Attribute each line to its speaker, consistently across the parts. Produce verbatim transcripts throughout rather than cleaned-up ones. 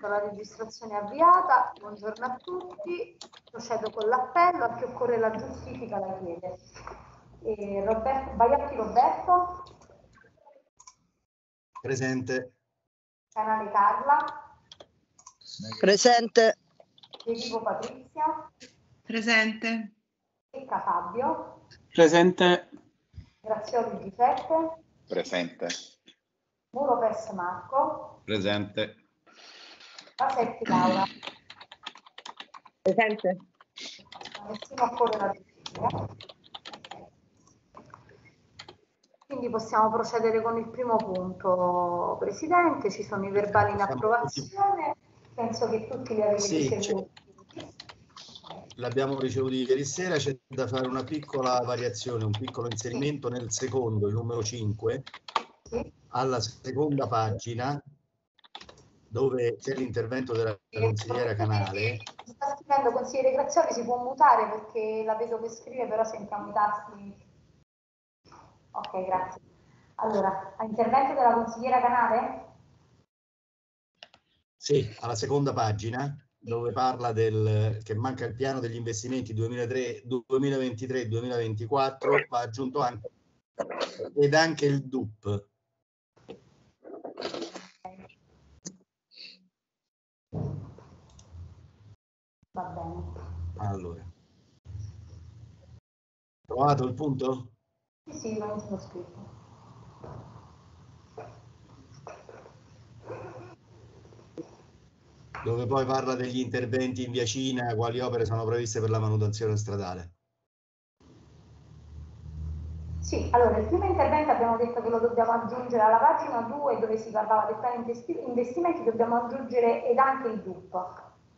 Speaker 1: La registrazione è avviata, buongiorno a tutti, procedo con l'appello, a chi occorre la giustifica la chiede. E Roberto, Baiocchi Roberto.
Speaker 2: Presente.
Speaker 1: Canale Carla.
Speaker 3: Presente.
Speaker 1: De Vivo Patrizia.
Speaker 4: Presente.
Speaker 1: Ecca Fabio.
Speaker 5: Presente.
Speaker 1: Grazioli Giuseppe.
Speaker 6: Presente.
Speaker 1: Muropes Marco.
Speaker 6: Presente.
Speaker 1: Basetti Laura.
Speaker 3: Presente.
Speaker 1: Nessuno occorre la giustifica. Quindi possiamo procedere con il primo punto, Presidente. Ci sono i verbali in approvazione. Penso che tutti li avete
Speaker 2: Sì,
Speaker 1: ricevuti.
Speaker 2: L'abbiamo ricevuto ieri sera, c'è da fare una piccola variazione, un piccolo inserimento nel secondo, il numero cinque,
Speaker 1: Sì.
Speaker 2: alla seconda pagina, dove c'è l'intervento della consigliera Canale.
Speaker 1: Sta scrivendo consigliere Grazioli, si può mutare perché la vedo che scrive, però sentiamo i tasti. Ok, grazie. Allora, a intervento della consigliera Canale?
Speaker 2: Sì, alla seconda pagina, dove parla del che manca il piano degli investimenti duemilaventitré duemilaventiquattro, va aggiunto anche ed anche il D U P.
Speaker 1: Va bene.
Speaker 2: Allora, trovato il punto?
Speaker 1: Sì, sì, lo ho scritto.
Speaker 2: Dove poi parla degli interventi in via Cina, quali opere sono previste per la manutenzione stradale.
Speaker 1: Sì, allora il primo intervento abbiamo detto che lo dobbiamo aggiungere alla pagina due dove si parlava del piano investimenti, dobbiamo aggiungere ed anche il D U P.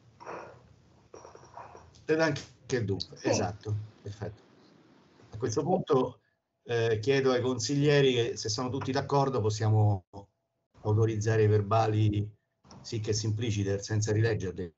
Speaker 2: Ed anche il D U P,
Speaker 1: Sì.
Speaker 2: esatto, perfetto. A questo punto eh, chiedo ai consiglieri che se sono tutti d'accordo possiamo autorizzare i verbali sic e simpliciter senza rileggerli.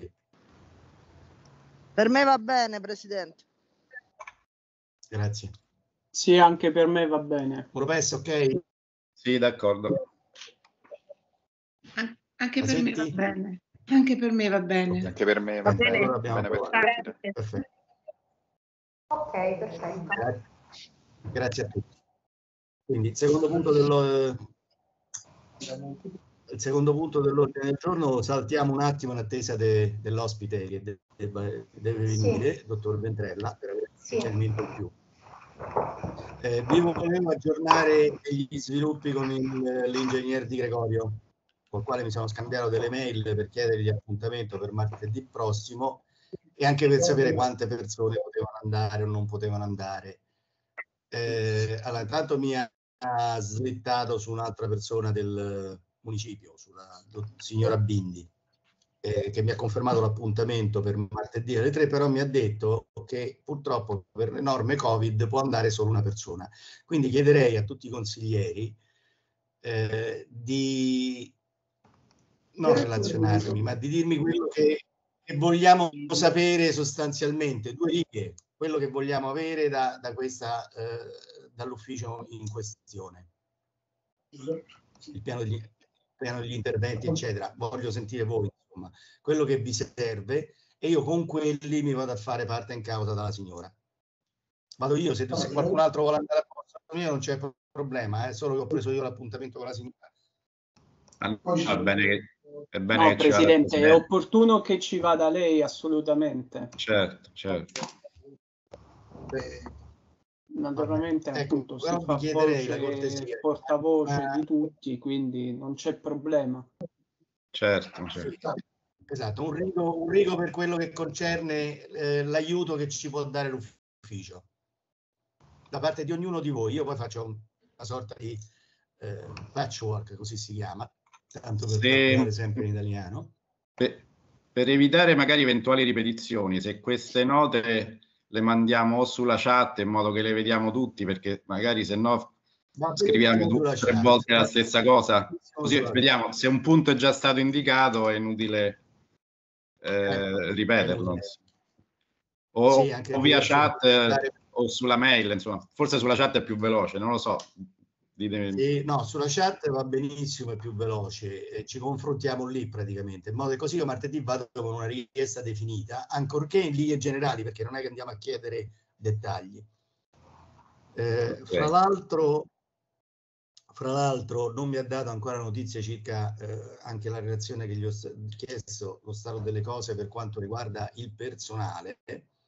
Speaker 3: Per me va bene, Presidente.
Speaker 2: Grazie.
Speaker 5: Sì, anche per me va bene.
Speaker 2: Muropes, ok?
Speaker 6: Sì, d'accordo.
Speaker 4: An- anche per
Speaker 2: Masetti?
Speaker 4: me va bene. Anche per me va bene.
Speaker 6: Anche per me va,
Speaker 3: Va bene.
Speaker 6: bene.
Speaker 2: Allora abbiamo
Speaker 6: Bene per
Speaker 2: approvato.
Speaker 6: tutti.
Speaker 2: Perfetto.
Speaker 1: Ok, perfetto.
Speaker 2: Grazie. Grazie a tutti. Quindi il secondo punto dello, il secondo punto dell'ordine del giorno, saltiamo un attimo in attesa de, dell'ospite che de, deve, deve venire,
Speaker 1: Sì.
Speaker 2: dottor Ventrella, per avere
Speaker 1: Sì.
Speaker 2: un segmento in più. Eh, vi volevo aggiornare gli sviluppi con l'ingegner Di Gregorio, con il quale mi sono scambiato delle mail per chiedergli appuntamento per martedì prossimo e anche per sapere quante persone potevano andare o non potevano andare. Eh, allora, intanto mi ha slittato su un'altra persona del municipio, sulla signora Bindi, eh, che mi ha confermato l'appuntamento per martedì alle tre, però mi ha detto che purtroppo per le norme Covid può andare solo una persona. Quindi chiederei a tutti i consiglieri eh, di non relazionarmi, ma di dirmi quello che, che vogliamo sapere sostanzialmente, due righe, quello che vogliamo avere da, da questa, eh, dall'ufficio in questione. Il piano degli, il piano degli interventi, eccetera. Voglio sentire voi, insomma, quello che vi serve e io con quelli mi vado a fare parte in causa dalla signora. Vado io, se, se qualcun altro vuole andare a posto mio non c'è problema, è eh, solo che ho preso io l'appuntamento con la signora.
Speaker 6: Va bene che, è bene
Speaker 5: No,
Speaker 6: che ci vada
Speaker 5: Presidente, è
Speaker 6: Presidente.
Speaker 5: opportuno che ci vada lei, assolutamente.
Speaker 6: Certo, certo.
Speaker 5: Naturalmente,
Speaker 2: ecco,
Speaker 5: appunto,
Speaker 2: però
Speaker 5: si
Speaker 2: vi
Speaker 5: fa
Speaker 2: chiederei la
Speaker 5: voce,
Speaker 2: cortesia.
Speaker 5: portavoce
Speaker 2: Ma...
Speaker 5: di tutti, quindi non c'è problema.
Speaker 6: Certo, certo.
Speaker 2: Esatto, un rigo, un rigo per quello che concerne eh, l'aiuto che ci può dare l'ufficio da parte di ognuno di voi. Io poi faccio una sorta di eh, patchwork, così si chiama, tanto per
Speaker 6: Se,
Speaker 2: parlare sempre in italiano.
Speaker 6: Per, per evitare magari eventuali ripetizioni, se queste note le mandiamo o sulla chat in modo che le vediamo tutti, perché magari se no scriviamo due o tre volte la stessa cosa, così vediamo se un punto è già stato indicato è inutile eh, ripeterlo. O,
Speaker 2: sì, anche
Speaker 6: o via
Speaker 2: perché
Speaker 6: chat eh, o sulla mail, insomma, forse sulla chat è più veloce, non lo so. Dite...
Speaker 2: Sì, no, sulla chat va benissimo, è più veloce, e ci confrontiamo lì praticamente, in modo che così io martedì vado con una richiesta definita, ancorché in linee generali, perché non è che andiamo a chiedere dettagli. Eh, okay. Fra l'altro, fra l'altro non mi ha dato ancora notizie circa eh, anche la relazione che gli ho chiesto, lo stato delle cose per quanto riguarda il personale,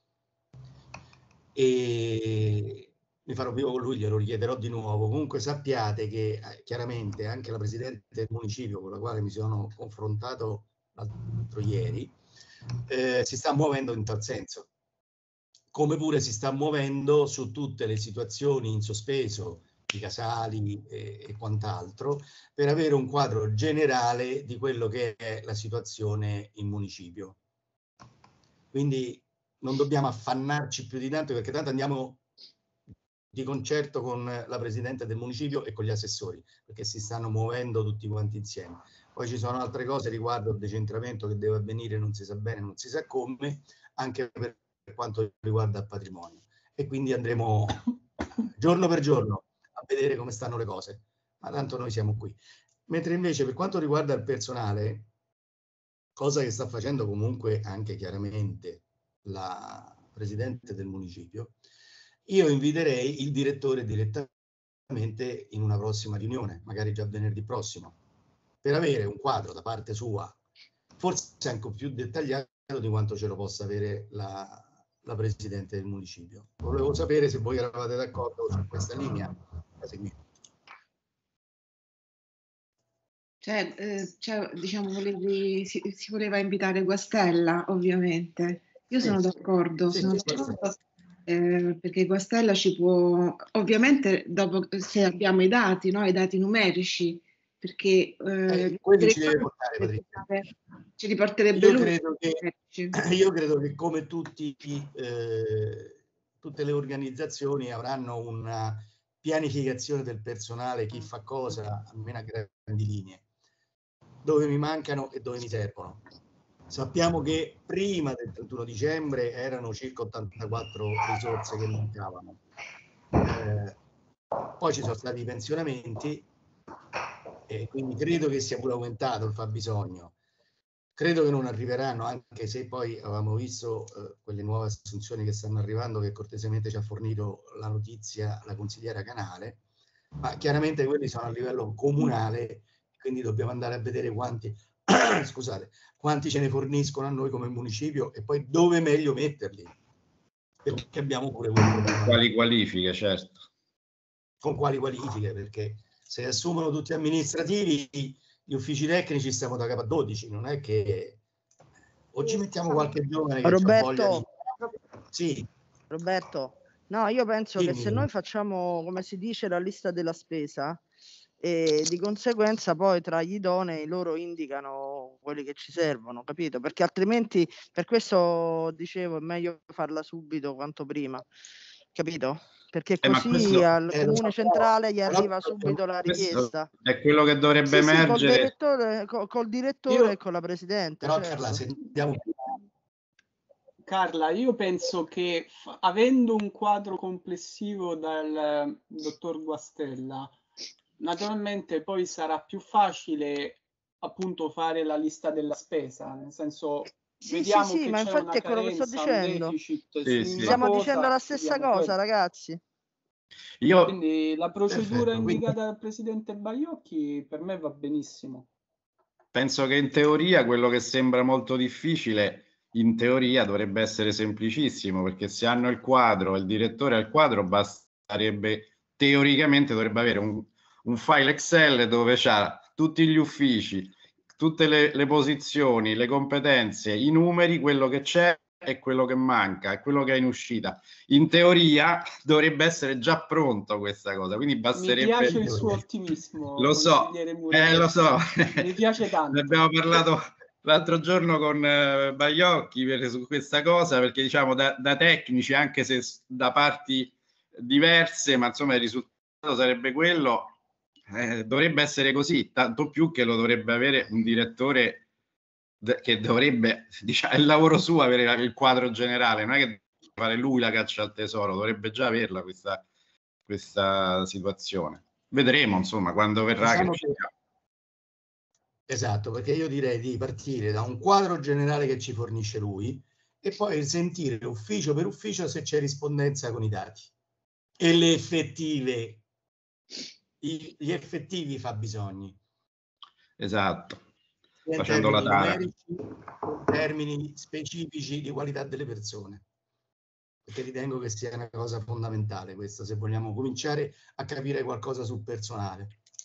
Speaker 2: e mi farò vivo con lui, glielo richiederò di nuovo. Comunque sappiate che eh, chiaramente anche la Presidente del Municipio, con la quale mi sono confrontato l'altro ieri, eh, si sta muovendo in tal senso, come pure si sta muovendo su tutte le situazioni in sospeso, i casali e, e quant'altro, per avere un quadro generale di quello che è la situazione in municipio. Quindi non dobbiamo affannarci più di tanto, perché tanto andiamo di concerto con la Presidente del Municipio e con gli assessori, perché si stanno muovendo tutti quanti insieme. Poi ci sono altre cose riguardo il decentramento che deve avvenire, non si sa bene, non si sa come, anche per quanto riguarda il patrimonio. E quindi andremo giorno per giorno a vedere come stanno le cose, ma tanto noi siamo qui. Mentre invece per quanto riguarda il personale, cosa che sta facendo comunque anche chiaramente la Presidente del Municipio, io inviterei il direttore direttamente in una prossima riunione, magari già venerdì prossimo, per avere un quadro da parte sua, forse anche più dettagliato di quanto ce lo possa avere la, la Presidente del Municipio. Volevo sapere se voi eravate d'accordo su questa linea da seguire.
Speaker 4: Cioè, eh, cioè diciamo, volevi, si, si voleva invitare Guastella, ovviamente. Io sono
Speaker 2: sì,
Speaker 4: d'accordo,
Speaker 2: sì,
Speaker 4: sono
Speaker 2: sì,
Speaker 4: d'accordo. Eh, perché Guastella ci può, ovviamente dopo, se abbiamo i dati, no? I dati numerici, perché eh,
Speaker 2: eh, quelli ci deve portare, Patrizia.
Speaker 4: Ci riporterebbe
Speaker 2: io
Speaker 4: lui.
Speaker 2: Credo che, io credo che come tutti, eh, tutte le organizzazioni avranno una pianificazione del personale, chi fa cosa, almeno a grandi linee, dove mi mancano e dove mi servono. Sappiamo che prima del trentuno dicembre erano circa ottantaquattro risorse che mancavano. Eh, poi ci sono stati i pensionamenti e quindi credo che sia pure aumentato il fabbisogno. Credo che non arriveranno, anche se poi avevamo visto eh, quelle nuove assunzioni che stanno arrivando, che cortesemente ci ha fornito la notizia la consigliera Canale, ma chiaramente quelli sono a livello comunale, quindi dobbiamo andare a vedere quanti scusate, quanti ce ne forniscono a noi come municipio e poi dove meglio metterli, perché abbiamo pure quello.
Speaker 6: Quali qualifiche, certo.
Speaker 2: Con quali qualifiche, perché se assumono tutti amministrativi, gli uffici tecnici stiamo da capo a dodici, non è che o ci mettiamo qualche giovane che
Speaker 3: Roberto,
Speaker 2: ha voglia di... Sì.
Speaker 3: Roberto, no, io penso
Speaker 2: Dimmi.
Speaker 3: che se noi facciamo, come si dice, la lista della spesa, e di conseguenza poi tra gli idonei loro indicano quelli che ci servono, capito? Perché altrimenti, per questo dicevo, è meglio farla subito quanto prima, capito? Perché
Speaker 6: eh,
Speaker 3: così
Speaker 6: questo,
Speaker 3: al
Speaker 2: eh,
Speaker 3: comune
Speaker 2: so,
Speaker 3: centrale gli
Speaker 2: però,
Speaker 3: arriva subito la richiesta.
Speaker 6: È quello che dovrebbe
Speaker 3: sì,
Speaker 6: emergere.
Speaker 3: Sì, col direttore, col, col direttore
Speaker 5: io,
Speaker 3: e con la presidente.
Speaker 2: Però
Speaker 3: certo.
Speaker 2: Carla, se andiamo...
Speaker 5: Carla, io penso che f- avendo un quadro complessivo dal eh, dottor Guastella, naturalmente poi sarà più facile appunto fare la lista della spesa, nel senso
Speaker 3: sì,
Speaker 5: vediamo
Speaker 3: sì, sì,
Speaker 5: che
Speaker 3: ma
Speaker 5: c'è
Speaker 3: infatti
Speaker 5: una
Speaker 3: è quello che sto
Speaker 5: carenza, un
Speaker 3: dicendo.
Speaker 5: deficit
Speaker 6: Sì,
Speaker 5: su
Speaker 6: sì.
Speaker 5: una
Speaker 3: Stiamo
Speaker 5: cosa,
Speaker 3: dicendo la stessa
Speaker 5: vediamo
Speaker 3: cosa,
Speaker 5: quello.
Speaker 3: ragazzi.
Speaker 6: Io...
Speaker 5: Quindi la procedura
Speaker 2: Perfetto,
Speaker 5: indicata
Speaker 2: quindi...
Speaker 5: dal presidente Baiocchi per me va benissimo.
Speaker 6: Penso che in teoria quello che sembra molto difficile, in teoria dovrebbe essere semplicissimo, perché se hanno il quadro, il direttore ha il quadro, basterebbe, teoricamente dovrebbe avere un, un file Excel dove c'ha tutti gli uffici, tutte le, le posizioni, le competenze, i numeri, quello che c'è e quello che manca, e quello che è in uscita. In teoria dovrebbe essere già pronto questa cosa, quindi basterebbe...
Speaker 5: Mi piace il suo ottimismo,
Speaker 6: lo so,
Speaker 5: consigliere Murelli.
Speaker 6: eh, lo so.
Speaker 5: Mi piace tanto.
Speaker 6: Ne abbiamo parlato l'altro giorno con eh, Baiocchi per, su questa cosa, perché diciamo da, da tecnici, anche se da parti diverse, ma insomma il risultato sarebbe quello, eh, dovrebbe essere così, tanto più che lo dovrebbe avere un direttore che dovrebbe, diciamo, è il lavoro suo avere il quadro generale, non è che deve fare lui la caccia al tesoro, dovrebbe già averla questa, questa situazione. vedremo, insomma, quando verrà.
Speaker 2: Diciamo
Speaker 6: che...
Speaker 2: che... Esatto, perché io direi di partire da un quadro generale che ci fornisce lui e poi sentire ufficio per ufficio se c'è rispondenza con i dati e le effettive, gli effettivi fabbisogni.
Speaker 6: Esatto,
Speaker 2: in
Speaker 6: facendo la tara.
Speaker 2: numerici, in termini specifici di qualità delle persone, perché ritengo che sia una cosa fondamentale questa, se vogliamo cominciare a capire qualcosa sul personale.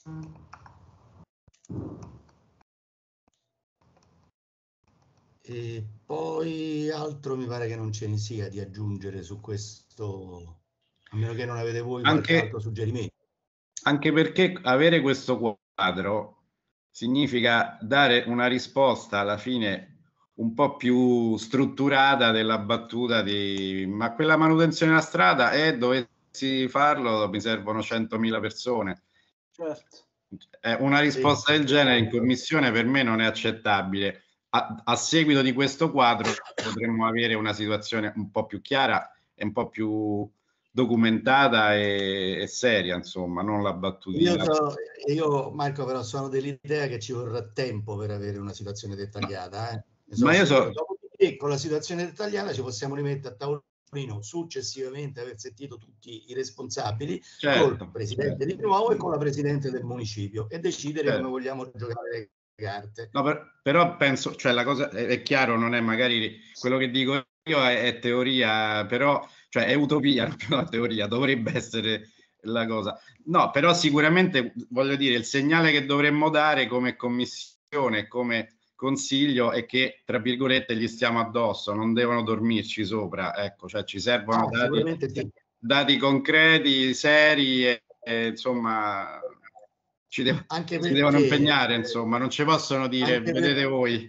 Speaker 2: E poi altro mi pare che non ce ne sia di aggiungere su questo, a meno che non avete voi qualche
Speaker 6: Anche,
Speaker 2: altro suggerimento.
Speaker 6: Anche perché avere questo quadro significa dare una risposta alla fine un po' più strutturata della battuta di ma quella manutenzione della strada è dovessi farlo mi servono centomila persone.
Speaker 5: Certo.
Speaker 6: Eh, una risposta
Speaker 2: Sì.
Speaker 6: del genere in commissione per me non è accettabile. A, a seguito di questo quadro potremmo avere una situazione un po' più chiara e un po' più documentata e, e seria, insomma, non la battutina.
Speaker 2: Io, so, io Marco però sono dell'idea che ci vorrà tempo per avere una situazione dettagliata, eh. So
Speaker 6: Ma io so...
Speaker 2: Dopodiché con la situazione dettagliata ci possiamo rimettere a tavolino successivamente aver sentito tutti i responsabili,
Speaker 6: certo,
Speaker 2: col presidente
Speaker 6: certo.
Speaker 2: di nuovo e con la presidente del municipio e decidere
Speaker 6: certo.
Speaker 2: come vogliamo giocare le carte.
Speaker 6: No, per, però penso, cioè la cosa è, è chiaro, non è magari quello che dico io è, è teoria, però cioè è utopia, non più la teoria, dovrebbe essere la cosa. No, però sicuramente voglio dire, il segnale che dovremmo dare come commissione, come consiglio è che tra virgolette gli stiamo addosso, non devono dormirci sopra, ecco, cioè ci servono
Speaker 2: Ah,
Speaker 6: dati,
Speaker 2: sì.
Speaker 6: dati concreti, seri e, e insomma ci, devo,
Speaker 2: anche
Speaker 6: ci
Speaker 2: perché,
Speaker 6: devono impegnare, insomma, non ci possono dire vedete
Speaker 2: per,
Speaker 6: voi.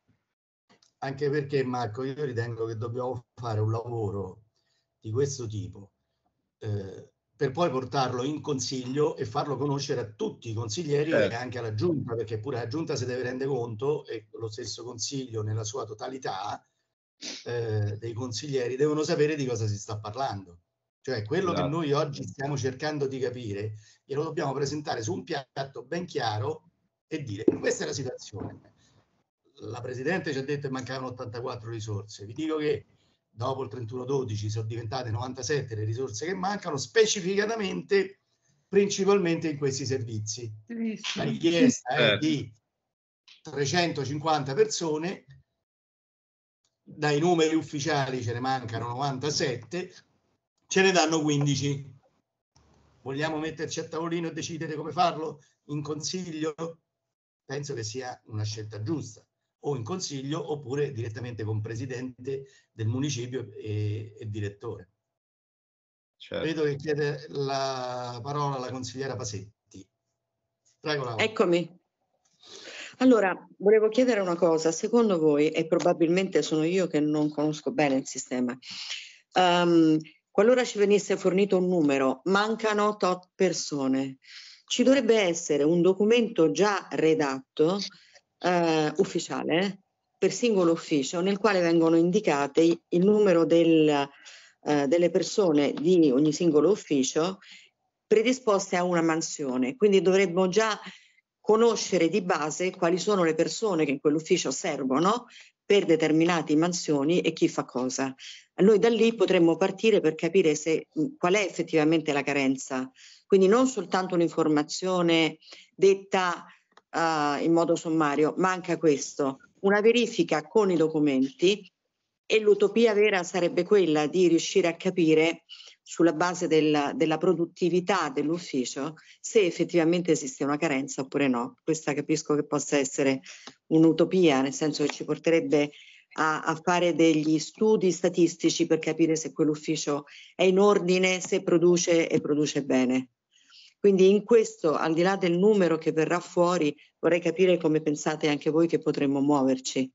Speaker 2: Anche perché Marco, io ritengo che dobbiamo fare un lavoro di questo tipo eh, per poi portarlo in consiglio e farlo conoscere a tutti i consiglieri certo. E anche alla giunta, perché pure la giunta si deve rendere conto e lo stesso consiglio nella sua totalità eh, dei consiglieri devono sapere di cosa si sta parlando. Cioè quello esatto. Che noi oggi stiamo cercando di capire glielo dobbiamo presentare su un piatto ben chiaro e dire questa è la situazione. La Presidente ci ha detto che mancavano ottantaquattro risorse. Vi dico che dopo il trentuno dodici sono diventate novantasette le risorse che mancano, specificatamente principalmente in questi servizi. La richiesta è di trecentocinquanta persone, dai numeri ufficiali ce ne mancano novantasette, ce ne danno quindici. Vogliamo metterci a tavolino e decidere come farlo in consiglio? Penso che sia una scelta giusta. O in consiglio oppure direttamente con presidente del municipio e, e direttore. Certo. Vedo che chiede la parola la consigliera Pasetti. Prego, Laura.
Speaker 7: Eccomi. Allora, volevo chiedere una cosa. Secondo voi, e probabilmente sono io che non conosco bene il sistema, um, qualora ci venisse fornito un numero, mancano tot persone, ci dovrebbe essere un documento già redatto Uh, ufficiale per singolo ufficio nel quale vengono indicate il numero del, uh, delle persone di ogni singolo ufficio predisposte a una mansione, quindi dovremmo già conoscere di base quali sono le persone che in quell'ufficio servono per determinate mansioni e chi fa cosa. Noi da lì potremmo partire per capire se, qual è effettivamente la carenza, quindi non soltanto un'informazione detta Uh, in modo sommario, manca questo, una verifica con i documenti, e l'utopia vera sarebbe quella di riuscire a capire sulla base della, della produttività dell'ufficio se effettivamente esiste una carenza oppure no. Questa capisco che possa essere un'utopia, nel senso che ci porterebbe a, a fare degli studi statistici per capire se quell'ufficio è in ordine, se produce e produce bene. Quindi in questo, al di là del numero che verrà fuori, vorrei capire come pensate anche voi che potremmo muoverci.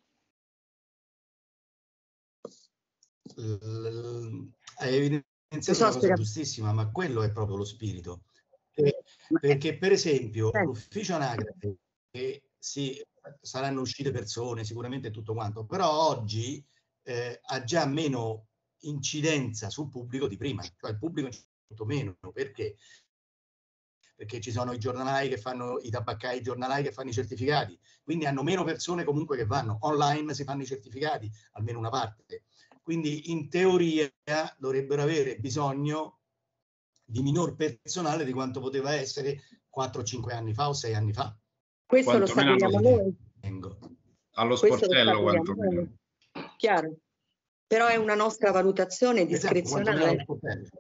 Speaker 2: Hai evidenziato una cosa giustissima, ma quello è proprio lo spirito. Perché, perché per esempio l'ufficio anagrafe, che sì, saranno uscite persone, sicuramente tutto quanto, però oggi eh, ha già meno incidenza sul pubblico di prima, cioè il pubblico è molto meno, perché? perché ci sono i giornalai che fanno i tabaccai, i giornalai che fanno i certificati, quindi hanno meno persone comunque che vanno. Online si fanno i certificati, almeno una parte. Quindi in teoria dovrebbero avere bisogno di minor personale di quanto poteva essere quattro o cinque anni fa o sei anni fa.
Speaker 7: Questo lo stabiliamo noi.
Speaker 6: Allo sportello quantomeno.
Speaker 7: Chiaro. Però è una nostra valutazione discrezionale.
Speaker 2: Esatto,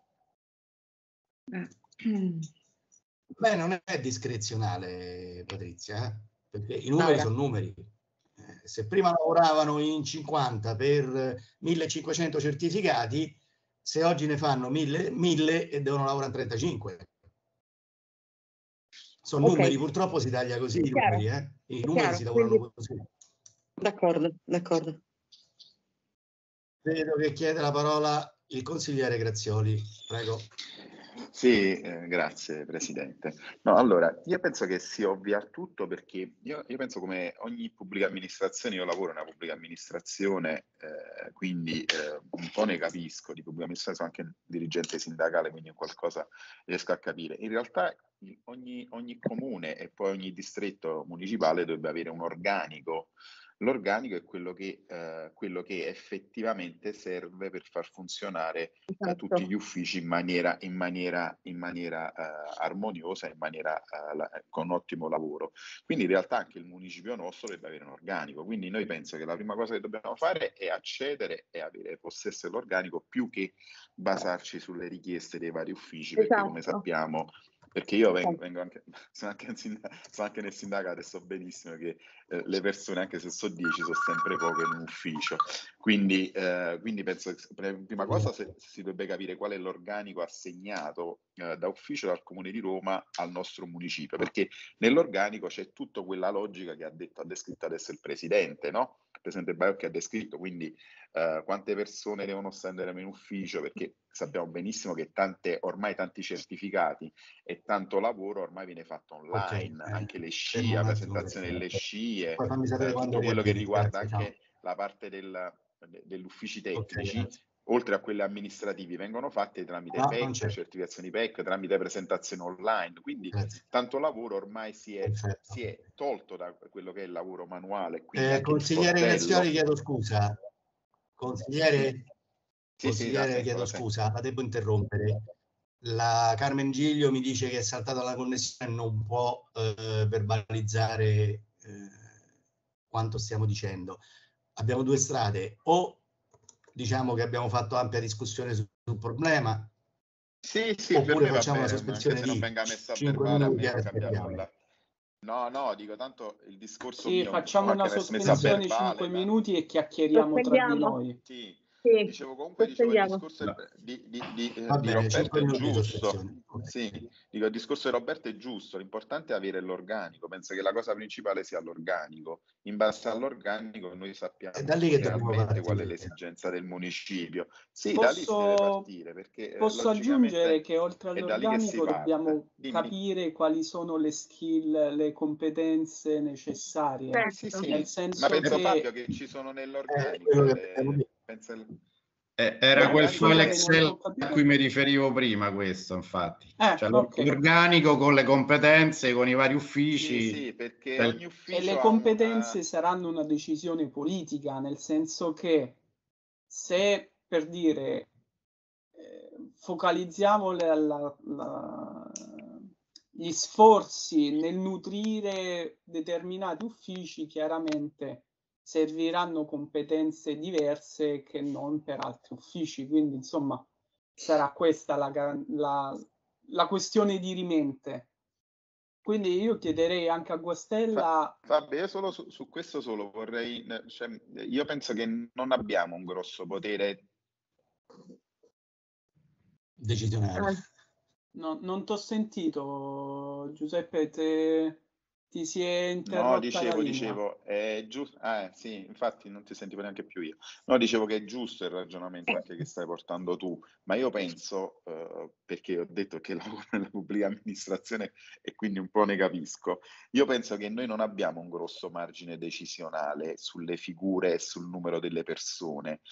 Speaker 2: beh, non è discrezionale, Patrizia, eh? Perché i numeri
Speaker 7: Laura.
Speaker 2: sono numeri. Eh, se prima lavoravano in cinquanta per millecinquecento certificati, se oggi ne fanno mille, mille e devono lavorare in trentacinque. Sono
Speaker 7: Okay.
Speaker 2: numeri, purtroppo si taglia così i numeri, eh? I numeri
Speaker 7: chiaro,
Speaker 2: si lavorano
Speaker 7: quindi...
Speaker 2: così.
Speaker 7: D'accordo, d'accordo.
Speaker 2: Vedo che chiede la parola il consigliere Grazioli, prego.
Speaker 8: Sì, eh, grazie Presidente. No, allora, io penso che si ovvia tutto perché io, io penso come ogni pubblica amministrazione, io lavoro in una pubblica amministrazione, eh, quindi eh, un po' ne capisco di pubblica amministrazione, sono anche dirigente sindacale, quindi qualcosa riesco a capire. In realtà ogni, ogni comune e poi ogni distretto municipale dovrebbe avere un organico. L'organico è quello che, eh, quello che effettivamente serve per far funzionare
Speaker 7: Esatto.
Speaker 8: eh, tutti gli uffici in maniera, in maniera, in maniera eh, armoniosa, in maniera, eh, la, con ottimo lavoro. Quindi in realtà anche il municipio nostro deve avere un organico. Quindi noi penso che la prima cosa che dobbiamo fare è accedere e avere possesso dell'organico più che basarci sulle richieste dei vari uffici, perché
Speaker 7: Esatto.
Speaker 8: come sappiamo... Perché io vengo, vengo anche, sono anche, sono anche nel sindacato e so benissimo che eh, le persone, anche se sono dieci, sono sempre poche in un ufficio. Quindi, eh, quindi penso che per prima cosa se, si dovrebbe capire qual è l'organico assegnato eh, da ufficio dal Comune di Roma al nostro municipio, perché nell'organico c'è tutta quella logica che ha detto, ha descritto adesso il Presidente, no? Il Presidente Baiocchi ha descritto, quindi eh, quante persone devono stare in ufficio, perché sappiamo benissimo che tante, ormai tanti certificati e tanto lavoro ormai viene fatto online,
Speaker 2: Okay,
Speaker 8: anche le
Speaker 2: eh,
Speaker 8: scie, la presentazione delle scie,
Speaker 2: poi fammi sapere
Speaker 8: eh,
Speaker 2: quando
Speaker 8: tutto quello che
Speaker 2: riavvii.
Speaker 8: riguarda
Speaker 2: Grazie,
Speaker 8: anche
Speaker 2: ciao.
Speaker 8: la parte del, de, degli uffici
Speaker 2: Okay,
Speaker 8: tecnici,
Speaker 2: grazie.
Speaker 8: oltre a quelli amministrativi, vengono fatte tramite
Speaker 2: No, non
Speaker 8: P E C,
Speaker 2: c'è.
Speaker 8: certificazioni P E C, tramite presentazioni online, quindi
Speaker 2: Grazie.
Speaker 8: tanto lavoro ormai si è,
Speaker 2: Perfetto.
Speaker 8: si è tolto da quello che è il lavoro manuale, quindi
Speaker 2: Eh,
Speaker 8: anche il
Speaker 2: consigliere
Speaker 8: sportello.
Speaker 2: Grazioli, chiedo scusa. Consigliere,
Speaker 8: Sì,
Speaker 2: consigliere
Speaker 8: sì, la
Speaker 2: chiedo
Speaker 8: sento, la
Speaker 2: scusa, la devo interrompere. La Carmen Giglio mi dice che è saltata la connessione e non può eh, verbalizzare eh, quanto stiamo dicendo. Abbiamo due strade: o diciamo che abbiamo fatto ampia discussione sul, sul problema,
Speaker 8: Sì, sì, per
Speaker 2: oppure
Speaker 8: me va
Speaker 2: facciamo una
Speaker 8: bene, anche
Speaker 2: sospensione
Speaker 8: se non
Speaker 2: di
Speaker 8: venga messa a
Speaker 2: cinque
Speaker 8: verbale a
Speaker 2: minuti
Speaker 8: me
Speaker 2: e
Speaker 8: non cambia
Speaker 2: aspettiamo.
Speaker 8: nulla. No, no, dico tanto il discorso
Speaker 5: Sì,
Speaker 8: mio
Speaker 5: facciamo
Speaker 8: anche
Speaker 5: una
Speaker 8: messa a
Speaker 5: sospensione
Speaker 8: verbale.
Speaker 5: cinque
Speaker 8: La...
Speaker 5: minuti e chiacchieriamo tra di
Speaker 7: Sospendiamo.
Speaker 5: noi.
Speaker 8: Sì,
Speaker 7: Sì,
Speaker 8: dicevo comunque dicevo il
Speaker 7: sospendiamo.
Speaker 8: discorso di, di, di, eh,
Speaker 2: Va
Speaker 8: di
Speaker 2: bene,
Speaker 8: Roberto
Speaker 2: cinque
Speaker 8: è
Speaker 2: minuti di
Speaker 8: giusto.
Speaker 2: sospensione. Okay.
Speaker 8: Sì, dico il discorso di Roberto è giusto, l'importante è avere l'organico, penso che la cosa principale sia l'organico. In base all'organico noi
Speaker 2: È
Speaker 8: sappiamo
Speaker 2: da lì che dobbiamo
Speaker 8: realmente qual è
Speaker 2: partire.
Speaker 8: l'esigenza del municipio. Sì,
Speaker 5: Posso,
Speaker 8: da lì si deve partire, perché eh,
Speaker 5: posso aggiungere
Speaker 8: logicamente
Speaker 5: che oltre
Speaker 8: è da lì che si
Speaker 5: all'organico
Speaker 8: parte.
Speaker 5: dobbiamo
Speaker 8: Dimmi.
Speaker 5: capire quali sono le skill, le competenze necessarie,
Speaker 7: Certo.
Speaker 8: Sì, sì,
Speaker 5: nel
Speaker 8: ma
Speaker 5: senso
Speaker 8: penso
Speaker 5: che
Speaker 8: Fabio che ci sono
Speaker 2: È
Speaker 8: nell'organico.
Speaker 2: quello che
Speaker 8: Le...
Speaker 2: abbiamo detto.
Speaker 8: pensa...
Speaker 6: Eh, era quel
Speaker 8: L'organico
Speaker 6: file
Speaker 8: c'è.
Speaker 5: Scusami, non
Speaker 6: Excel
Speaker 5: ho
Speaker 6: a
Speaker 5: capito.
Speaker 6: cui mi riferivo prima, questo infatti.
Speaker 5: Eh,
Speaker 6: Cioè,
Speaker 5: ok.
Speaker 6: l'organico con le competenze, con i vari
Speaker 8: Sì,
Speaker 6: uffici.
Speaker 8: sì, perché
Speaker 6: per-
Speaker 8: ogni
Speaker 5: E
Speaker 8: ufficio
Speaker 5: le
Speaker 8: ha un...
Speaker 5: competenze
Speaker 8: Uh...
Speaker 5: saranno una decisione politica, nel senso che se, per dire, eh, focalizziamo la, la, la, gli sforzi nel nutrire determinati uffici, chiaramente serviranno competenze diverse che non per altri uffici. Quindi, insomma, sarà questa la, la, la questione dirimente. Quindi io chiederei anche a Guastella...
Speaker 8: Fabio, io solo su, su questo solo vorrei... Cioè, io penso che non abbiamo un grosso potere
Speaker 2: decisionale.
Speaker 5: No, non ti ho sentito, Giuseppe, te, ti si è interrotta
Speaker 8: No,
Speaker 5: la
Speaker 8: dicevo,
Speaker 5: linea.
Speaker 8: dicevo, è giusto, ah, sì, infatti non ti sentivo neanche più io. No, dicevo che è giusto il ragionamento anche che stai portando tu, ma io penso, eh, perché ho detto che lavoro nella pubblica amministrazione e quindi un po' ne capisco, io penso che noi non abbiamo un grosso margine decisionale sulle figure e sul numero delle persone,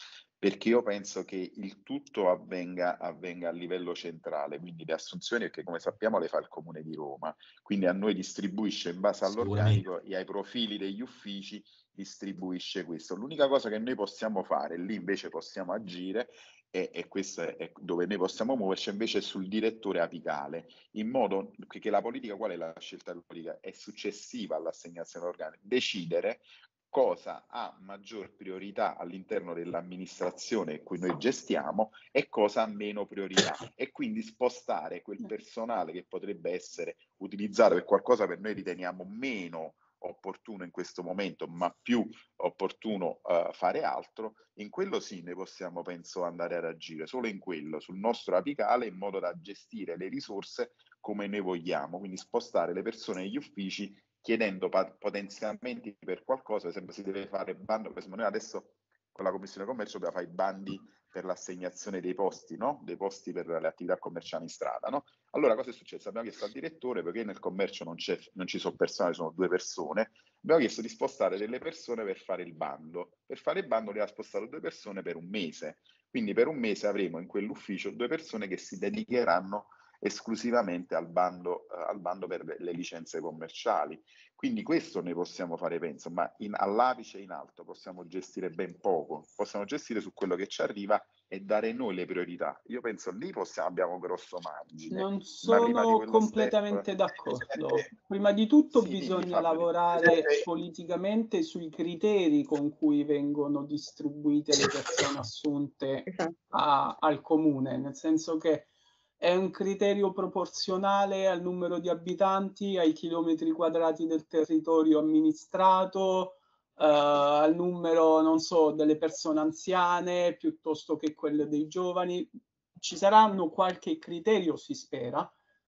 Speaker 8: perché io penso che il tutto avvenga, avvenga a livello centrale, quindi le assunzioni, che come sappiamo le fa il Comune di Roma, quindi a noi distribuisce in base all'organico e ai profili degli uffici, distribuisce questo. L'unica cosa che noi possiamo fare, lì invece possiamo agire, e, e questo è, è dove noi possiamo muoverci, invece sul direttore apicale, in modo che la politica, qual è la scelta della politica? È successiva all'assegnazione organica, decidere cosa ha maggior priorità all'interno dell'amministrazione cui noi gestiamo e cosa ha meno priorità, e quindi spostare quel personale che potrebbe essere utilizzato per qualcosa che noi riteniamo meno opportuno in questo momento, ma più opportuno uh, fare altro. In quello sì, noi possiamo, penso, andare ad agire solo in quello, sul nostro apicale, in modo da gestire le risorse come noi vogliamo, quindi spostare le persone negli uffici chiedendo potenziamenti per qualcosa. Per esempio si deve fare bando, per esempio noi adesso con la Commissione Commercio dobbiamo fare i bandi per l'assegnazione dei posti, no? Dei posti per le attività commerciali in strada, no? Allora cosa è successo? Abbiamo chiesto al direttore, perché nel commercio non, c'è, non ci sono persone, sono due persone, abbiamo chiesto di spostare delle persone per fare il bando. Per fare il bando le ha spostato due persone per un mese, quindi per un mese avremo in quell'ufficio due persone che si dedicheranno esclusivamente al bando, eh, al bando per le licenze commerciali. Quindi questo ne possiamo fare, penso, ma in, all'apice in alto possiamo gestire ben poco, possiamo gestire su quello che ci arriva e dare noi le priorità. Io penso lì possiamo, abbiamo grosso margine.
Speaker 5: Non sono completamente step... d'accordo. Prima di tutto sì, bisogna lavorare sì. politicamente sui criteri con cui vengono distribuite le persone assunte a, al comune, nel senso che è un criterio proporzionale al numero di abitanti, ai chilometri quadrati del territorio amministrato, eh, al numero, non so, delle persone anziane piuttosto che quelle dei giovani. Ci saranno qualche criterio, si spera,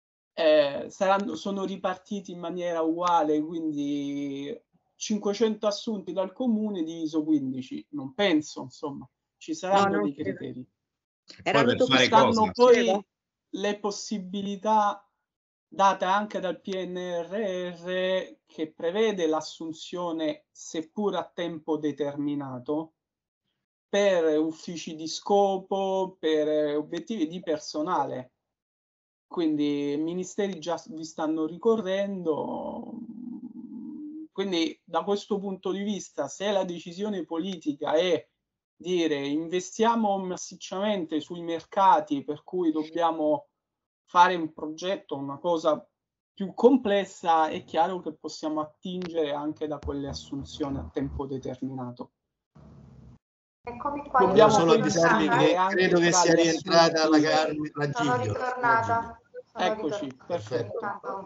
Speaker 5: eh, saranno, sono ripartiti in maniera uguale, quindi cinquecento assunti dal comune diviso quindici, non penso, insomma, ci saranno no, dei criteri.
Speaker 6: Era poi per fare
Speaker 5: cosa? Poi le possibilità date anche dal P N R R, che prevede l'assunzione, seppur a tempo determinato, per uffici di scopo, per obiettivi di personale. Quindi i ministeri già vi stanno ricorrendo. Quindi da questo punto di vista, se la decisione politica è dire investiamo massicciamente sui mercati, per cui dobbiamo fare un progetto, una cosa più complessa, è chiaro che possiamo attingere anche da quelle assunzioni a tempo determinato.
Speaker 1: Eccomi qua.
Speaker 2: Dobbiamo solo avvisarvi che credo che sia rientrata la Carmen, la
Speaker 1: Sono ritornata. Sono
Speaker 5: Eccoci,
Speaker 1: ritornata.
Speaker 5: perfetto.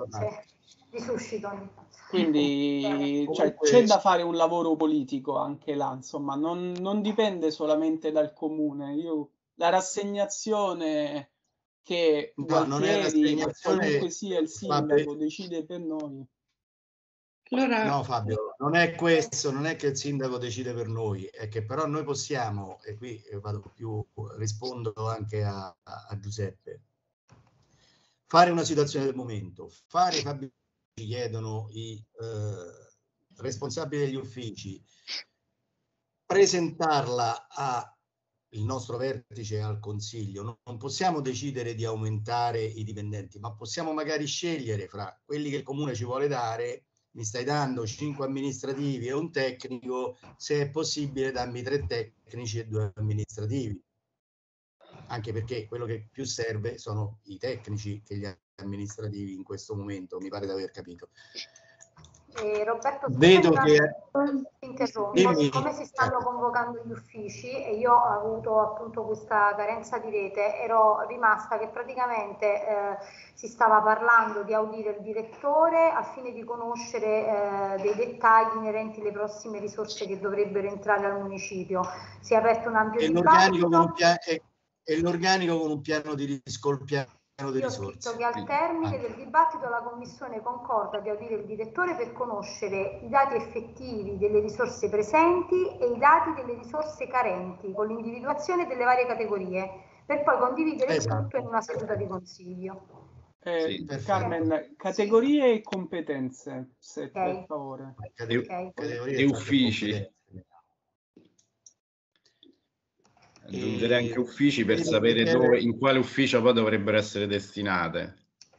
Speaker 1: Risuscito.
Speaker 5: Quindi cioè, c'è da fare un lavoro politico anche là, insomma, non, non dipende solamente dal comune. Io, la rassegnazione che
Speaker 2: no,
Speaker 5: Gualtieri, ma comunque sia il sindaco, Fabio, decide per noi.
Speaker 2: Allora... No Fabio, non è questo, non è che il sindaco decide per noi, è che però noi possiamo, e qui vado più, rispondo anche a, a, a Giuseppe, fare una situazione del momento, fare Fabio, ci chiedono i eh, responsabili degli uffici, presentarla a il nostro vertice, al consiglio. Non, non possiamo decidere di aumentare i dipendenti, ma possiamo magari scegliere fra quelli che il comune ci vuole dare. Mi stai dando cinque amministrativi e un tecnico, se è possibile dammi tre tecnici e due amministrativi, anche perché quello che più serve sono i tecnici che gli amministrativi in questo momento, mi pare di aver capito.
Speaker 1: Eh, Roberto,
Speaker 2: vedo che
Speaker 1: interrompo, siccome si stanno convocando gli uffici e io ho avuto appunto questa carenza di rete, ero rimasta che praticamente eh, si stava parlando di audire il direttore al fine di conoscere eh, dei dettagli inerenti alle prossime risorse che dovrebbero entrare al municipio. Si è aperto un ampio dibattito.
Speaker 2: E l'organico con un piano di riscolpiano.
Speaker 1: Io ho scritto che al termine del dibattito la Commissione concorda di audire il direttore per conoscere i dati effettivi delle risorse presenti e i dati delle risorse carenti, con l'individuazione delle varie categorie, per poi condividere esatto. il tutto in una seduta di consiglio.
Speaker 5: Eh, sì, Carmen, categorie e competenze, se okay. per favore.
Speaker 6: Okay. Categorie e uffici. Aggiungere anche uffici per sapere dove, in quale ufficio poi dovrebbero essere destinate.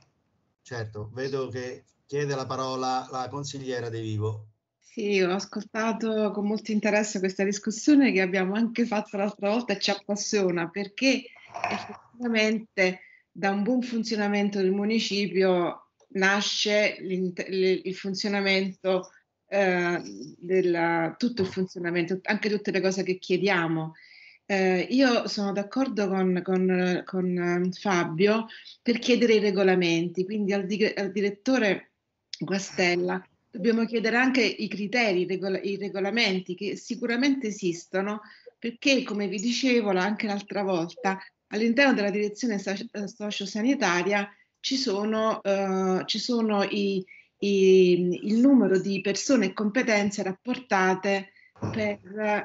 Speaker 2: Certo, vedo che chiede la parola la consigliera De Vivo.
Speaker 4: Sì, ho ascoltato con molto interesse questa discussione che abbiamo anche fatto l'altra volta e ci appassiona, perché effettivamente da un buon funzionamento del municipio nasce il funzionamento, eh, della, tutto il funzionamento, anche tutte le cose che chiediamo. Eh, io sono d'accordo con, con, con Fabio per chiedere i regolamenti, quindi al, di, al direttore Guastella dobbiamo chiedere anche i criteri, i, regola, i regolamenti che sicuramente esistono, perché come vi dicevo anche l'altra volta, all'interno della direzione sociosanitaria ci sono, uh, ci sono i, i, il numero di persone e competenze rapportate per,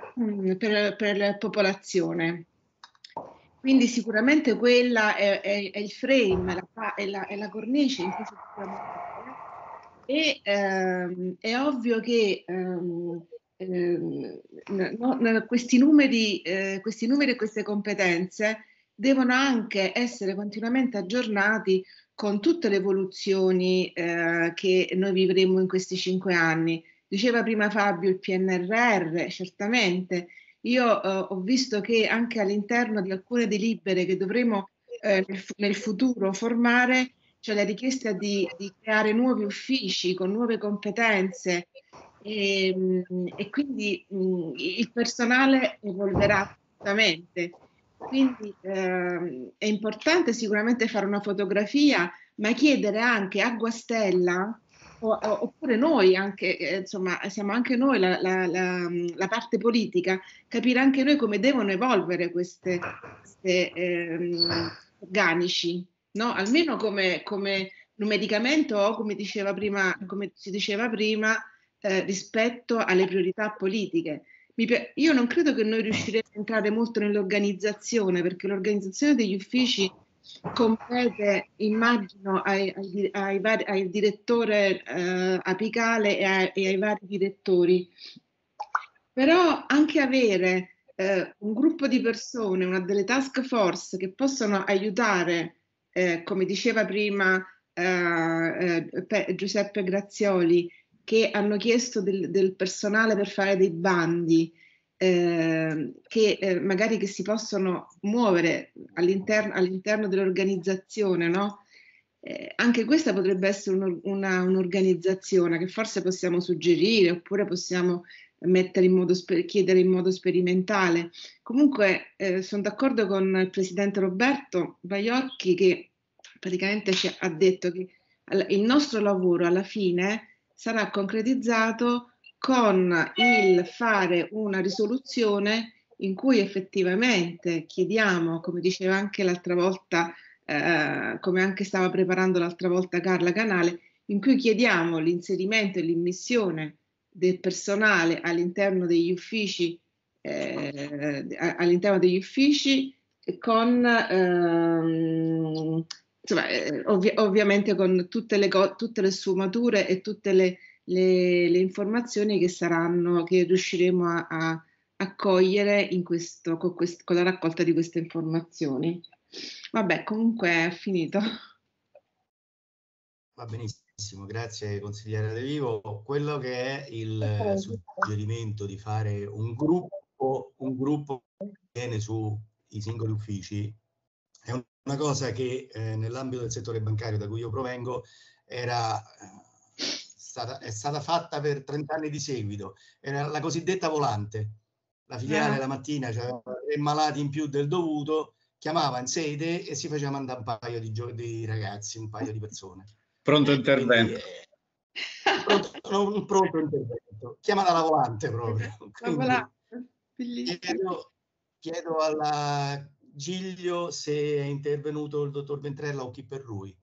Speaker 4: per, per la popolazione. Quindi sicuramente quella è, è, è il frame, la, è, la, è la cornice in cui ci dobbiamo muovere. E ehm, è ovvio che ehm, ehm, no, no, questi numeri, eh, questi numeri e queste competenze devono anche essere continuamente aggiornati con tutte le evoluzioni eh, che noi vivremo in questi cinque anni. Diceva prima Fabio il P N R R, certamente. Io eh, ho visto che anche all'interno di alcune delibere che dovremo eh, nel, nel futuro formare, c'è la richiesta di, di creare nuovi uffici con nuove competenze e, e quindi mh, il personale evolverà assolutamente. Quindi eh, è importante sicuramente fare una fotografia, ma chiedere anche a Guastella, o, oppure noi, anche, eh, insomma, siamo anche noi la, la, la, la parte politica, capire anche noi come devono evolvere queste, queste ehm, organici. No? Almeno come, come numericamente o come diceva prima, come si diceva prima, eh, rispetto alle priorità politiche. Mi, io non credo che noi riusciremo a entrare molto nell'organizzazione, perché l'organizzazione degli uffici compete, immagino, ai, ai, ai vari, al direttore eh, apicale e ai, e ai vari direttori. Però anche avere eh, un gruppo di persone, una delle task force che possono aiutare, eh, come diceva prima eh, eh, Giuseppe Grazioli, che hanno chiesto del, del personale per fare dei bandi, eh, che eh, magari che si possono muovere all'interno, all'interno dell'organizzazione, no? Eh, anche questa potrebbe essere un, una, un'organizzazione che forse possiamo suggerire, oppure possiamo mettere in modo, chiedere in modo sperimentale. Comunque eh, sono d'accordo con il presidente Roberto Baiocchi, che praticamente ci ha detto che il nostro lavoro alla fine sarà concretizzato con il fare una risoluzione in cui effettivamente chiediamo, come diceva anche l'altra volta, eh, come anche stava preparando l'altra volta Carla Canale, in cui chiediamo l'inserimento e l'immissione del personale all'interno degli uffici, eh, all'interno degli uffici con ehm, insomma, eh, ovvi ovviamente con tutte le, tutte le sfumature e tutte le, le, le informazioni che saranno, che riusciremo a, a, a cogliere in questo, con, quest, con la raccolta di queste informazioni. Vabbè, comunque è finito.
Speaker 2: Va benissimo, grazie consigliere De Vivo. Quello che è il suggerimento di fare un gruppo, un gruppo che viene sui singoli uffici è una cosa che eh, nell'ambito del settore bancario da cui io provengo era eh, stata, è stata fatta per trenta anni di seguito. Era la cosiddetta volante. La filiale la mattina c'aveva tre malati in più del dovuto, chiamava in sede e si faceva mandare un paio di, di ragazzi, un paio di persone.
Speaker 6: Pronto intervento.
Speaker 2: Quindi, eh, pronto, un pronto intervento. Chiamata la volante proprio. Quindi, la volante. Chiedo, chiedo alla Giglio se è intervenuto il dottor Ventrella o chi per lui.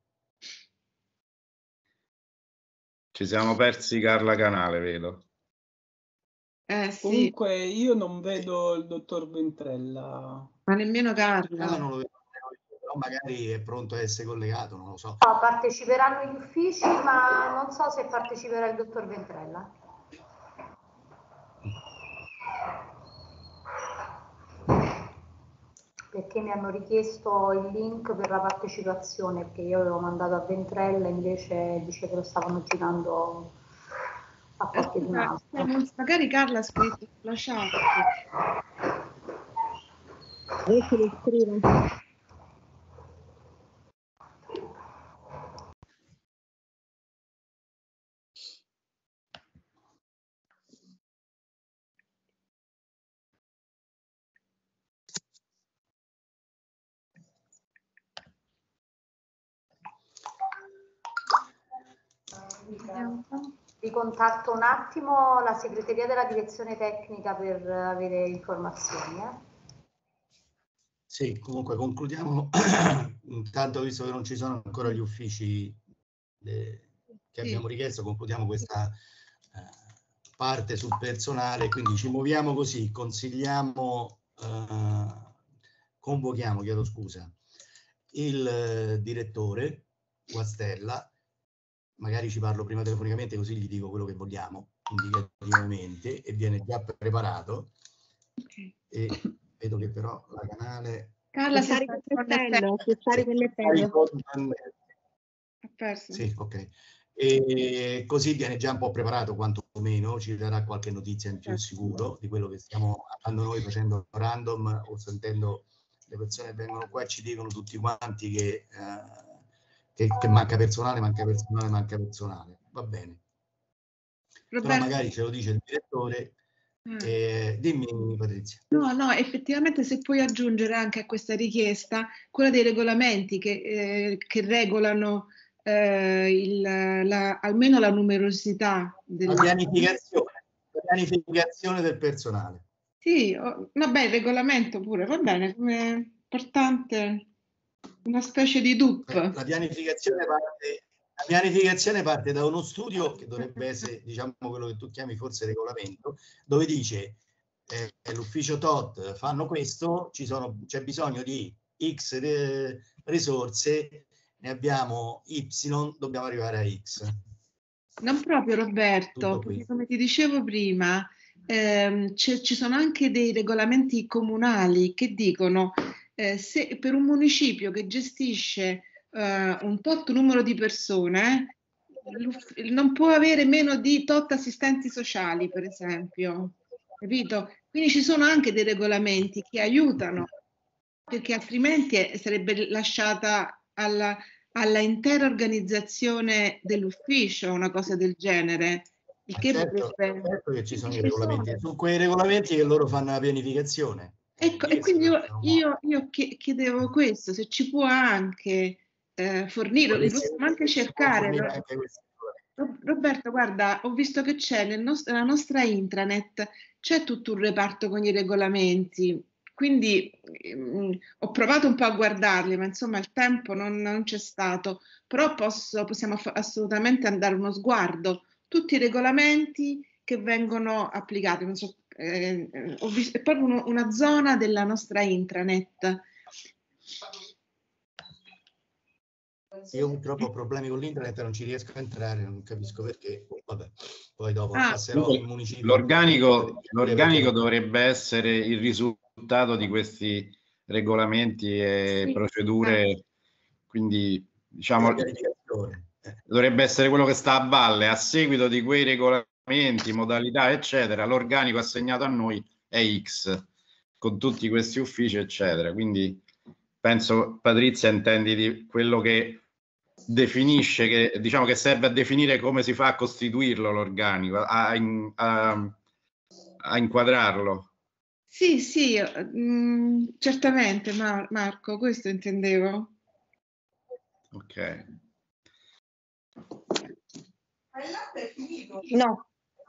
Speaker 6: Ci siamo persi Carla Canale, vedo.
Speaker 4: Eh, sì.
Speaker 5: Comunque io non vedo il dottor Ventrella.
Speaker 4: Ma nemmeno Carla.
Speaker 2: Carla non lo vedo, però magari è pronto a essere collegato, non lo so.
Speaker 1: No, parteciperanno gli uffici, ma non so se parteciperà il dottor Ventrella. perché mi hanno richiesto il link per la partecipazione, perché io avevo mandato a Ventrella, invece dice che lo stavano girando a qualche altro.
Speaker 4: Magari Carla ha scritto sulla chat.
Speaker 7: Adesso lo scrivo.
Speaker 1: Vi contatto un attimo la segreteria della direzione tecnica per avere informazioni. Eh?
Speaker 2: Sì, comunque concludiamo. Intanto, visto che non ci sono ancora gli uffici eh, che abbiamo richiesto, concludiamo questa eh, parte sul personale. Quindi ci muoviamo così, consigliamo, eh, convochiamo, chiedo scusa, il eh, direttore Guastella. Magari ci parlo prima telefonicamente, così gli dico quello che vogliamo indicativamente e viene già preparato. Okay. E vedo che però la canale
Speaker 4: Carla si sta riconnettendo, si sta riconnettendo. Ha perso.
Speaker 2: Sì, ok. E così viene già un po' preparato, quantomeno ci darà qualche notizia in più sicuro di quello che stiamo andando noi facendo random o sentendo le persone che vengono qua e ci dicono tutti quanti che eh, Che, che manca personale, manca personale, manca personale. Va bene. Roberto. Però magari ce lo dice il direttore. Mm. Eh, dimmi Patrizia.
Speaker 4: No, no, effettivamente se puoi aggiungere anche a questa richiesta quella dei regolamenti che, eh, che regolano eh, il, la, almeno la numerosità della...
Speaker 2: La pianificazione, la pianificazione del personale.
Speaker 4: Sì, oh, vabbè, il regolamento pure, va bene, come importante... Una specie di D U P.
Speaker 2: La pianificazione parte, la pianificazione parte da uno studio che dovrebbe essere, diciamo, quello che tu chiami forse regolamento, dove dice eh, l'ufficio tot fanno questo, ci sono, c'è bisogno di X re, risorse, ne abbiamo Y, dobbiamo arrivare a X.
Speaker 4: Non proprio Roberto, perché come ti dicevo prima, ehm, ci sono anche dei regolamenti comunali che dicono Eh, se per un municipio che gestisce eh, un tot numero di persone non può avere meno di tot assistenti sociali, per esempio, capito? Quindi ci sono anche dei regolamenti che aiutano, perché altrimenti sarebbe lasciata alla, alla intera organizzazione dell'ufficio una cosa del genere. Il che
Speaker 2: certo, potrebbe... certo che ci sono i regolamenti, sono quei regolamenti che loro fanno la pianificazione.
Speaker 4: Ecco, e quindi io, io, io chiedevo questo, se ci può anche eh, fornire, li possiamo anche cercare. No? Anche Roberto, guarda, ho visto che c'è nel nost- nella nostra intranet, c'è tutto un reparto con i regolamenti, quindi mh, ho provato un po' a guardarli, ma insomma il tempo non, non c'è stato, però posso, possiamo fa- assolutamente andare uno sguardo, tutti i regolamenti che vengono applicati, non so, Eh, ho visto, è proprio uno, una zona della nostra intranet.
Speaker 2: Io purtroppo ho problemi con l'internet, non ci riesco a entrare, non capisco perché. Vabbè, poi dopo
Speaker 6: ah,
Speaker 2: passerò in municipio.
Speaker 6: L'organico, l'organico dovrebbe essere il risultato di questi regolamenti e sì, procedure, eh. Quindi diciamo dovrebbe essere quello che sta a valle a seguito di quei regolamenti, modalità eccetera, l'organico assegnato a noi è X con tutti questi uffici eccetera. Quindi penso, Patrizia, intendi di quello che definisce, che diciamo che serve a definire come si fa a costituirlo l'organico, a, a, a inquadrarlo.
Speaker 4: Sì, sì, mh, certamente Mar- Marco, questo intendevo.
Speaker 6: Ok.
Speaker 7: No.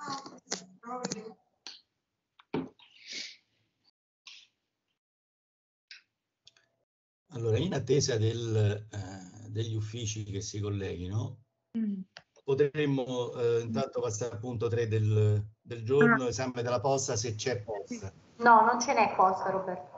Speaker 2: Allora, in attesa del, eh, degli uffici che si colleghino, mm. potremmo eh, intanto passare al punto tre del, del giorno, ah. esame della posta, se c'è posta.
Speaker 1: No, non ce n'è posta, Roberto.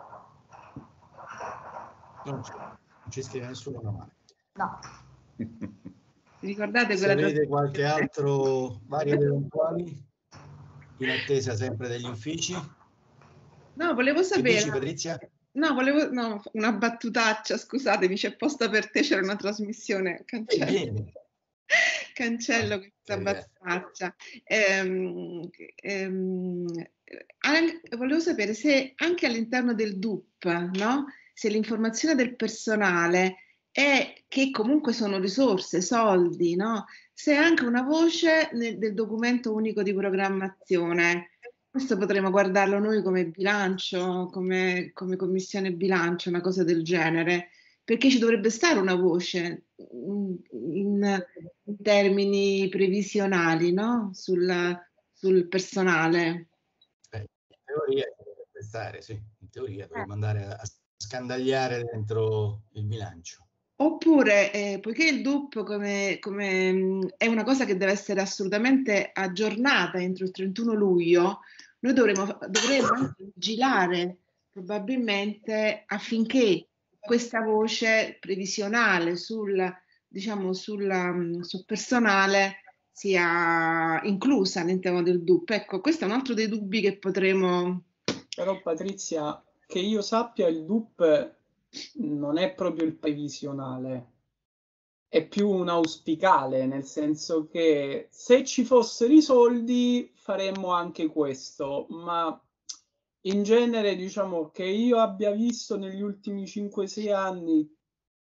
Speaker 2: Non, non ci scrive nessuno una mano.
Speaker 1: No.
Speaker 4: Ricordate
Speaker 2: se avete qualche altro varie eventuali in attesa sempre degli uffici?
Speaker 4: No, volevo sapere.
Speaker 2: Dici, Patrizia?
Speaker 4: No, volevo, no, una battutaccia, scusatemi, c'è posta per te, c'era una trasmissione, cancello, cancello questa battutaccia. Ehm, ehm, anche, volevo sapere se anche all'interno del D U P, no? Se l'informazione del personale è che comunque sono risorse, soldi, no? Se è anche una voce nel, del documento unico di programmazione. Questo potremmo guardarlo noi come bilancio, come, come commissione bilancio, una cosa del genere, perché ci dovrebbe stare una voce in, in, in termini previsionali, no? Sul, sul personale.
Speaker 2: Eh, in teoria dovrebbe stare, sì, in teoria dovremmo andare a, a scandagliare dentro il bilancio.
Speaker 4: Oppure, eh, poiché il D U P come, come, mh, è una cosa che deve essere assolutamente aggiornata entro il trentuno luglio, noi dovremo, dovremo anche vigilare probabilmente affinché questa voce previsionale sul, diciamo, sul, um, sul personale sia inclusa all'interno del D U P. Ecco, questo è un altro dei dubbi che potremo...
Speaker 5: Però Patrizia, che io sappia, il D U P non è proprio il previsionale, è più un auspicale, nel senso che se ci fossero i soldi faremmo anche questo, ma in genere diciamo che io abbia visto negli ultimi cinque sei anni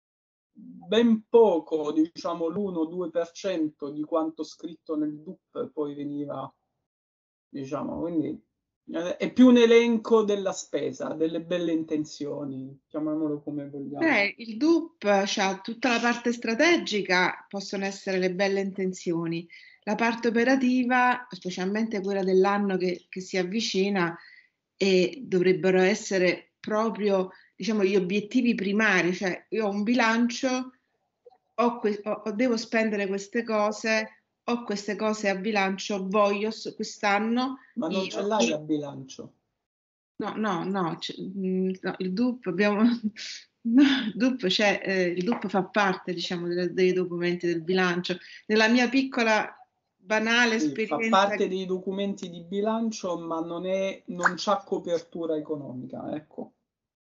Speaker 5: ben poco, diciamo l'uno due per cento di quanto scritto nel D U P poi veniva, diciamo, quindi è più un elenco della spesa, delle belle intenzioni, chiamiamolo come vogliamo.
Speaker 4: Beh, il D U P c'ha tutta la parte strategica, possono essere le belle intenzioni. La parte operativa, specialmente quella dell'anno che, che si avvicina, e dovrebbero essere proprio, diciamo, gli obiettivi primari. Cioè, io ho un bilancio, ho que- ho- ho- devo spendere queste cose, ho queste cose a bilancio, voglio s- quest'anno...
Speaker 5: Ma non
Speaker 4: io-
Speaker 5: ce l'hai a bilancio?
Speaker 4: No, no, no, c- mh, no, il D U P abbiamo... No, il D U P c'è, eh, il D U P fa parte, diciamo, dei, dei documenti del bilancio. Nella mia piccola, banale
Speaker 5: Sì,
Speaker 4: esperienza...
Speaker 5: fa parte dei documenti di bilancio, ma non è, non c'ha copertura economica, ecco.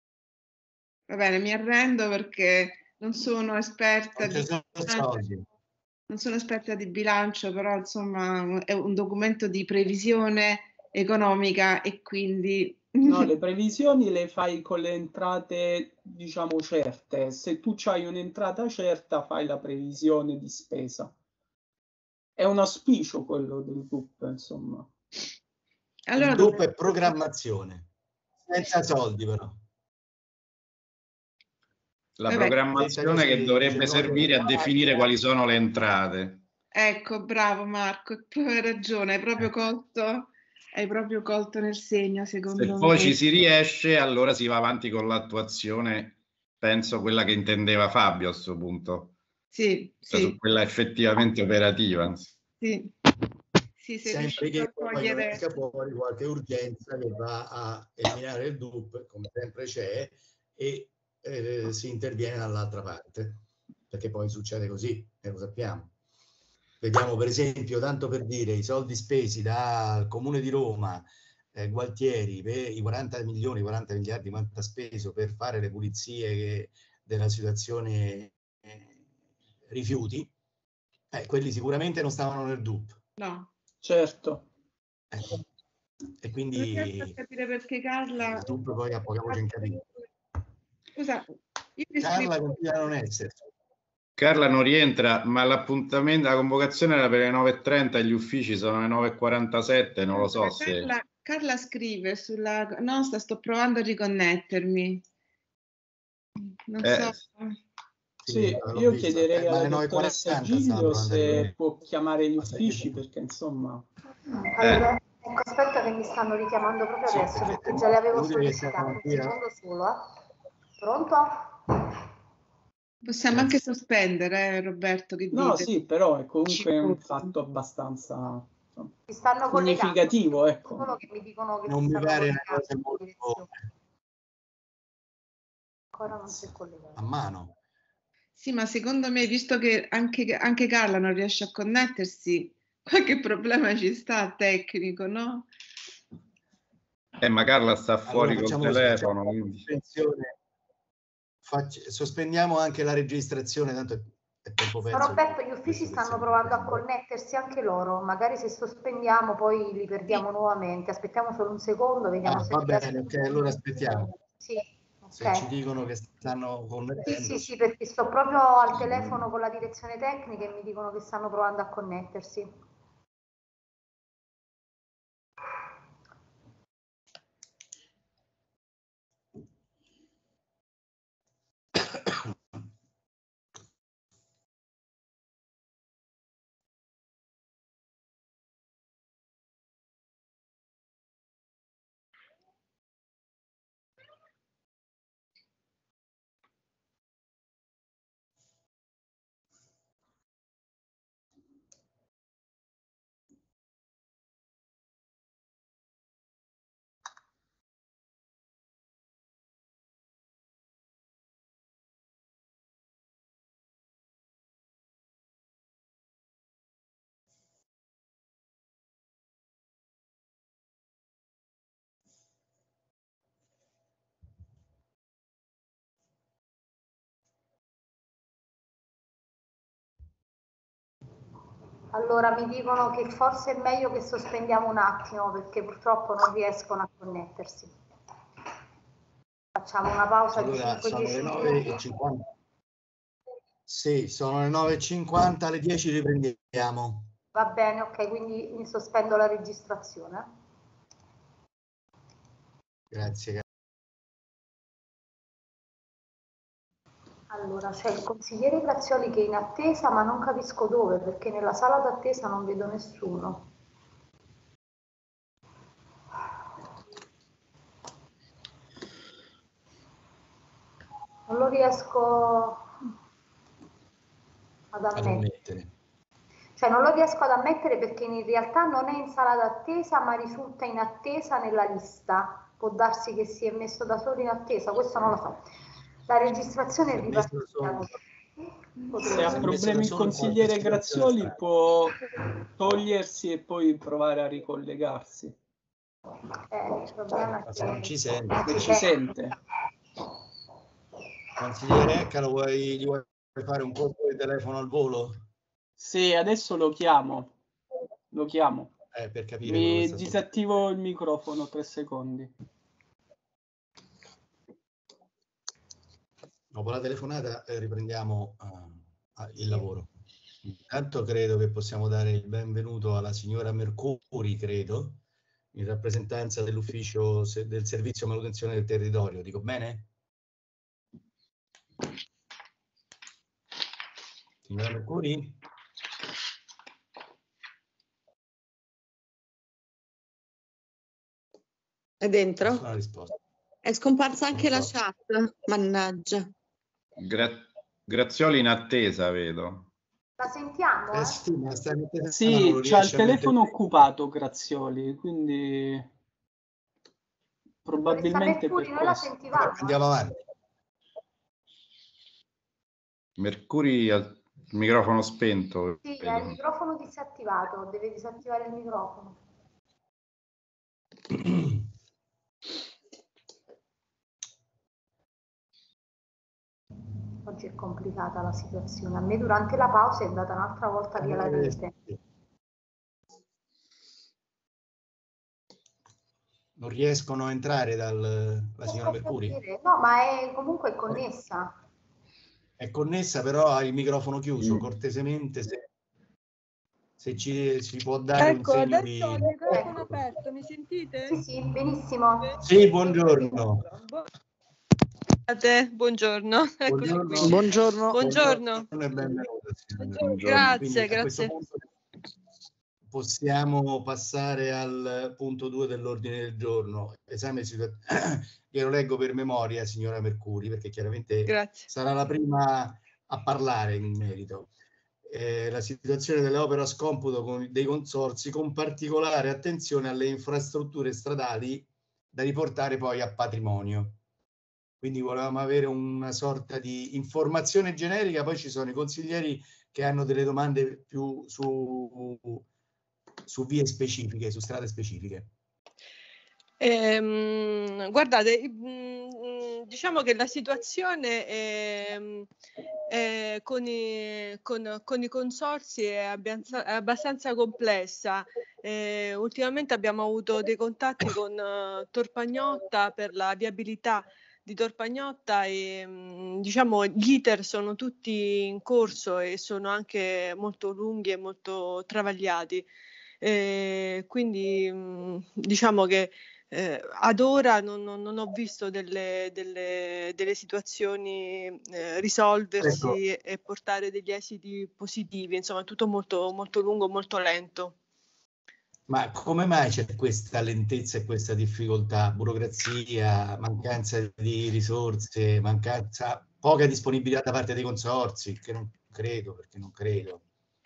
Speaker 4: Va bene, mi arrendo perché non sono esperta
Speaker 2: Non
Speaker 4: di
Speaker 2: ci sono soldi.
Speaker 4: non sono esperta di bilancio, però insomma è un documento di previsione economica e quindi...
Speaker 5: No, le previsioni le fai con le entrate, diciamo, certe. Se tu hai un'entrata certa, fai la previsione di spesa. È un auspicio quello del D U P, insomma.
Speaker 4: Allora,
Speaker 2: il D U P è programmazione, senza soldi però.
Speaker 6: La
Speaker 4: Vabbè.
Speaker 6: programmazione che dovrebbe servire a definire quali sono le entrate.
Speaker 4: Ecco, bravo Marco, hai ragione, hai proprio colto, hai proprio colto nel segno, secondo
Speaker 6: Se
Speaker 4: me.
Speaker 6: poi ci si riesce, allora si va avanti con l'attuazione, penso quella che intendeva Fabio a questo punto.
Speaker 4: Sì,
Speaker 6: Cioè,
Speaker 4: sì.
Speaker 6: su quella effettivamente operativa.
Speaker 4: Sì. Sì, se
Speaker 2: sempre che
Speaker 4: a
Speaker 2: poi
Speaker 4: togliere...
Speaker 2: non esca fuori qualche urgenza che va a eliminare il D U P, come sempre c'è, e eh, si interviene dall'altra parte, perché poi succede così, e lo sappiamo. Vediamo per esempio, tanto per dire, i soldi spesi dal Comune di Roma, eh, Gualtieri, per i quaranta milioni, quaranta miliardi, quanto ha speso per fare le pulizie che, della situazione eh, rifiuti, eh, quelli sicuramente non stavano nel D U P.
Speaker 4: No.
Speaker 5: Certo.
Speaker 2: Eh, e
Speaker 4: Non
Speaker 2: quindi
Speaker 4: riesco a capire perché Carla...
Speaker 2: il D U P poi ha poca voce in cabina.
Speaker 4: Scusa, io ti
Speaker 2: Carla
Speaker 4: scrivo...
Speaker 2: continua a non esserci.
Speaker 6: Carla non rientra, ma l'appuntamento, la convocazione era per le nove e trenta, gli uffici sono le nove e quarantasette, non lo so se...
Speaker 4: Carla, Carla scrive sulla... No, sta, sto provando a riconnettermi. Non
Speaker 6: Eh,
Speaker 4: so...
Speaker 5: Sì,
Speaker 2: l'ho
Speaker 5: io
Speaker 2: visto.
Speaker 5: chiederei
Speaker 2: Eh, ma
Speaker 5: alla
Speaker 2: alle
Speaker 5: dottoressa
Speaker 2: nove e quaranta
Speaker 5: Giglio
Speaker 2: stanno
Speaker 5: se
Speaker 2: andando.
Speaker 5: può chiamare gli uffici,
Speaker 2: Aspetta.
Speaker 5: perché insomma...
Speaker 1: Allora, ecco, aspetta che mi stanno richiamando proprio
Speaker 2: Sì,
Speaker 1: adesso,
Speaker 2: perché
Speaker 1: perché già le avevo
Speaker 2: inutile che
Speaker 1: sollecitate.
Speaker 2: stiamo
Speaker 1: Un
Speaker 2: qui a-
Speaker 1: secondo solo, eh. Pronto?
Speaker 4: Possiamo
Speaker 2: Grazie.
Speaker 4: anche sospendere, eh, Roberto, che
Speaker 5: No,
Speaker 4: dite?
Speaker 5: sì, però è comunque un fatto abbastanza insomma,
Speaker 1: Si stanno
Speaker 5: significativo,
Speaker 1: collegando.
Speaker 5: ecco.
Speaker 1: Solo che mi dicono che
Speaker 2: Non
Speaker 1: si
Speaker 2: mi
Speaker 1: stanno
Speaker 2: pare una
Speaker 1: collegando.
Speaker 2: cosa molto
Speaker 1: Ancora non si è collegato.
Speaker 2: a mano.
Speaker 4: Sì, ma secondo me, visto che anche, anche Carla non riesce a connettersi, qualche problema ci sta tecnico, no?
Speaker 6: Eh, ma Carla sta fuori
Speaker 2: allora,
Speaker 6: col
Speaker 2: facciamo
Speaker 6: telefono,
Speaker 2: così,
Speaker 6: quindi...
Speaker 2: Facci, sospendiamo anche la registrazione, tanto è tempo perso.
Speaker 1: Roberto, gli uffici stanno provando a connettersi anche loro, magari se sospendiamo poi li perdiamo nuovamente. Aspettiamo solo un secondo, vediamo
Speaker 2: ah,
Speaker 1: se
Speaker 2: va bene, ok, allora aspettiamo.
Speaker 1: Sì, okay.
Speaker 2: Se ci dicono che stanno connettendo.
Speaker 1: Sì, sì, sì, perché sto proprio al telefono con la direzione tecnica e mi dicono che stanno provando a connettersi. Allora mi dicono che forse è meglio che sospendiamo un attimo perché purtroppo non riescono a connettersi. Facciamo una pausa
Speaker 2: allora,
Speaker 1: di cinque dieci
Speaker 2: nove e
Speaker 1: minuti.
Speaker 2: cinquanta. Sì, sono le nove e cinquanta, alle dieci riprendiamo.
Speaker 1: Va bene, ok, quindi mi sospendo la registrazione.
Speaker 2: Grazie.
Speaker 1: Allora, c'è il consigliere Grazioli che è in attesa, ma non capisco dove, perché nella sala d'attesa non vedo nessuno. Non lo riesco ad ammettere. Cioè non lo riesco ad ammettere perché in realtà non è in sala d'attesa, ma risulta in attesa nella lista. Può darsi che si è messo da solo in attesa, questo non lo so. La registrazione è ripartita.
Speaker 5: Se ha problemi il consigliere Grazioli può togliersi e poi provare a ricollegarsi.
Speaker 1: Eh, il problema è che
Speaker 2: non ci sente.
Speaker 5: Non ci sente.
Speaker 2: Consigliere Eccaro, vuoi, gli vuoi fare un colpo di telefono al volo?
Speaker 5: Sì, adesso lo chiamo. Lo chiamo.
Speaker 2: Eh, per capire
Speaker 5: Mi disattivo il microfono tre secondi.
Speaker 2: Dopo la telefonata eh, riprendiamo uh, il lavoro. Intanto credo che possiamo dare il benvenuto alla signora Mercuri, credo, in rappresentanza dell'ufficio se, del servizio manutenzione del territorio. Dico bene? Signora Mercuri?
Speaker 7: È dentro?
Speaker 2: Nessuna risposta.
Speaker 7: È scomparsa anche la chat, mannaggia.
Speaker 6: Gra Grazioli in attesa, vedo.
Speaker 1: La sentiamo? Eh?
Speaker 2: Eh sì, ma sta
Speaker 5: sì, c'ha il telefono occupato Grazioli, quindi probabilmente per
Speaker 1: noi la sentivamo.
Speaker 2: Andiamo avanti.
Speaker 6: Mercuri al microfono spento.
Speaker 1: Sì, è il microfono disattivato, deve disattivare il microfono. Oggi è complicata la situazione. A me durante la pausa è andata un'altra volta via la rete.
Speaker 2: Non riescono a entrare dalla signora Mercuri?
Speaker 1: No, ma è comunque connessa.
Speaker 2: È connessa, però ha il microfono chiuso. Mm. Cortesemente, se, se ci si può dare
Speaker 9: ecco,
Speaker 2: un segno
Speaker 9: adesso
Speaker 2: di...
Speaker 9: ho il microfono
Speaker 2: ecco.
Speaker 9: aperto, mi sentite?
Speaker 1: Sì, sì, benissimo.
Speaker 2: Sì, buongiorno.
Speaker 9: Buongiorno.
Speaker 2: Buongiorno.
Speaker 9: Buongiorno.
Speaker 2: Buongiorno.
Speaker 9: Buongiorno.
Speaker 2: Buongiorno.
Speaker 9: Buongiorno. Grazie,
Speaker 2: Quindi,
Speaker 9: grazie.
Speaker 2: Possiamo passare al punto due dell'ordine del giorno. Esame glielo leggo per memoria, signora Mercuri, perché chiaramente
Speaker 9: Grazie.
Speaker 2: sarà la prima a parlare in merito. Eh, la situazione delle opere a scomputo con, dei consorzi, con particolare attenzione alle infrastrutture stradali da riportare poi a patrimonio. Quindi volevamo avere una sorta di informazione generica, poi ci sono i consiglieri che hanno delle domande più su... su vie specifiche, su strade specifiche.
Speaker 9: Ehm, guardate, mh, diciamo che la situazione è, è con, i, con, con i consorzi è abbastanza, è abbastanza complessa. Eh, ultimamente abbiamo avuto dei contatti con uh, Torpagnotta per la viabilità di Torpagnotta e mh, diciamo gli iter sono tutti in corso e sono anche molto lunghi e molto travagliati. Eh, quindi mh, diciamo che Eh, ad ora non, non, non ho visto delle, delle, delle situazioni eh, risolversi ecco. e portare degli esiti positivi, insomma tutto molto, molto lungo, molto lento.
Speaker 2: Ma come mai c'è questa lentezza e questa difficoltà? Burocrazia, mancanza di risorse, mancanza, poca disponibilità da parte dei consorzi, che non credo, perché non credo.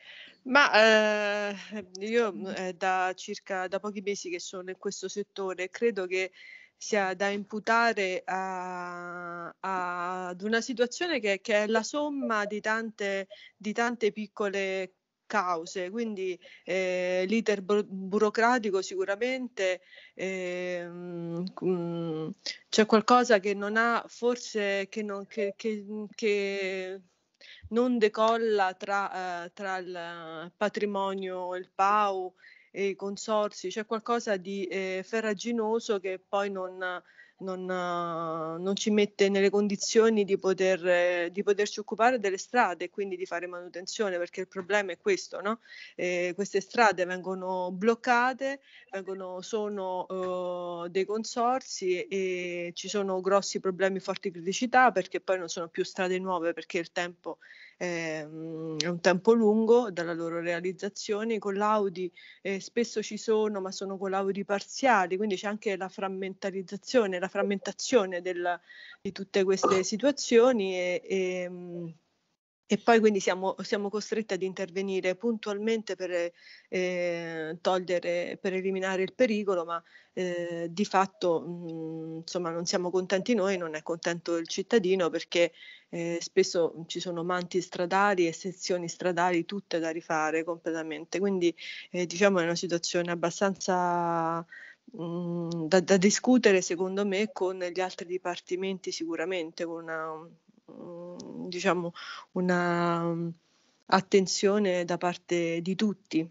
Speaker 9: Ma eh, io eh, da circa da pochi mesi che sono in questo settore, credo che sia da imputare a, a, ad una situazione che, che è la somma di tante, di tante piccole cause, quindi eh, l'iter buro- burocratico sicuramente eh, mh, c'è qualcosa che non ha, forse che non, che, che, che non decolla tra, eh, tra il patrimonio, il P A U e i consorzi, c'è qualcosa di eh, ferraginoso che poi non, non, uh, non ci mette nelle condizioni di, poter, eh, di poterci occupare delle strade e quindi di fare manutenzione, perché il problema è questo, no? Eh, queste strade vengono bloccate, vengono, sono uh, dei consorzi e ci sono grossi problemi, forti criticità, perché poi non sono più strade nuove, perché il tempo è, è un tempo lungo dalla loro realizzazione. I collaudi eh, spesso ci sono, ma sono collaudi parziali, quindi c'è anche la frammentarizzazione, la frammentazione del, di tutte queste situazioni e, e E poi quindi siamo, siamo costretti ad intervenire puntualmente per eh, togliere, per eliminare il pericolo, ma eh, di fatto mh, insomma non siamo contenti noi, non è contento il cittadino, perché eh, spesso ci sono manti stradali e sezioni stradali tutte da rifare completamente. Quindi eh, diciamo è una situazione abbastanza mh, da, da discutere, secondo me, con gli altri dipartimenti, sicuramente con una diciamo una um, attenzione da parte di tutti.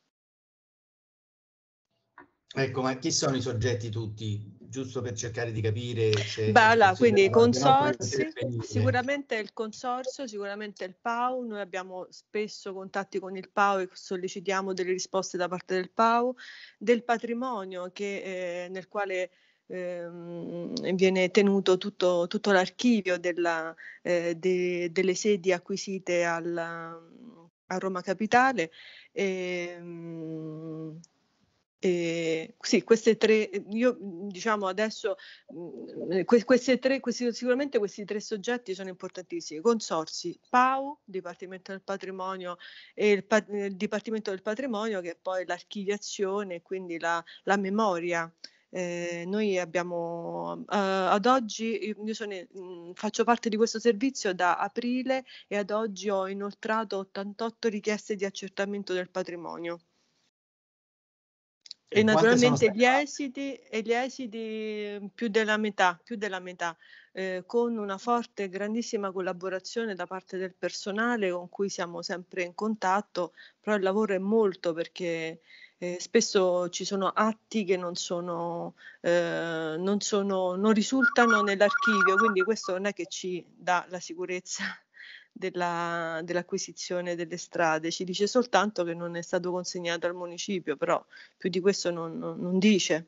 Speaker 2: Ecco, ma chi sono i soggetti tutti? Giusto per cercare di capire se...
Speaker 9: Beh, allora, quindi i consorzi, sicuramente il consorzio, sicuramente il P A U, noi abbiamo spesso contatti con il P A U e sollecitiamo delle risposte da parte del P A U, del patrimonio che, eh, nel quale ehm, viene tenuto tutto, tutto l'archivio della, eh, de, delle sedi acquisite al, a Roma Capitale. E, E, sì, queste tre, io diciamo adesso, mh, que- queste tre, questi, sicuramente questi tre soggetti sono importantissimi: consorzi, P A U, Dipartimento del Patrimonio e il, pa- il Dipartimento del Patrimonio, che è poi l'archiviazione, quindi la, la memoria. Eh, noi abbiamo uh, ad oggi, io sono, mh, faccio parte di questo servizio da aprile e ad oggi ho inoltrato ottantotto richieste di accertamento del patrimonio. E, e naturalmente gli esiti, e gli esiti più della metà, più della metà eh, con una forte, grandissima collaborazione da parte del personale con cui siamo sempre in contatto, però il lavoro è molto, perché eh, spesso ci sono atti che non sono, eh, non sono, non risultano nell'archivio, quindi questo non è che ci dà la sicurezza della, dell'acquisizione delle strade, ci dice soltanto che non è stato consegnato al municipio, però più di questo non, non, non dice.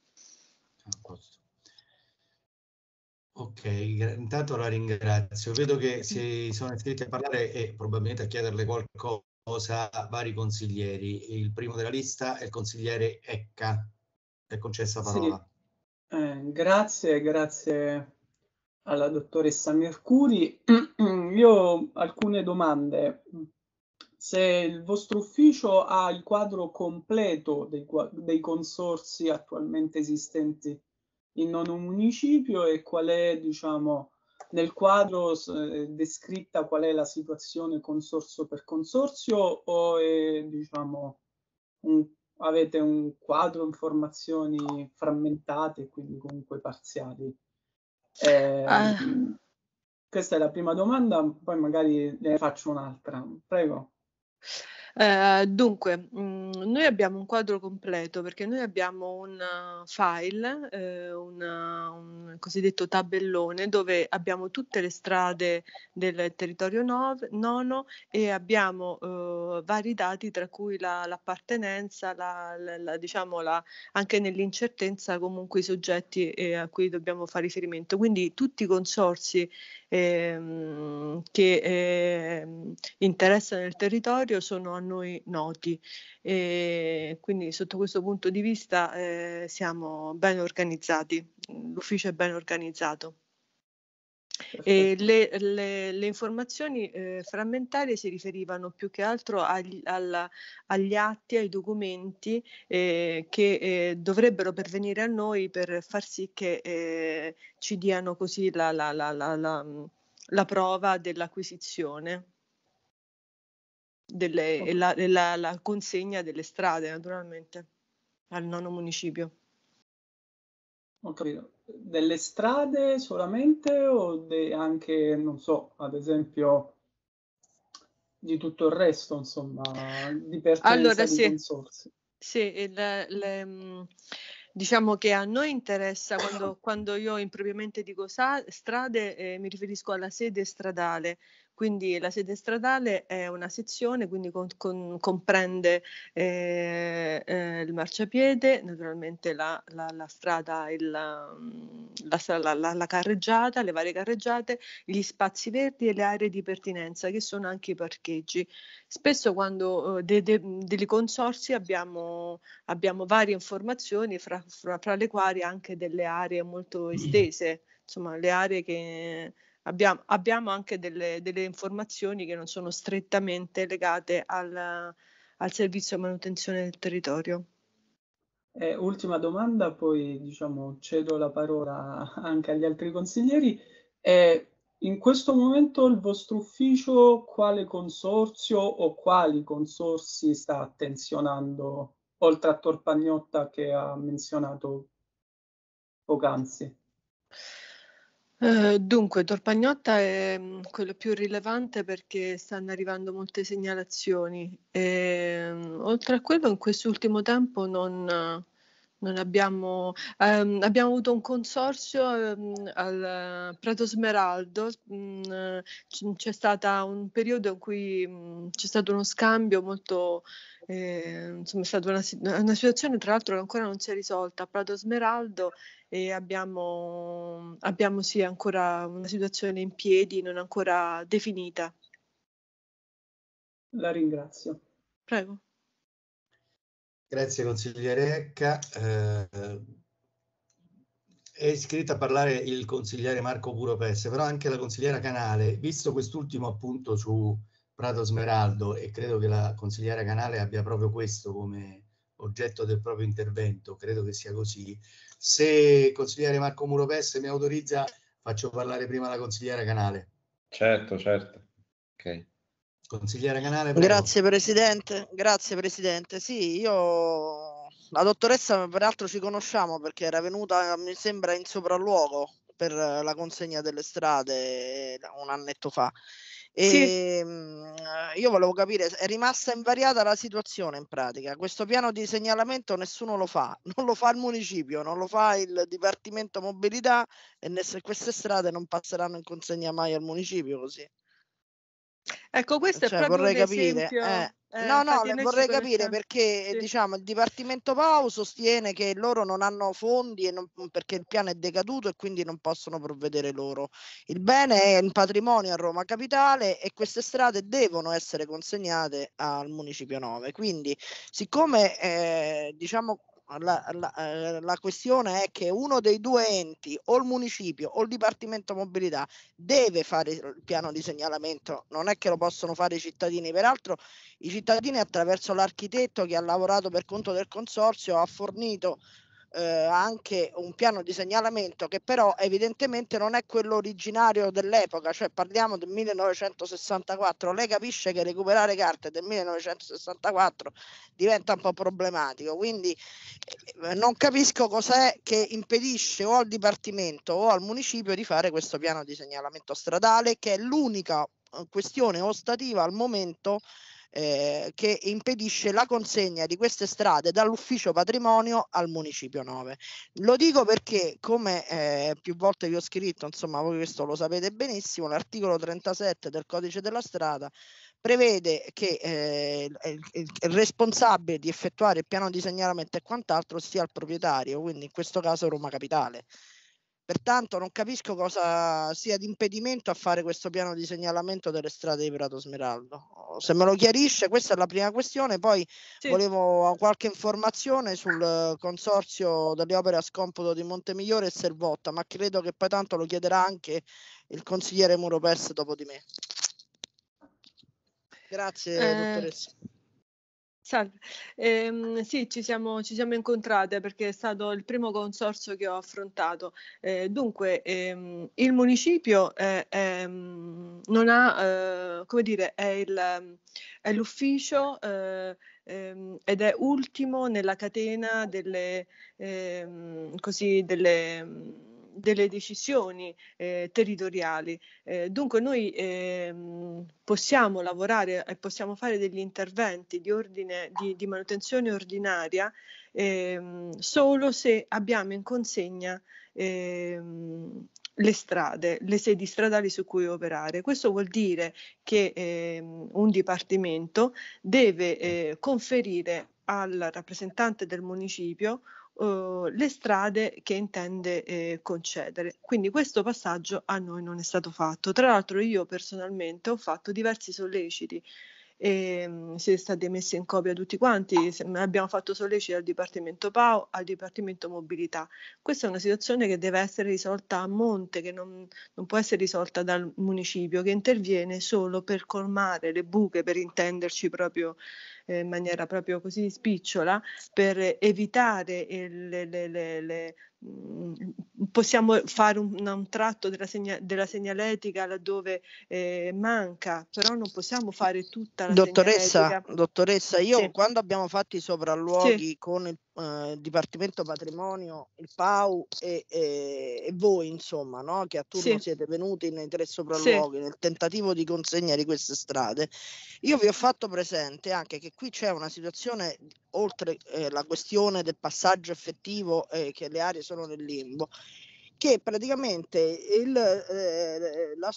Speaker 2: Ok, intanto la ringrazio. Vedo che si sono iscritti a parlare e probabilmente a chiederle qualcosa vari consiglieri. Il primo della lista è il consigliere Ecca. È concessa la parola.
Speaker 5: Sì. Eh, grazie, grazie alla dottoressa Mercuri. Io ho alcune domande. Se il vostro ufficio ha il quadro completo dei, dei consorzi attualmente esistenti in ogni municipio e qual è, diciamo, nel quadro eh, descritta qual è la situazione consorzio per consorzio, o è, diciamo, un avete un quadro, informazioni frammentate, quindi comunque parziali? Eh,
Speaker 9: Ah.
Speaker 5: Questa è la prima domanda, poi magari ne faccio un'altra. Prego.
Speaker 9: Eh, dunque, mh, noi abbiamo un quadro completo perché noi abbiamo un uh, file, eh, un, uh, un cosiddetto tabellone dove abbiamo tutte le strade del territorio nove, nono e abbiamo uh, vari dati tra cui la, l'appartenenza, la, la, la, diciamo la, anche nell'incertezza comunque i soggetti eh, a cui dobbiamo fare riferimento. Quindi tutti i consorzi ehm, che eh, interessano il territorio sono a noi noti e quindi sotto questo punto di vista eh, siamo ben organizzati, l'ufficio è ben organizzato. E le, le, le informazioni eh, frammentarie si riferivano più che altro agli, alla, agli atti, ai documenti eh, che eh, dovrebbero pervenire a noi per far sì che eh, ci diano così la, la, la, la, la, la prova dell'acquisizione delle, okay. e, la, e la, la consegna delle strade naturalmente al nono municipio.
Speaker 5: Ho capito. Delle strade solamente o de anche, non so, ad esempio di tutto il resto, insomma, di pertinenza
Speaker 9: allora,
Speaker 5: di
Speaker 9: sì.
Speaker 5: consorzi?
Speaker 9: Sì, il, le, diciamo che a noi interessa, quando, quando io impropriamente dico sa, strade, eh, mi riferisco alla sede stradale. Quindi la sede stradale è una sezione, quindi con, con, comprende eh, eh, il marciapiede, naturalmente la, la, la strada, il, la, la, la, la carreggiata, le varie carreggiate, gli spazi verdi e le aree di pertinenza, che sono anche i parcheggi. Spesso quando eh, de, de, dei consorzi abbiamo, abbiamo varie informazioni, fra, fra, fra le quali anche delle aree molto estese, insomma le aree che... Abbiamo, abbiamo anche delle, delle informazioni che non sono strettamente legate al, al servizio manutenzione del territorio.
Speaker 5: Eh, ultima domanda, poi diciamo cedo la parola anche agli altri consiglieri. Eh, in questo momento il vostro ufficio quale consorzio o quali consorsi sta attenzionando, oltre a Tor Pagnotta che ha menzionato poc'anzi?
Speaker 9: Uh, dunque, Tor Pagnotta è mh, quello più rilevante perché stanno arrivando molte segnalazioni e, mh, oltre a quello in quest'ultimo tempo non, non abbiamo, um, abbiamo avuto un consorzio um, al Prato Smeraldo, mh, c'è stato un periodo in cui mh, c'è stato uno scambio molto, eh, insomma è stata una, una situazione tra l'altro che ancora non si è risolta a Prato Smeraldo e abbiamo, abbiamo sì ancora una situazione in piedi non ancora definita.
Speaker 5: La ringrazio.
Speaker 9: Prego.
Speaker 2: Grazie consigliere Ecca. Eh, è iscritto a parlare il consigliere Marco Puropesse, però anche la consigliera Canale, visto quest'ultimo appunto su Prato Smeraldo, e credo che la consigliera Canale abbia proprio questo come oggetto del proprio intervento, credo che sia così. Se il consigliere Marco Puropesse mi autorizza, faccio parlare prima la consigliera Canale.
Speaker 6: Certo, certo. Ok.
Speaker 2: Consigliera Canale, prego.
Speaker 3: Grazie Presidente, grazie Presidente. Sì, io la dottoressa peraltro ci conosciamo perché era venuta, mi sembra, in sopralluogo per la consegna delle strade un annetto fa. E sì. Io volevo capire, è rimasta invariata la situazione in pratica? Questo piano di segnalamento nessuno lo fa, non lo fa il municipio, non lo fa il Dipartimento Mobilità e queste strade non passeranno in consegna mai al municipio così.
Speaker 9: Ecco, questo
Speaker 3: cioè,
Speaker 9: è proprio
Speaker 3: vorrei
Speaker 9: un
Speaker 3: capire.
Speaker 9: esempio.
Speaker 3: Eh,
Speaker 9: Eh,
Speaker 3: no, no, vorrei capire
Speaker 9: conosciamo.
Speaker 3: perché
Speaker 9: Sì.
Speaker 3: diciamo il Dipartimento Pau sostiene che loro non hanno fondi e non, perché il piano è decaduto e quindi non possono provvedere loro. Il bene è in patrimonio a Roma Capitale e queste strade devono essere consegnate al Municipio nove. Quindi, siccome eh, diciamo La, la, eh, la questione è che uno dei due enti, o il municipio o il Dipartimento Mobilità, deve fare il piano di segnalamento, non è che lo possono fare i cittadini. Peraltro i cittadini, attraverso l'architetto che ha lavorato per conto del consorzio, ha fornito eh, anche un piano di segnalamento che però evidentemente non è quello originario dell'epoca, cioè parliamo del millenovecentosessantaquattro. Lei capisce che recuperare carte del millenovecentosessantaquattro diventa un po' problematico, quindi eh, non capisco cos'è che impedisce o al Dipartimento o al municipio di fare questo piano di segnalamento stradale, che è l'unica eh, questione ostativa al momento Eh, che impedisce la consegna di queste strade dall'ufficio patrimonio al municipio nove. Lo dico perché, come eh, più volte vi ho scritto, insomma voi questo lo sapete benissimo, l'articolo trentasette del codice della strada prevede che eh, il, il, il responsabile di effettuare il piano di segnalamento e quant'altro sia il proprietario, quindi in questo caso Roma Capitale. Pertanto non capisco cosa sia di impedimento a fare questo piano di segnalamento delle strade di Prato Smeraldo. Se me lo chiarisce, questa è la prima questione. Poi sì, volevo qualche informazione sul consorzio delle opere a scomputo di Montemigliore e Servotta, ma credo che poi tanto lo chiederà anche il consigliere Muropers dopo di me. Grazie, eh... dottoressa.
Speaker 9: Salve, eh, sì, ci siamo, ci siamo incontrate perché è stato il primo consorzio che ho affrontato. Eh, dunque, ehm, il municipio è, è, non ha, eh, come dire, è, il, è l'ufficio eh, ehm, ed è ultimo nella catena delle, ehm, così, delle delle decisioni eh, territoriali. Eh, dunque noi eh, possiamo lavorare e possiamo fare degli interventi di ordine di, di manutenzione ordinaria eh, solo se abbiamo in consegna eh, le strade, le sedi stradali su cui operare. Questo vuol dire che eh, un dipartimento deve eh, conferire al rappresentante del municipio Uh, le strade che intende eh, concedere. Quindi questo passaggio a noi non è stato fatto. Tra l'altro io personalmente ho fatto diversi solleciti e um, siete stati messi in copia tutti quanti, abbiamo fatto solleciti al Dipartimento P A O, al Dipartimento Mobilità. Questa è una situazione che deve essere risolta a monte, che non, non può essere risolta dal municipio, che interviene solo per colmare le buche, per intenderci proprio eh, in maniera proprio così spicciola, per evitare il, le, le, le, le possiamo fare un, un tratto della, segna, della segnaletica laddove eh, manca, però non possiamo fare tutta la
Speaker 3: dottoressa,
Speaker 9: segnaletica.
Speaker 3: Dottoressa, io
Speaker 9: sì.
Speaker 3: quando abbiamo fatto i sopralluoghi
Speaker 9: sì.
Speaker 3: con il eh, Dipartimento Patrimonio, il P A U e, e, e voi, insomma, no? Che a turno
Speaker 9: sì.
Speaker 3: siete venuti nei tre sopralluoghi sì. nel tentativo di consegna di queste strade, io vi ho fatto presente anche che qui c'è una situazione, oltre eh, la questione del passaggio effettivo, eh, che le aree sono nel limbo, che praticamente il, eh, la,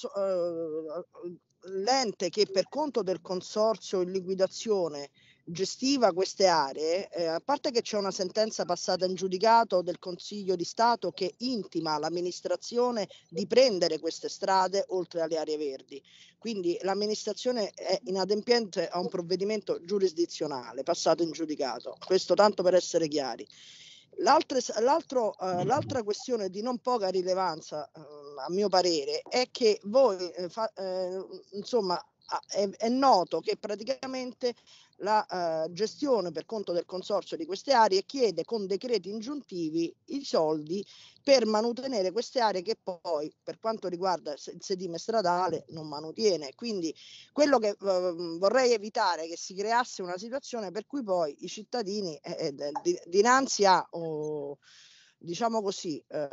Speaker 3: eh, l'ente che per conto del consorzio in liquidazione gestiva queste aree, eh, a parte che c'è una sentenza passata in giudicato del Consiglio di Stato che intima all'amministrazione di prendere queste strade oltre alle aree verdi, quindi l'amministrazione è inadempiente a un provvedimento giurisdizionale passato in giudicato, questo tanto per essere chiari. L'altra, l'altro, uh, l'altra questione di non poca rilevanza, uh, a mio parere, è che voi, eh, fa, eh, insomma, è, è noto che praticamente la uh, gestione per conto del consorzio di queste aree chiede con decreti ingiuntivi i soldi per manutenere queste aree che poi, per quanto riguarda il sedime stradale, non manutiene. Quindi quello che uh, vorrei evitare è che si creasse una situazione per cui poi i cittadini eh, eh, dinanzi a oh, diciamo così eh,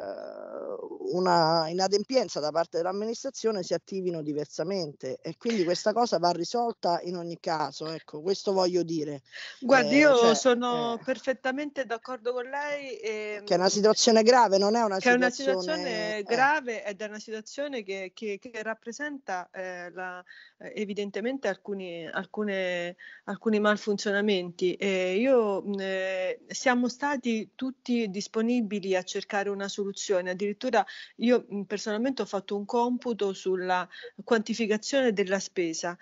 Speaker 3: una inadempienza da parte dell'amministrazione si attivino diversamente, e quindi questa cosa va risolta in ogni caso, ecco, questo voglio dire.
Speaker 9: Guardi,
Speaker 3: eh,
Speaker 9: io
Speaker 3: cioè,
Speaker 9: sono
Speaker 3: eh,
Speaker 9: perfettamente d'accordo con lei e,
Speaker 3: che è una situazione grave, non è una
Speaker 9: che è una
Speaker 3: situazione,
Speaker 9: situazione
Speaker 3: eh.
Speaker 9: grave ed è una situazione che, che, che rappresenta eh, la, evidentemente alcuni, alcune, alcuni malfunzionamenti. E io eh, siamo stati tutti disponibili a cercare una soluzione, addirittura io personalmente ho fatto un computo sulla quantificazione della spesa.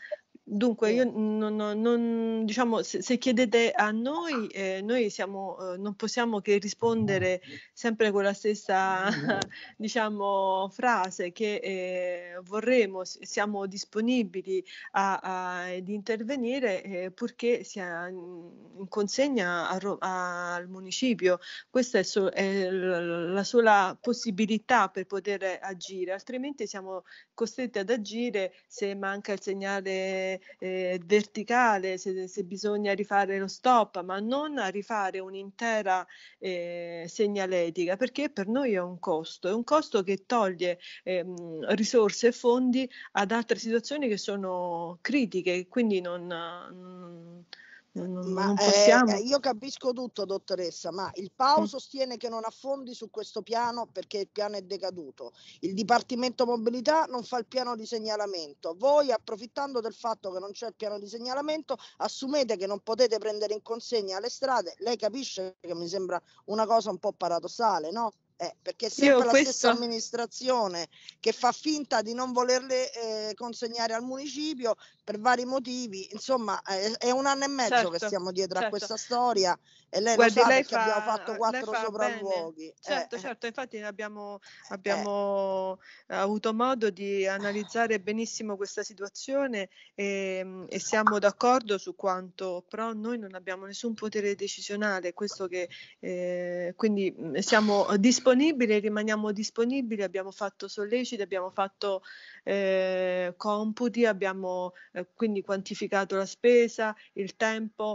Speaker 9: Dunque, io non, non diciamo, se, se chiedete a noi, eh, noi siamo, eh, non possiamo che rispondere sempre con la stessa, diciamo, frase che eh, vorremmo, siamo disponibili a, a, ad intervenire eh, purché sia in consegna a, a, al municipio. Questa è, so, è la sola possibilità per poter agire, altrimenti siamo costretti ad agire se manca il segnale Eh, verticale, se, se bisogna rifare lo stop, ma non a rifare un'intera eh, segnaletica, perché per noi è un costo, è un costo che toglie ehm, risorse e fondi ad altre situazioni che sono critiche, quindi non, non, non,
Speaker 3: ma
Speaker 9: non possiamo.
Speaker 3: Eh, io capisco tutto, dottoressa, ma il P A U
Speaker 9: Mm.
Speaker 3: sostiene che non ha fondi su questo piano perché il piano è decaduto. Il Dipartimento Mobilità non fa il piano di segnalamento. Voi, approfittando del fatto che non c'è il piano di segnalamento, assumete che non potete prendere in consegna le strade. Lei capisce che mi sembra una cosa un po' paradossale, no? Eh, perché è sempre
Speaker 9: Io
Speaker 3: la
Speaker 9: questo...
Speaker 3: stessa amministrazione che fa finta di non volerle eh, consegnare al municipio per vari motivi. Insomma, eh, è un anno e mezzo
Speaker 9: certo,
Speaker 3: che stiamo dietro
Speaker 9: certo.
Speaker 3: a questa storia e lei
Speaker 9: Guardi,
Speaker 3: lo sa
Speaker 9: lei
Speaker 3: perché
Speaker 9: fa,
Speaker 3: abbiamo fatto
Speaker 9: lei
Speaker 3: quattro
Speaker 9: fa
Speaker 3: sopralluoghi.
Speaker 9: bene. Certo,
Speaker 3: eh,
Speaker 9: certo, infatti abbiamo,
Speaker 3: eh,
Speaker 9: abbiamo avuto modo di analizzare benissimo questa situazione e, e siamo d'accordo su quanto, però noi non abbiamo nessun potere decisionale, questo che, eh, quindi siamo disponibili, rimaniamo disponibili, abbiamo fatto solleciti, abbiamo fatto eh, computi, abbiamo eh, quindi quantificato la spesa, il tempo.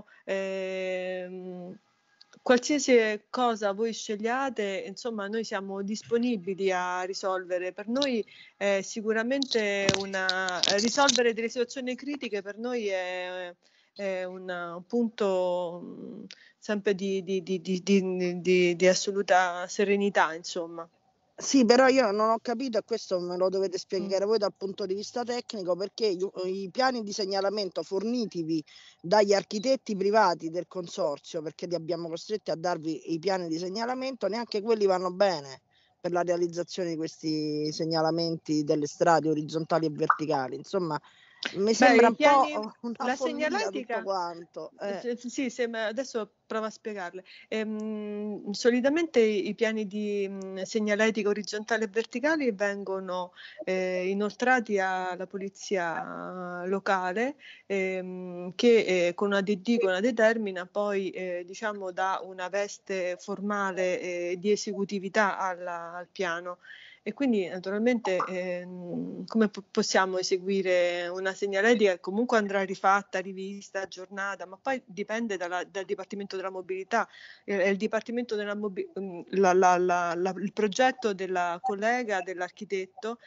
Speaker 9: Ehm, qualsiasi cosa voi scegliate, insomma, noi siamo disponibili a risolvere. Per noi è sicuramente una risolvere delle situazioni critiche, per noi è, è una, un punto mh, sempre di, di, di, di, di, di, di assoluta serenità, insomma.
Speaker 3: Sì, però io non ho capito, e questo me lo dovete spiegare
Speaker 9: Mm.
Speaker 3: voi dal punto di vista tecnico, perché i, i piani di segnalamento fornitivi dagli architetti privati del consorzio, perché li abbiamo costretti a darvi i piani di segnalamento, neanche quelli vanno bene per la realizzazione di questi segnalamenti delle strade orizzontali e verticali. Insomma, mi sembra
Speaker 9: Beh,
Speaker 3: un
Speaker 9: piani,
Speaker 3: po' una
Speaker 9: la
Speaker 3: follia tutto
Speaker 9: segnaletica,
Speaker 3: quanto. Eh.
Speaker 9: sì, sì, adesso provo a spiegarle. Ehm, solitamente i piani di mh, segnaletica orizzontali e verticali vengono eh, inoltrati alla polizia locale ehm, che eh, con una D D, con una determina, poi eh, diciamo dà una veste formale eh, di esecutività alla, al piano. E quindi naturalmente ehm, come po- possiamo eseguire una segnaletica che comunque andrà rifatta, rivista, aggiornata, ma poi dipende dalla, dal Dipartimento della Mobilità. Eh, il Dipartimento della Mobilità, la, la, la, la, il progetto della collega, dell'architetto,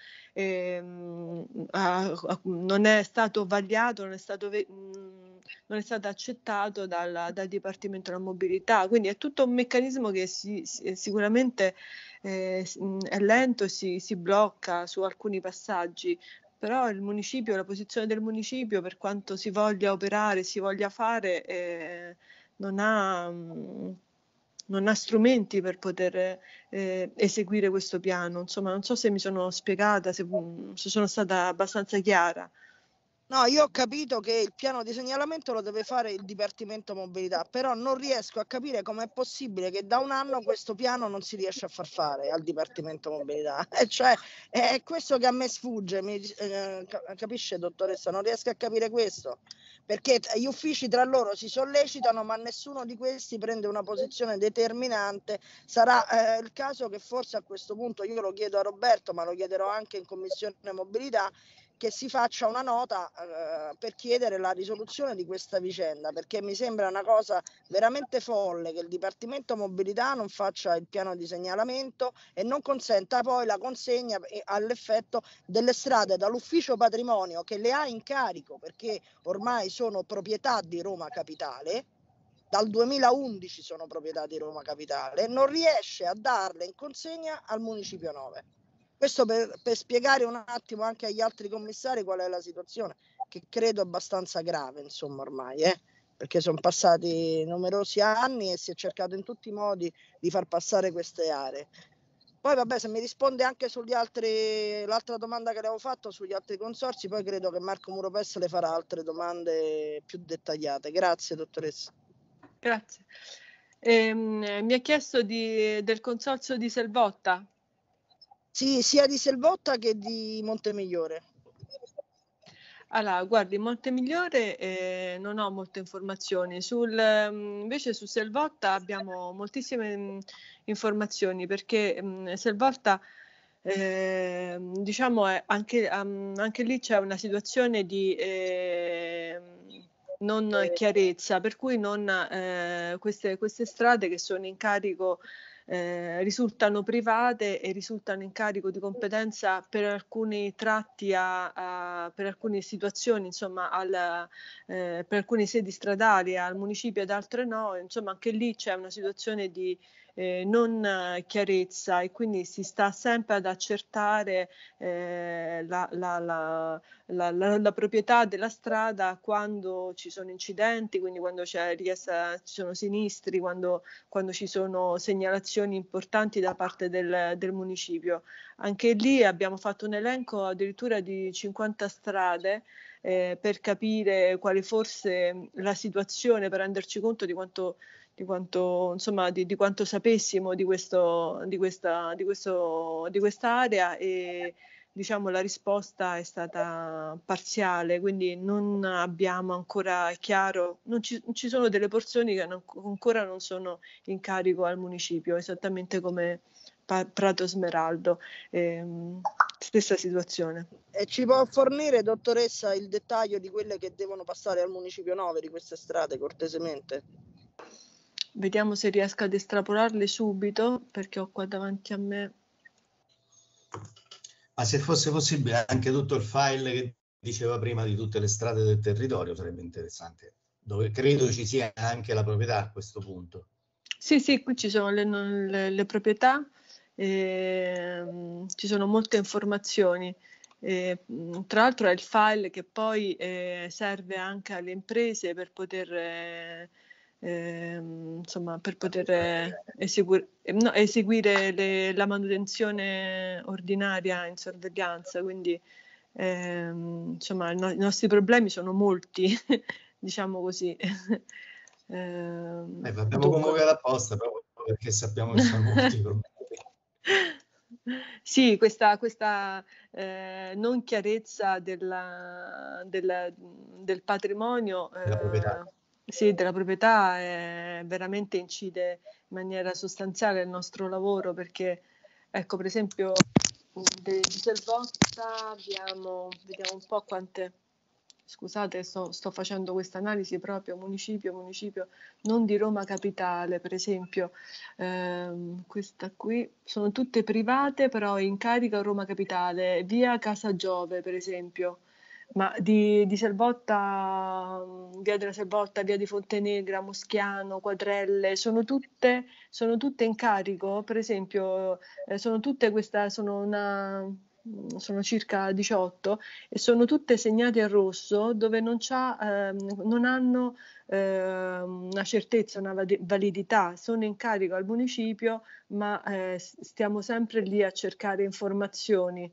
Speaker 9: ehm, ha, ha, non è stato vagliato, non è stato, ve- mh, non è stato accettato dal, dal Dipartimento della Mobilità. Quindi è tutto un meccanismo che si, si, sicuramente eh, è lento e si, si blocca su alcuni passaggi, però il municipio, la posizione del municipio, per quanto si voglia operare, si voglia fare, eh, non ha, mh, non ha strumenti per poter eh, eseguire questo piano. Insomma, non so se mi sono spiegata, se, se sono stata abbastanza chiara.
Speaker 3: No, io ho capito che il piano di segnalamento lo deve fare il Dipartimento Mobilità, però non riesco a capire com'è possibile che da un anno questo piano non si riesce a far fare al Dipartimento Mobilità. E cioè, è questo che a me sfugge, mi, eh, capisce dottoressa? Non riesco a capire questo, perché gli uffici tra loro si sollecitano, ma nessuno di questi prende una posizione determinante. Sarà eh, il caso che forse a questo punto, io lo chiedo a Roberto, ma lo chiederò anche in Commissione Mobilità, che si faccia una nota eh, per chiedere la risoluzione di questa vicenda, perché mi sembra una cosa veramente folle che il Dipartimento Mobilità non faccia il piano di segnalamento e non consenta poi la consegna all'effetto delle strade dall'ufficio patrimonio, che le ha in carico perché ormai sono proprietà di Roma Capitale, dal duemilaundici sono proprietà di Roma Capitale, non riesce a darle in consegna al Municipio nove. Questo per, per spiegare un attimo anche agli altri commissari qual è la situazione, che credo abbastanza grave, insomma, ormai, eh? Perché sono passati numerosi anni e si è cercato in tutti i modi di far passare queste aree. Poi vabbè, se mi risponde anche sugli altri, l'altra domanda che avevo fatto sugli altri consorzi, poi credo che Marco Muropes le farà altre domande più dettagliate. Grazie dottoressa.
Speaker 9: Grazie. Ehm, mi ha chiesto di, del consorzio di Selvotta.
Speaker 3: Sì, sia di Selvotta che di Montemigliore.
Speaker 9: Allora, guardi, Montemigliore eh, non ho molte informazioni, sul, invece su Selvotta abbiamo moltissime mh, informazioni perché mh, Selvotta, eh, diciamo, è anche, um, anche lì c'è una situazione di eh, non chiarezza, per cui non, eh, queste, queste strade che sono in carico Eh, risultano private e risultano in carico di competenza per alcuni tratti, a, a, per alcune situazioni, insomma, al, eh, per alcune sedi stradali al municipio ed altre no, insomma anche lì c'è una situazione di eh, non chiarezza e quindi si sta sempre ad accertare eh, la, la, la, la, la, la proprietà della strada quando ci sono incidenti, quindi quando c'è richiesta, ci sono sinistri, quando, quando ci sono segnalazioni importanti da parte del, del municipio. Anche lì abbiamo fatto un elenco addirittura di cinquanta strade eh, per capire quale fosse la situazione, per renderci conto di quanto di quanto insomma di, di quanto sapessimo di questo di questa di questo di quest'area e diciamo la risposta è stata parziale, quindi non abbiamo ancora chiaro, non ci, ci sono delle porzioni che non, ancora non sono in carico al municipio, esattamente come Prato Smeraldo, ehm, stessa situazione.
Speaker 3: E ci può fornire, dottoressa, il dettaglio di quelle che devono passare al municipio nove di queste strade, cortesemente?
Speaker 9: Vediamo se riesco ad estrapolarle subito, perché ho qua davanti a me.
Speaker 2: Ma se fosse possibile anche tutto il file che diceva prima di tutte le strade del territorio sarebbe interessante, dove credo ci sia anche la proprietà a questo punto.
Speaker 9: Sì, sì, qui ci sono le, le, le proprietà, eh, ci sono molte informazioni. Eh, tra l'altro è il file che poi eh, serve anche alle imprese per poter... Eh, Eh, insomma per poter eh, esegu- no, eseguire le, la manutenzione ordinaria in sorveglianza, quindi eh, insomma no, i nostri problemi sono molti diciamo così. eh,
Speaker 2: eh, abbiamo convocato apposta proprio perché sappiamo che sono molti problemi.
Speaker 9: Sì, questa, questa eh, non chiarezza della, della, del patrimonio
Speaker 2: della proprietà.
Speaker 9: Eh, Sì, della proprietà eh, veramente incide in maniera sostanziale il nostro lavoro perché, ecco, per esempio, di, di Selvotta abbiamo, vediamo un po' quante, scusate, sto, sto facendo questa analisi proprio municipio, municipio, non di Roma Capitale, per esempio, ehm, questa qui, sono tutte private, però in carica a Roma Capitale, via Casa Giove, per esempio. Ma di, di Selvotta, via della Selvotta, via di Fontenegra, Moschiano, Quadrelle, sono tutte, sono tutte in carico, per esempio, eh, sono tutte questa, sono una, sono circa diciotto e sono tutte segnate a rosso dove non, c'ha, ehm, non hanno ehm, una certezza, una validità, sono in carico al municipio, ma eh, stiamo sempre lì a cercare informazioni.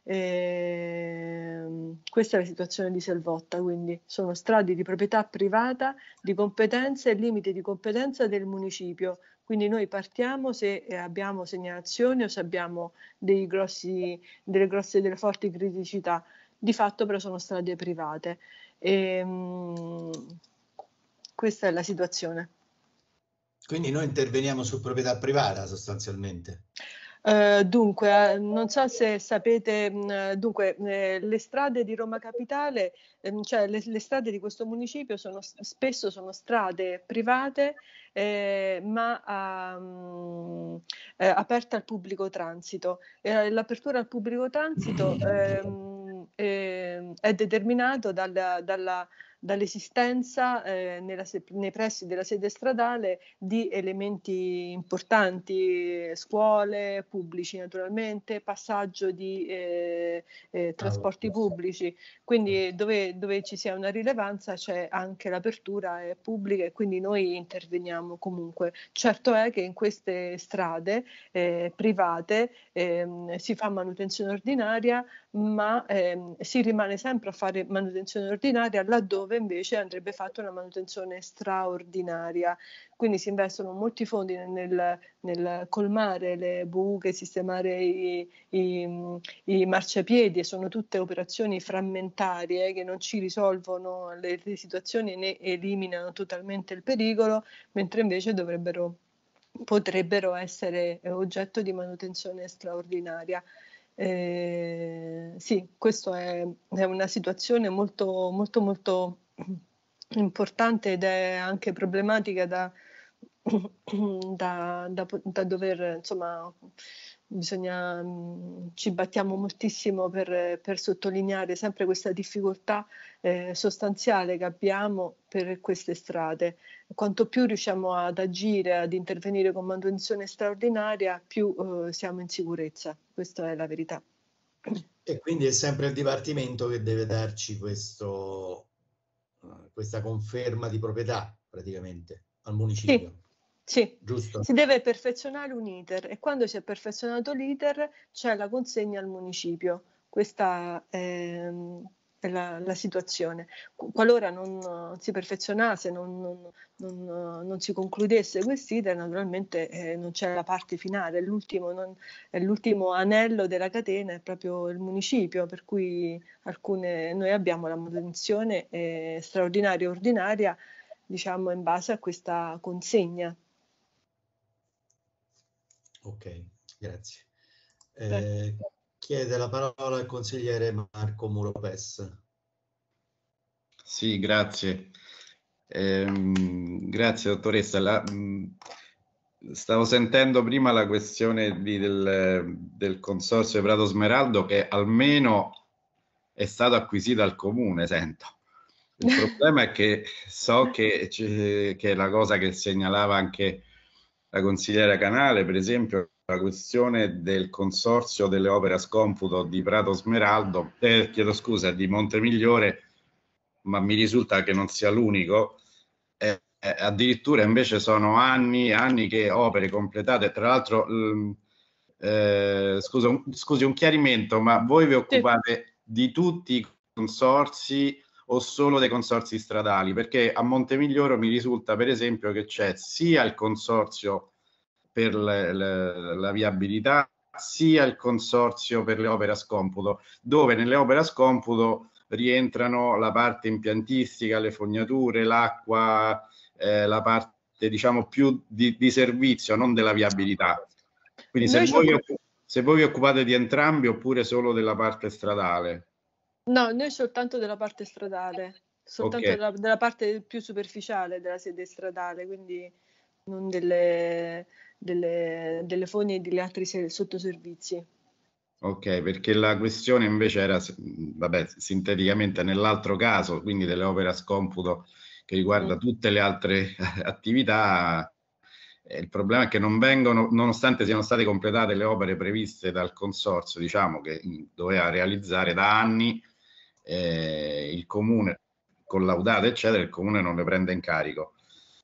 Speaker 9: Eh, questa è la situazione di Selvotta, quindi sono strade di proprietà privata, di competenza e limiti di competenza del municipio. Quindi noi partiamo se abbiamo segnalazioni o se abbiamo dei grossi, delle grosse, delle forti criticità. Di fatto però sono strade private. E, mh, questa è la situazione.
Speaker 2: Quindi noi interveniamo su proprietà privata sostanzialmente.
Speaker 9: Uh, dunque, non so se sapete, mh, dunque, eh, le strade di Roma Capitale, ehm, cioè le, le strade di questo municipio sono spesso sono strade private, eh, ma um, eh, aperte al pubblico transito. Eh, l'apertura al pubblico transito ehm, eh, è determinato dalla, dalla dall'esistenza eh, nella, nei pressi della sede stradale di elementi importanti, scuole, pubblici naturalmente, passaggio di eh, eh, trasporti pubblici, quindi dove, dove ci sia una rilevanza c'è anche l'apertura è pubblica e quindi noi interveniamo comunque. Certo è che in queste strade eh, private ehm, si fa manutenzione ordinaria, ma ehm, si rimane sempre a fare manutenzione ordinaria laddove invece andrebbe fatta una manutenzione straordinaria. Quindi si investono molti fondi nel, nel colmare le buche, sistemare i, i, i marciapiedi, e sono tutte operazioni frammentarie che non ci risolvono le, le situazioni né eliminano totalmente il pericolo, mentre invece dovrebbero, potrebbero essere oggetto di manutenzione straordinaria. Eh, sì, questa è, è una situazione molto, molto, molto importante ed è anche problematica da, da, da, da dover, insomma, bisogna, ci battiamo moltissimo per, per sottolineare sempre questa difficoltà eh, sostanziale che abbiamo per queste strade. Quanto più riusciamo ad agire, ad intervenire con manutenzione straordinaria, più eh, siamo in sicurezza. Questa è la verità.
Speaker 2: E quindi è sempre il Dipartimento che deve darci questo, uh, questa conferma di proprietà praticamente al municipio.
Speaker 9: Sì. Sì,
Speaker 2: giusto?
Speaker 9: Si deve perfezionare un iter e quando si è perfezionato l'iter c'è la consegna al municipio. Questa è, è la, la situazione. Qualora non si perfezionasse, non, non, non, non si concludesse quest'iter, naturalmente eh, non c'è la parte finale, l'ultimo, non, è l'ultimo anello della catena, è proprio il municipio, per cui alcune, noi abbiamo la manutenzione eh, straordinaria e ordinaria, diciamo, in base a questa consegna.
Speaker 2: Ok, grazie. Eh, chiede la parola al consigliere Marco Muropes.
Speaker 6: Sì, grazie. Eh, grazie dottoressa. La, mh, stavo sentendo prima la questione di, del, del consorzio di Prato Smeraldo che almeno è stato acquisito al comune, sento. Il problema è che so che, che è la cosa che segnalava anche la consigliera Canale, per esempio, la questione del consorzio delle opere a scomputo di Prato Smeraldo, eh, chiedo scusa, di Montemigliore, ma mi risulta che non sia l'unico. Eh, eh, addirittura invece sono anni e anni che opere completate. Tra l'altro, eh, scusa, un, scusi, un chiarimento, ma voi vi occupate di tutti i consorzi o solo dei consorzi stradali? Perché a Montemigliore mi risulta per esempio che c'è sia il consorzio per le, le, la viabilità sia il consorzio per le opere a scomputo, dove nelle opere a scomputo rientrano la parte impiantistica, le fognature, l'acqua, eh, la parte diciamo più di, di servizio, non della viabilità. Quindi se voi, vi, se voi vi occupate di entrambi oppure solo della parte stradale?
Speaker 9: No, noi soltanto della parte stradale, soltanto okay. della, della parte più superficiale della sede stradale, quindi non delle, delle, delle fogne e degli altri sottoservizi.
Speaker 6: Ok, perché la questione invece era, vabbè, sinteticamente nell'altro caso, quindi delle opere a scomputo che riguarda mm. tutte le altre attività, eh, il problema è che non vengono, nonostante siano state completate le opere previste dal consorzio, diciamo, che doveva realizzare da anni, eh, il comune collaudato eccetera, il comune non le prende in carico.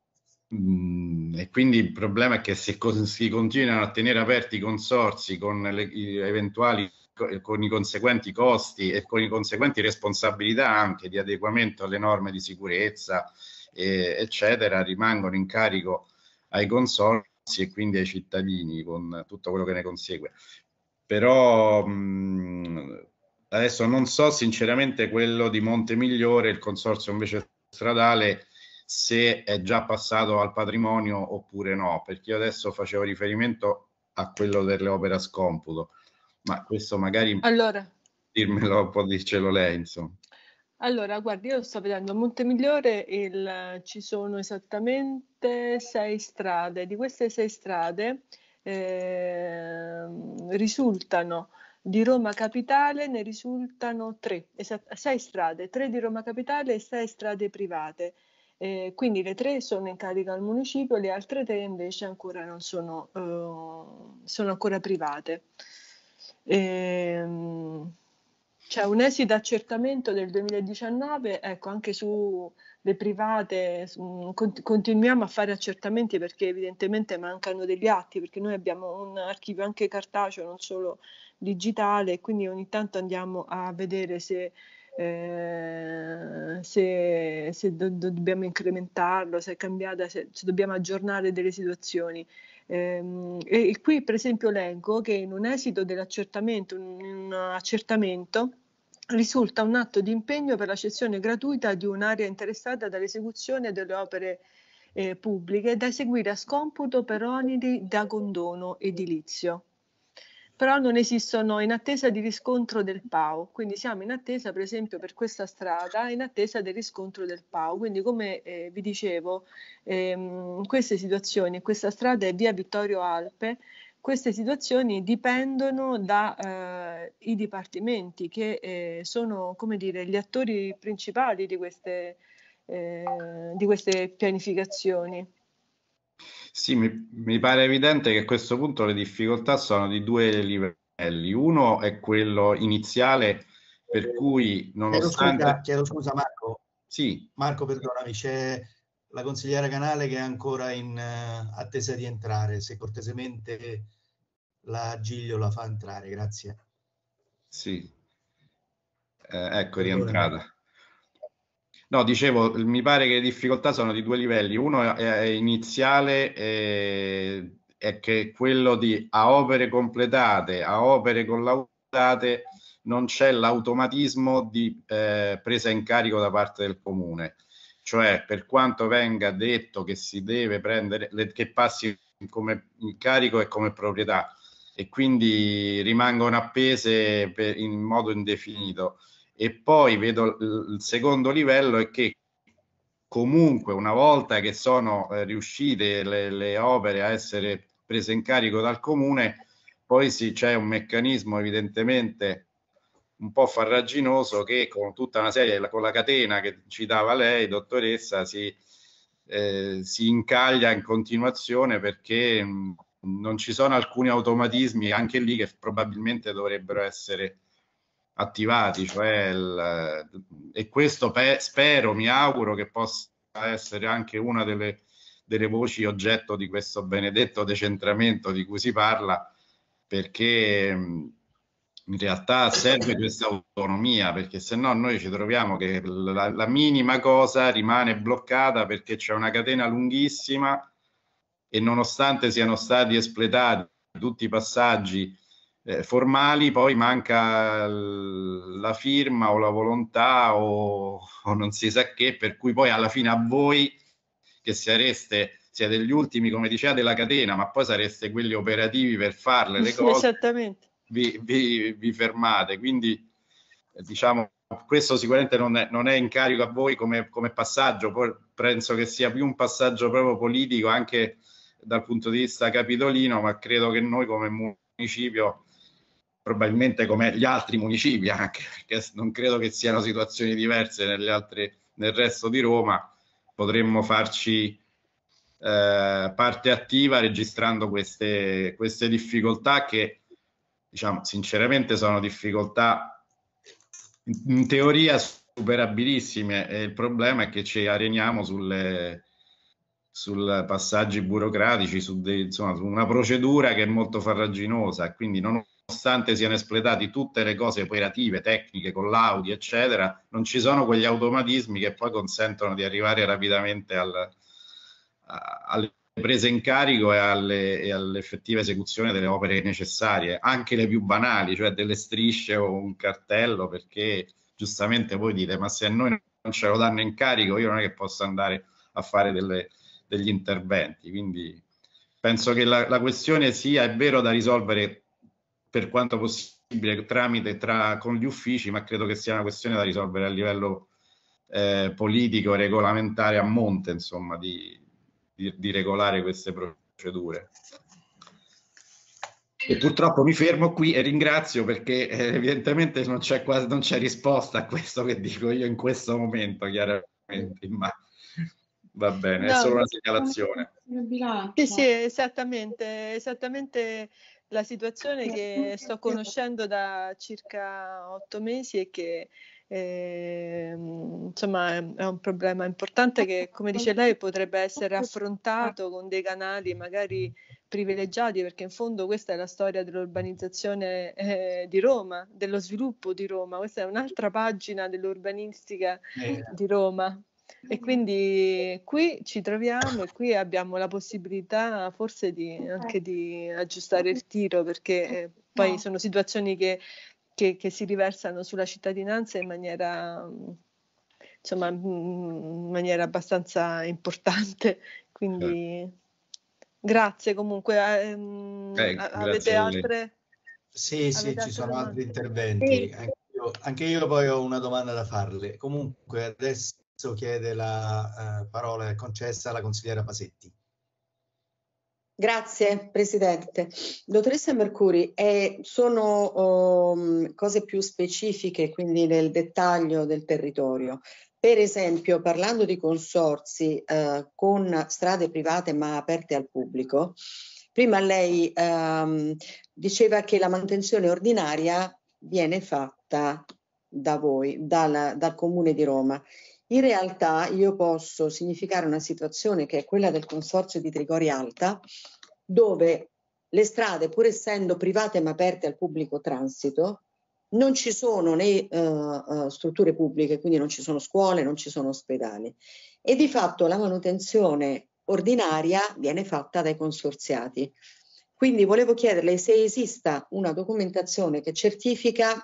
Speaker 6: Mm, e quindi il problema è che se si continuano a tenere aperti i consorzi con le eventuali con i conseguenti costi e con i conseguenti responsabilità anche di adeguamento alle norme di sicurezza eh, eccetera, rimangono in carico ai consorzi e quindi ai cittadini con tutto quello che ne consegue. Però mh, adesso non so sinceramente quello di Montemigliore, il consorzio invece stradale, se è già passato al patrimonio oppure no, perché io adesso facevo riferimento a quello delle opere a scomputo, ma questo magari
Speaker 9: allora,
Speaker 6: dirmelo, può dircelo lei, insomma.
Speaker 9: Allora, guardi, io sto vedendo a Montemigliore il, ci sono esattamente sei strade. Di queste sei strade eh, risultano Di Roma Capitale ne risultano tre, sei strade, tre di Roma Capitale e sei strade private. Eh, quindi le tre sono in carico al municipio, le altre tre invece ancora non sono, uh, sono ancora private. Ehm, c'è un esito accertamento del duemiladiciannove, ecco, anche sulle private su, cont- continuiamo a fare accertamenti perché evidentemente mancano degli atti, perché noi abbiamo un archivio anche cartaceo, non solo digitale, quindi ogni tanto andiamo a vedere se Eh, se, se do, do, dobbiamo incrementarlo, se è cambiata, se, se dobbiamo aggiornare delle situazioni. Ehm, e, e qui per esempio leggo che in un esito dell'accertamento, un, un accertamento, risulta un atto di impegno per la cessione gratuita di un'area interessata dall'esecuzione delle opere eh, pubbliche da eseguire a scomputo per oneri da condono edilizio. Però non esistono in attesa di riscontro del P A U, quindi siamo in attesa per esempio per questa strada, in attesa del riscontro del P A U, quindi come eh, vi dicevo, ehm, queste situazioni, questa strada è via Vittorio Alpe, queste situazioni dipendono dai eh, dipartimenti che eh, sono, come dire, gli attori principali di queste, eh, di queste pianificazioni.
Speaker 6: Sì, mi, mi pare evidente che a questo punto le difficoltà sono di due livelli. Uno è quello iniziale, per cui nonostante...
Speaker 2: Chiedo scusa, chiedo scusa Marco.
Speaker 6: Sì.
Speaker 2: Marco, perdonami, c'è la consigliera Canale che è ancora in uh, attesa di entrare. Se cortesemente la Giglio la fa entrare, grazie.
Speaker 6: Sì. Eh, ecco, è rientrata. No, dicevo, mi pare che le difficoltà sono di due livelli. Uno è iniziale, eh, è che quello di a opere completate, a opere collaudate, non c'è l'automatismo di eh, presa in carico da parte del comune. Cioè, per quanto venga detto che si deve prendere, le, che passi come incarico e come proprietà, e quindi rimangono appese per, in modo indefinito. E poi vedo il secondo livello è che comunque una volta che sono eh, riuscite le, le opere a essere prese in carico dal comune, poi sì, c'è un meccanismo evidentemente un po' farraginoso che con tutta una serie, con la catena che citava lei, dottoressa, si, eh, si incaglia in continuazione perché mh, non ci sono alcuni automatismi anche lì che probabilmente dovrebbero essere attivati, cioè il, e questo pe, spero, mi auguro che possa essere anche una delle, delle voci oggetto di questo benedetto decentramento di cui si parla, perché in realtà serve questa autonomia, perché se no noi ci troviamo che la, la minima cosa rimane bloccata perché c'è una catena lunghissima e nonostante siano stati espletati tutti i passaggi eh, formali, poi manca l- la firma o la volontà o, o non si sa che, per cui poi alla fine a voi che sareste, siete gli ultimi, come diceva, della catena, ma poi sareste quelli operativi per farle le cose.
Speaker 9: Esattamente.
Speaker 6: Vi, vi, vi fermate, quindi eh, diciamo questo sicuramente non è, non è in carico a voi come, come passaggio, poi penso che sia più un passaggio proprio politico anche dal punto di vista capitolino, ma credo che noi come municipio, probabilmente come gli altri municipi anche, perché non credo che siano situazioni diverse nelle altre, nel resto di Roma, potremmo farci eh, parte attiva registrando queste, queste difficoltà che, diciamo, sinceramente sono difficoltà in, in teoria superabilissime, e il problema è che ci areniamo sulle sul passaggi burocratici, su, de, insomma, su una procedura che è molto farraginosa, quindi nonostante siano espletati tutte le cose operative, tecniche, con l'audi, eccetera, non ci sono quegli automatismi che poi consentono di arrivare rapidamente al, a, alle prese in carico e, alle, e all'effettiva esecuzione delle opere necessarie, anche le più banali, cioè delle strisce o un cartello, perché giustamente voi dite, ma se a noi non ce lo danno in carico, io non è che posso andare a fare delle degli interventi, quindi penso che la, la questione sia, è vero, da risolvere per quanto possibile tramite tra con gli uffici, ma credo che sia una questione da risolvere a livello eh, politico, regolamentare a monte, insomma, di, di, di regolare queste procedure. E purtroppo mi fermo qui e ringrazio perché eh, evidentemente non c'è quasi non c'è risposta a questo che dico io in questo momento, chiaramente, ma va bene, è
Speaker 9: No,
Speaker 6: solo una segnalazione.
Speaker 9: sì, sì, esattamente, esattamente la situazione che sto conoscendo da circa otto mesi e che eh, insomma è, è un problema importante che, come dice lei, potrebbe essere affrontato con dei canali magari privilegiati, perché in fondo questa è la storia dell'urbanizzazione eh, di Roma, dello sviluppo di Roma, questa è un'altra pagina dell'urbanistica
Speaker 2: Eh,
Speaker 9: di Roma. E quindi qui ci troviamo e qui abbiamo la possibilità forse di, anche di aggiustare il tiro, perché eh, poi sono situazioni che, che, che si riversano sulla cittadinanza in maniera, insomma, in maniera abbastanza importante. Quindi grazie comunque. Ehm,
Speaker 6: Eh,
Speaker 9: avete
Speaker 6: grazie a lei.
Speaker 9: altre?
Speaker 2: Sì, sì,
Speaker 9: avete
Speaker 2: ci
Speaker 9: altre
Speaker 2: sono
Speaker 9: domande?
Speaker 2: altri interventi. Anche io, anche io poi ho una domanda da farle. Comunque adesso chiede la eh, parola concessa alla consigliera Pasetti.
Speaker 7: Grazie Presidente. Dottoressa Mercuri, eh, sono um, cose più specifiche, quindi nel dettaglio del territorio. Per esempio, parlando di consorzi eh, con strade private ma aperte al pubblico, prima lei ehm, diceva che la manutenzione ordinaria viene fatta da voi, dal, dal Comune di Roma. In realtà io posso significare una situazione che è quella del Consorzio di Trigori Alta, dove le strade, pur essendo private ma aperte al pubblico transito, non ci sono né uh, uh, strutture pubbliche, quindi non ci sono scuole, non ci sono ospedali. E di fatto la manutenzione ordinaria viene fatta dai consorziati. Quindi volevo chiederle se esista una documentazione che certifica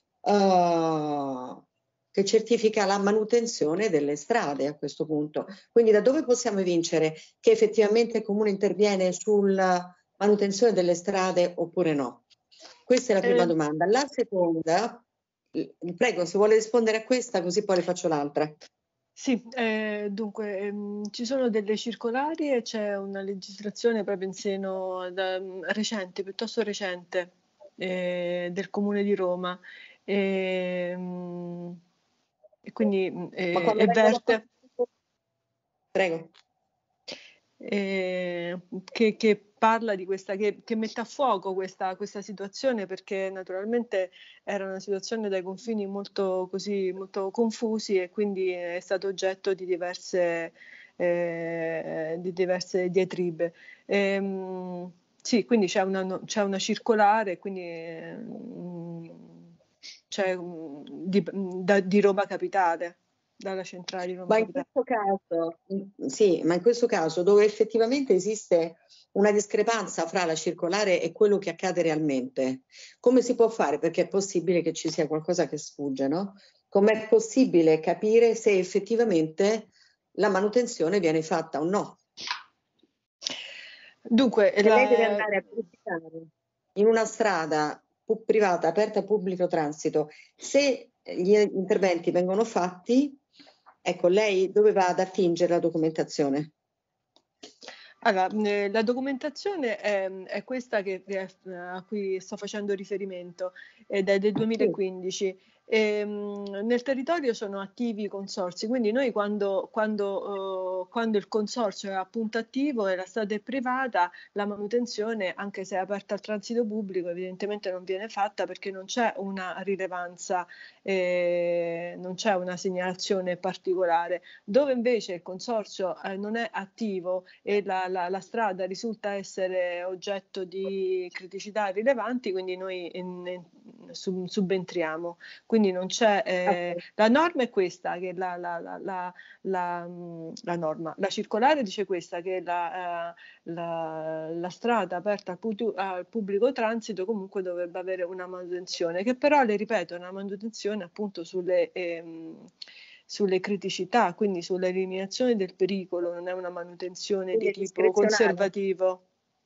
Speaker 7: Uh, che certifica la manutenzione delle strade a questo punto. Quindi da dove possiamo evincere che effettivamente il Comune interviene sulla manutenzione delle strade oppure no? Questa è la prima
Speaker 9: Eh,
Speaker 7: domanda. La seconda, prego, se vuole rispondere a questa così poi le faccio l'altra.
Speaker 9: Sì, eh, dunque ehm, ci sono delle circolari e c'è una legislazione proprio in seno da, recente, piuttosto recente, eh, del Comune di Roma. E, e quindi
Speaker 7: Ma
Speaker 9: eh,
Speaker 7: quando
Speaker 9: e
Speaker 7: vengono
Speaker 9: verte.
Speaker 7: Prego.
Speaker 9: Eh, che, che parla di questa, che, che mette a fuoco questa, questa situazione, perché naturalmente era una situazione dai confini molto, così, molto confusi e quindi è stato oggetto di diverse, eh, di diverse diatribe. Ehm, sì, quindi c'è una, c'è una circolare, quindi eh, c'è di, da, di Roma Capitale, dalla centrale di Roma
Speaker 7: Ma in
Speaker 9: Capitale.
Speaker 7: questo caso, sì, ma in questo caso dove effettivamente esiste una discrepanza fra la circolare e quello che accade realmente, come si può fare? Perché è possibile che ci sia qualcosa che sfugge, no? Com'è possibile capire se effettivamente la manutenzione viene fatta o no?
Speaker 9: Dunque,
Speaker 7: Se
Speaker 9: la...
Speaker 7: lei deve andare a verificare in una strada privata aperta al pubblico transito, se gli interventi vengono fatti, ecco, lei dove va ad attingere la documentazione?
Speaker 9: Allora, la documentazione è, è questa che, a cui sto facendo riferimento, ed è del duemilaquindici. E, mh, nel territorio sono attivi i consorzi, quindi noi quando, quando, uh, quando il consorzio è appunto attivo e la strada è privata, la manutenzione, anche se è aperta al transito pubblico, evidentemente non viene fatta perché non c'è una rilevanza, eh, non c'è una segnalazione particolare. Dove invece il consorzio eh, non è attivo e la, la, la strada risulta essere oggetto di criticità rilevanti, quindi noi in, in, sub, subentriamo. Quindi non c'è, eh, okay. La norma è questa, che la, la, la, la, la, la norma, la circolare dice questa, che la, eh, la, la strada aperta al, pu- al pubblico transito comunque dovrebbe avere una manutenzione, che però, le ripeto, è una manutenzione appunto sulle... Ehm, sulle criticità, quindi sull'eliminazione del pericolo, non è una manutenzione quindi di tipo conservativo.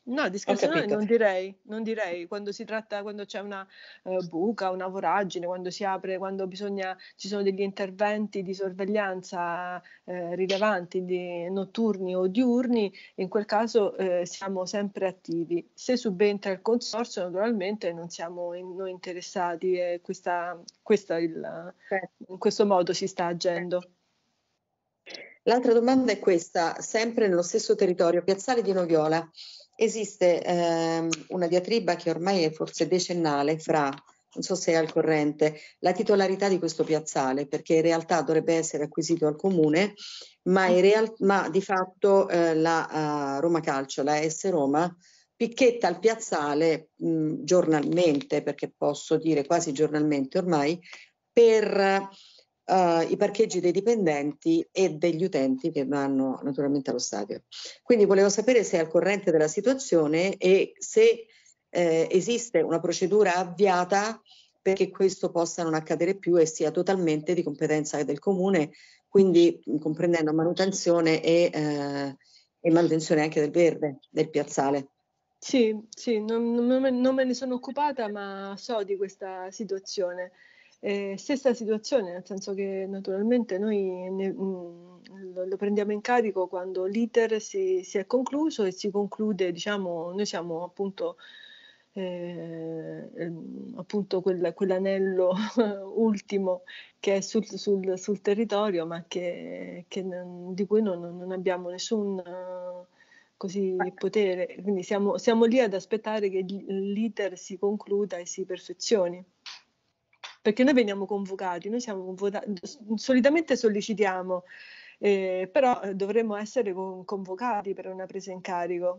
Speaker 9: No, discrezionale non direi, non direi, quando si tratta, quando c'è una eh, buca, una voragine, quando si apre, quando bisogna, ci sono degli interventi di sorveglianza eh, rilevanti, di notturni o diurni, in quel caso eh, siamo sempre attivi. Se subentra il consorzio, naturalmente non siamo in, noi interessati e questa, questa il, in questo modo si sta agendo.
Speaker 7: L'altra domanda è questa, sempre nello stesso territorio, Piazzale di Noviola. Esiste ehm, una diatriba che ormai è forse decennale fra, non so se è al corrente, la titolarità di questo piazzale, perché in realtà dovrebbe essere acquisito al comune, ma, in real- ma di fatto eh, la uh, Roma Calcio, la A S Roma, picchetta il piazzale mh, giornalmente, perché posso dire quasi giornalmente ormai, per Uh, i parcheggi dei dipendenti e degli utenti che vanno naturalmente allo stadio. Quindi volevo sapere se è al corrente della situazione e se eh, esiste una procedura avviata perché questo possa non accadere più e sia totalmente di competenza del comune, quindi comprendendo manutenzione e, eh, e manutenzione anche del verde, del piazzale.
Speaker 9: Sì, sì, non, non, me, non me ne sono occupata, ma so di questa situazione. Eh, stessa situazione, nel senso che naturalmente noi ne, mh, lo, lo prendiamo in carico quando l'iter si, si è concluso e si conclude, diciamo, noi siamo appunto, eh, appunto quel, quell'anello ultimo che è sul, sul, sul territorio, ma che, che non, di cui non, non abbiamo nessun uh, così potere, quindi siamo, siamo lì ad aspettare che l'iter si concluda e si perfezioni. Perché noi veniamo convocati, noi siamo convocati, solitamente sollecitiamo, eh, però dovremmo essere convocati per una presa in carico.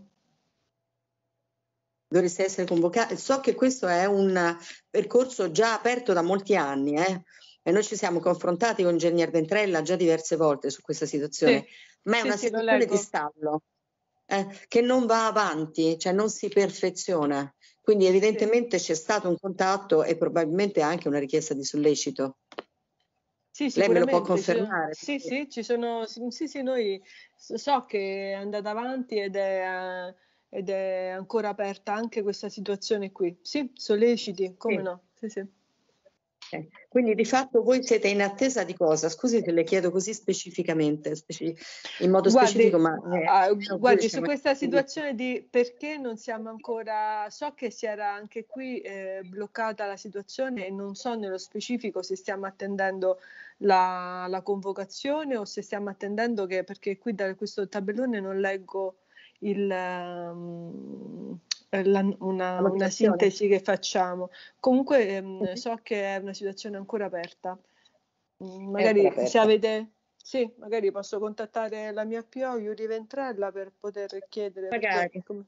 Speaker 7: Dovreste essere convocati. So che questo è un percorso già aperto da molti anni, eh? E noi ci siamo confrontati con Ingegner Ventrella già diverse volte su questa situazione, sì, ma è sì, una sì, situazione di stallo eh, che non va avanti, cioè non si perfeziona. Quindi evidentemente sì, c'è stato un contatto e probabilmente anche una richiesta di sollecito.
Speaker 9: Sì,
Speaker 7: lei me lo può confermare?
Speaker 9: Sì, perché... sì, ci sono, sì, sì, noi so che è andata avanti ed è, ed è ancora aperta anche questa situazione qui. Sì, solleciti, come sì, no? Sì, sì.
Speaker 7: Okay. Quindi di fatto voi siete in attesa di cosa? Scusi se le chiedo così specificamente, speci in modo
Speaker 9: guardi,
Speaker 7: specifico, ma
Speaker 9: eh, uh, guardi su questa situazione di perché non siamo ancora, so che si era anche qui eh, bloccata la situazione e non so nello specifico se stiamo attendendo la, la convocazione o se stiamo attendendo che, perché qui da questo tabellone non leggo il um, La, una, una sintesi che facciamo. Comunque ehm, uh-huh. so che è una situazione ancora aperta. Magari aperta. Se avete, sì, magari posso contattare la mia P O, Yuri Ventrella, per poter chiedere.
Speaker 7: Magari,
Speaker 9: perché, come...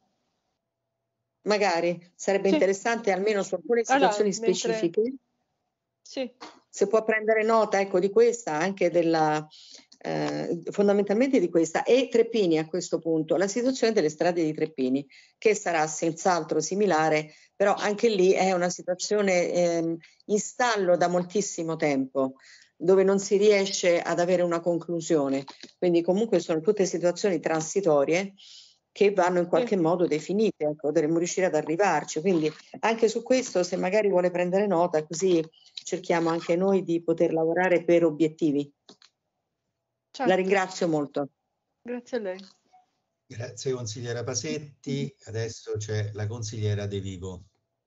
Speaker 7: magari sarebbe sì, interessante almeno su alcune situazioni allora, specifiche.
Speaker 9: Mentre... Sì.
Speaker 7: Se può prendere nota, ecco, di questa, anche della. Eh, fondamentalmente di questa e Treppini a questo punto, la situazione delle strade di Treppini che sarà senz'altro similare, però anche lì è una situazione eh, in stallo da moltissimo tempo dove non si riesce ad avere una conclusione, quindi comunque sono tutte situazioni transitorie che vanno in qualche sì, modo definite, ecco, dovremmo riuscire ad arrivarci, quindi anche su questo se magari vuole prendere nota, così cerchiamo anche noi di poter lavorare per obiettivi. Certo. La ringrazio molto.
Speaker 9: Grazie a lei.
Speaker 2: Grazie consigliera Pasetti. Adesso c'è la consigliera De Vivo.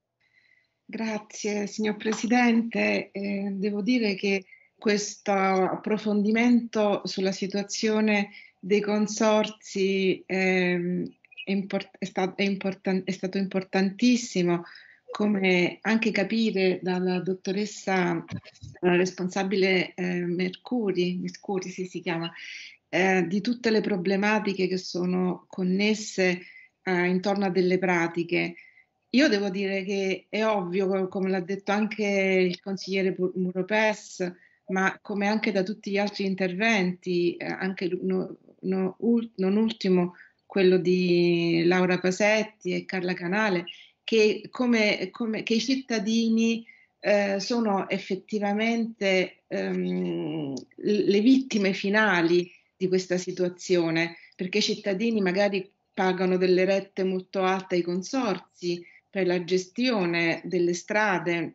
Speaker 4: Grazie signor Presidente. Eh, devo dire che questo approfondimento sulla situazione dei consorzi eh, è, import- è, sta- è, important- è stato importantissimo, come anche capire dalla dottoressa la responsabile eh, Mercuri, Mercuri sì, si chiama, eh, di tutte le problematiche che sono connesse eh, intorno a delle pratiche. Io devo dire che è ovvio, come l'ha detto anche il consigliere Muropes, ma come anche da tutti gli altri interventi, eh, anche no, no, ul, non ultimo quello di Laura Pasetti e Carla Canale, che, come, come, che i cittadini eh, sono effettivamente ehm, le vittime finali di questa situazione, perché i cittadini magari pagano delle rette molto alte ai consorzi per la gestione delle strade.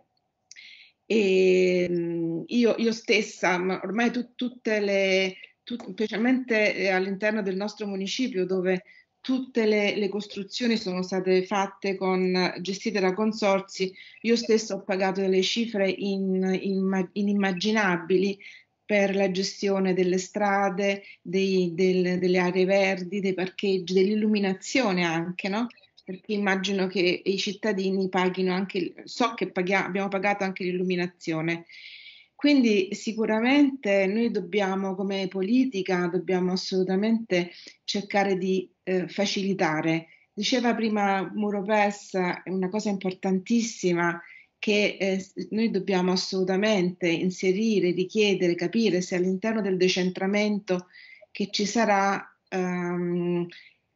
Speaker 4: E mh, io, io stessa, ma ormai tu, tutte le, tu, specialmente all'interno del nostro municipio, dove tutte le, le costruzioni sono state fatte con, gestite da consorzi, io stessa ho pagato delle cifre in, in, inimmaginabili per la gestione delle strade, dei, del, delle aree verdi, dei parcheggi, dell'illuminazione anche, no? Perché immagino che i cittadini paghino anche, so che paghiamo, abbiamo pagato anche l'illuminazione. Quindi sicuramente noi dobbiamo, come politica, dobbiamo assolutamente cercare di eh, facilitare. Diceva prima Muropes una cosa importantissima, che eh, noi dobbiamo assolutamente inserire, richiedere, capire se all'interno del decentramento che ci sarà ehm,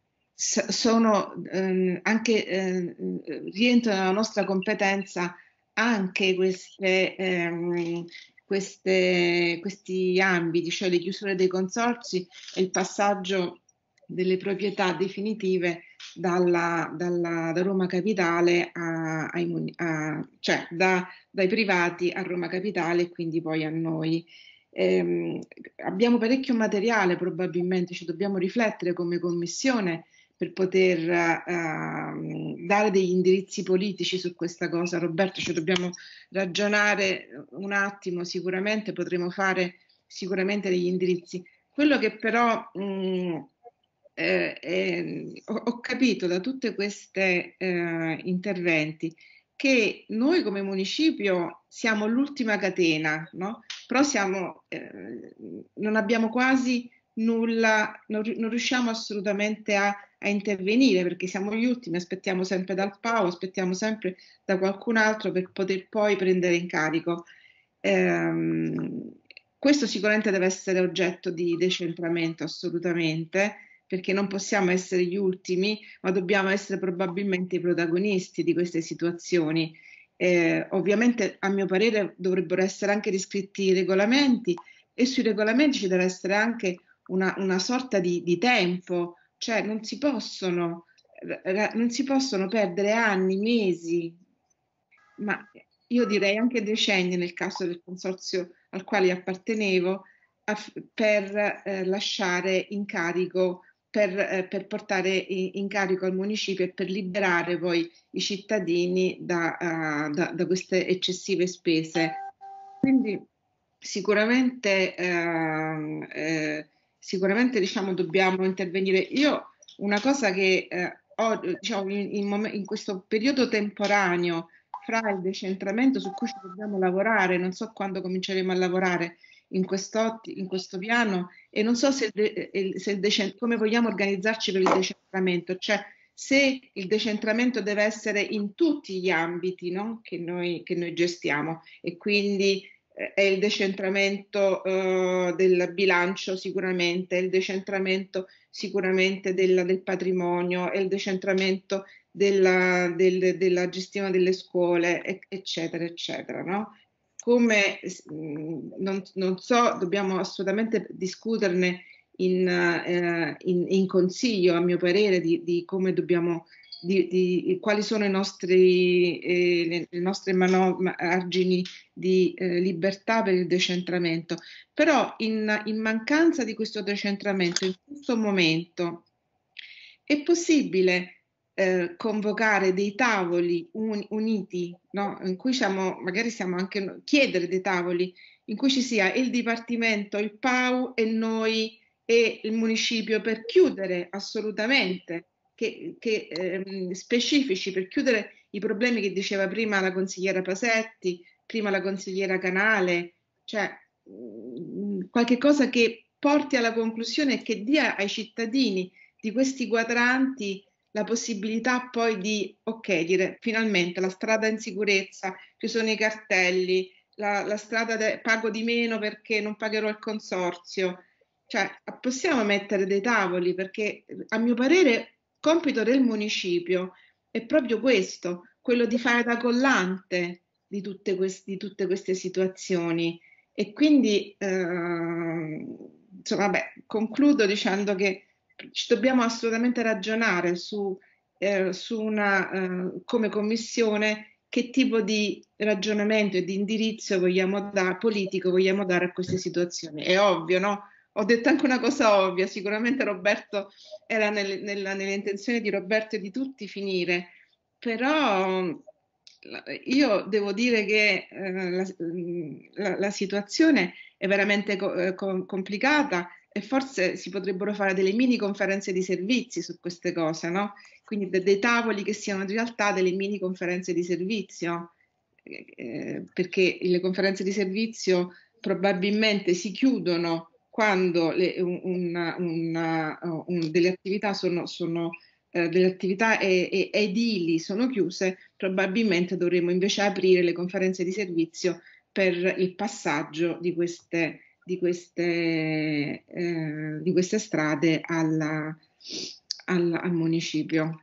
Speaker 4: sono ehm, anche eh, rientrano nella nostra competenza anche queste, ehm, queste, questi ambiti, cioè le chiusure dei consorzi e il passaggio delle proprietà definitive dalla, dalla, da Roma Capitale a, ai, a, cioè da, dai privati a Roma Capitale e quindi poi a noi. Eh, abbiamo parecchio materiale, probabilmente ci dobbiamo riflettere come commissione per poter uh, dare degli indirizzi politici su questa cosa. Roberto, ci dobbiamo ragionare un attimo, sicuramente potremo fare sicuramente degli indirizzi. Quello che però mh, eh, eh, ho, ho capito da tutti questi eh, interventi che noi come municipio siamo l'ultima catena, no? Però siamo, eh, non abbiamo quasi nulla, non, non riusciamo assolutamente a, a intervenire perché siamo gli ultimi, aspettiamo sempre dal P A U, aspettiamo sempre da qualcun altro per poter poi prendere in carico. Ehm, questo sicuramente deve essere oggetto di decentramento, assolutamente, perché non possiamo essere gli ultimi, ma dobbiamo essere probabilmente i protagonisti di queste situazioni. Eh, ovviamente, a mio parere, dovrebbero essere anche riscritti i regolamenti e sui regolamenti ci deve essere anche una, una sorta di, di tempo, cioè non si possono, non si possono perdere anni, mesi, ma io direi anche decenni nel caso del consorzio al quale appartenevo, per eh, lasciare in carico, per, eh, per portare in, in carico al municipio e per liberare poi i cittadini da, uh, da, da queste eccessive spese. Quindi sicuramente, eh, eh, sicuramente diciamo, dobbiamo intervenire. Io una cosa che eh, ho, diciamo, in, in, in questo periodo temporaneo fra il decentramento su cui ci dobbiamo lavorare, non so quando cominceremo a lavorare in, in questo piano e non so se il, se il come vogliamo organizzarci per il decentramento, cioè se il decentramento deve essere in tutti gli ambiti, no? che, noi, che noi gestiamo e quindi eh, è il decentramento eh, del bilancio sicuramente, è il decentramento sicuramente del, del patrimonio, è il decentramento della, del, della gestione delle scuole, eccetera, eccetera, no? Come non, non so, dobbiamo assolutamente discuterne in, eh, in, in consiglio, a mio parere, di, di come dobbiamo, di, di quali sono i nostri, eh, le, le nostre margini di eh, libertà per il decentramento. Però in, in mancanza di questo decentramento, in questo momento, è possibile Eh, convocare dei tavoli un, uniti, no? In cui siamo, magari siamo anche chiedere dei tavoli in cui ci sia il Dipartimento, il P A U e noi e il municipio per chiudere assolutamente, che, che ehm, specifici per chiudere i problemi che diceva prima la consigliera Pasetti, prima la consigliera Canale, cioè mh, qualche cosa che porti alla conclusione e che dia ai cittadini di questi quadranti la possibilità poi di, ok, dire finalmente la strada in sicurezza, ci sono i cartelli, la, la strada de, pago di meno perché non pagherò il consorzio, cioè possiamo mettere dei tavoli perché a mio parere compito del municipio è proprio questo, quello di fare da collante di tutte, questi, di tutte queste situazioni e quindi eh, insomma vabbè, concludo dicendo che ci dobbiamo assolutamente ragionare su, eh, su una, eh, come commissione, che tipo di ragionamento e di indirizzo vogliamo dare, politico vogliamo dare a queste situazioni. È ovvio, no? Ho detto anche una cosa ovvia, sicuramente Roberto era nel, nella, nelle intenzioni di Roberto e di tutti finire, però io devo dire che eh, la, la, la situazione è veramente co- eh, complicata e forse si potrebbero fare delle mini conferenze di servizi su queste cose, no? Quindi de- dei tavoli che siano in realtà delle mini conferenze di servizio, eh, perché le conferenze di servizio probabilmente si chiudono quando le, una, una, un, delle attività sono, sono eh, delle attività e, e, edili sono chiuse, probabilmente dovremmo invece aprire le conferenze di servizio per il passaggio di queste, di queste, eh, di queste strade alla, al, al municipio.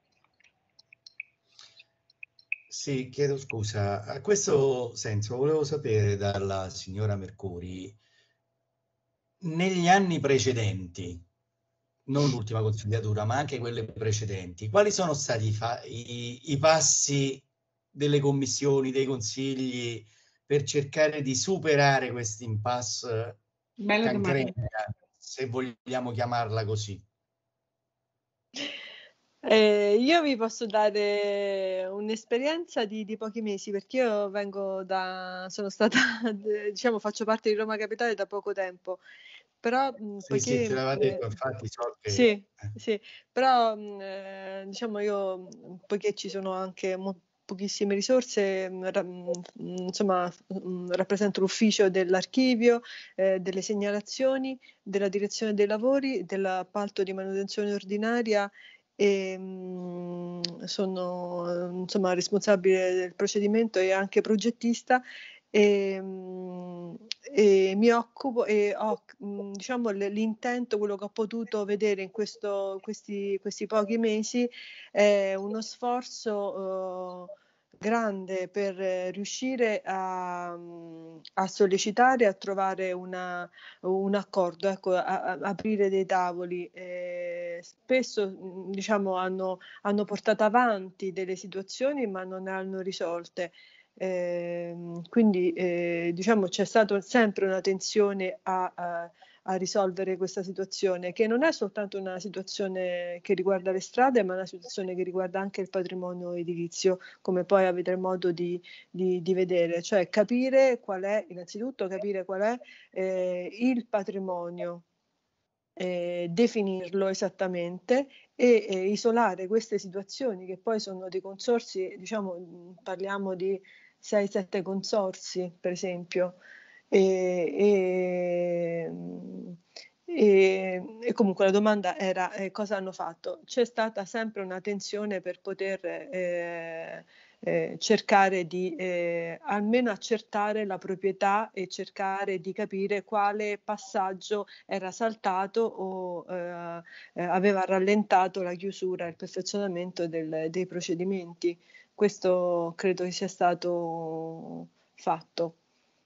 Speaker 2: Sì, chiedo scusa. A questo senso volevo sapere dalla signora Mercuri, negli anni precedenti, non l'ultima consigliatura, ma anche quelle precedenti, quali sono stati i, fa- i, i passi delle commissioni, dei consigli per cercare di superare questa impasse cancrenica, se vogliamo chiamarla così?
Speaker 9: Eh, io vi posso dare un'esperienza di, di pochi mesi, perché io vengo da, sono stata, diciamo, faccio parte di Roma Capitale da poco tempo, però mh,
Speaker 2: Sì,
Speaker 9: poiché,
Speaker 2: sì, ce l'aveva detto,
Speaker 9: eh,
Speaker 2: infatti so che...
Speaker 9: sì,
Speaker 2: eh.
Speaker 9: sì, però mh, eh, diciamo io, poiché ci sono anche mo- pochissime risorse, mh, ra- mh, insomma, mh, rappresento l'ufficio dell'archivio, eh, delle segnalazioni, della direzione dei lavori, dell'appalto di manutenzione ordinaria e mh, sono insomma responsabile del procedimento e anche progettista e, mh, e mi occupo e ho mh, diciamo l'intento, quello che ho potuto vedere in questo, questi, questi pochi mesi è uno sforzo uh, grande per riuscire a, a sollecitare, a trovare una, un accordo, ecco, a, a aprire dei tavoli. Eh, spesso diciamo hanno, hanno portato avanti delle situazioni ma non le hanno risolte. Eh, quindi eh, diciamo c'è stata sempre una tensione a, a a risolvere questa situazione, che non è soltanto una situazione che riguarda le strade, ma una situazione che riguarda anche il patrimonio edilizio, come poi avete modo di, di, di vedere, cioè capire qual è, innanzitutto capire qual è eh, il patrimonio, eh, definirlo esattamente e eh, isolare queste situazioni che poi sono dei consorzi, diciamo, parliamo di sei sette consorzi, per esempio, e, e, e, e comunque la domanda era eh, cosa hanno fatto? C'è stata sempre una tensione per poter eh, eh, cercare di eh, almeno accertare la proprietà e cercare di capire quale passaggio era saltato o eh, eh, aveva rallentato la chiusura e il perfezionamento del, dei procedimenti. Questo credo che sia stato fatto.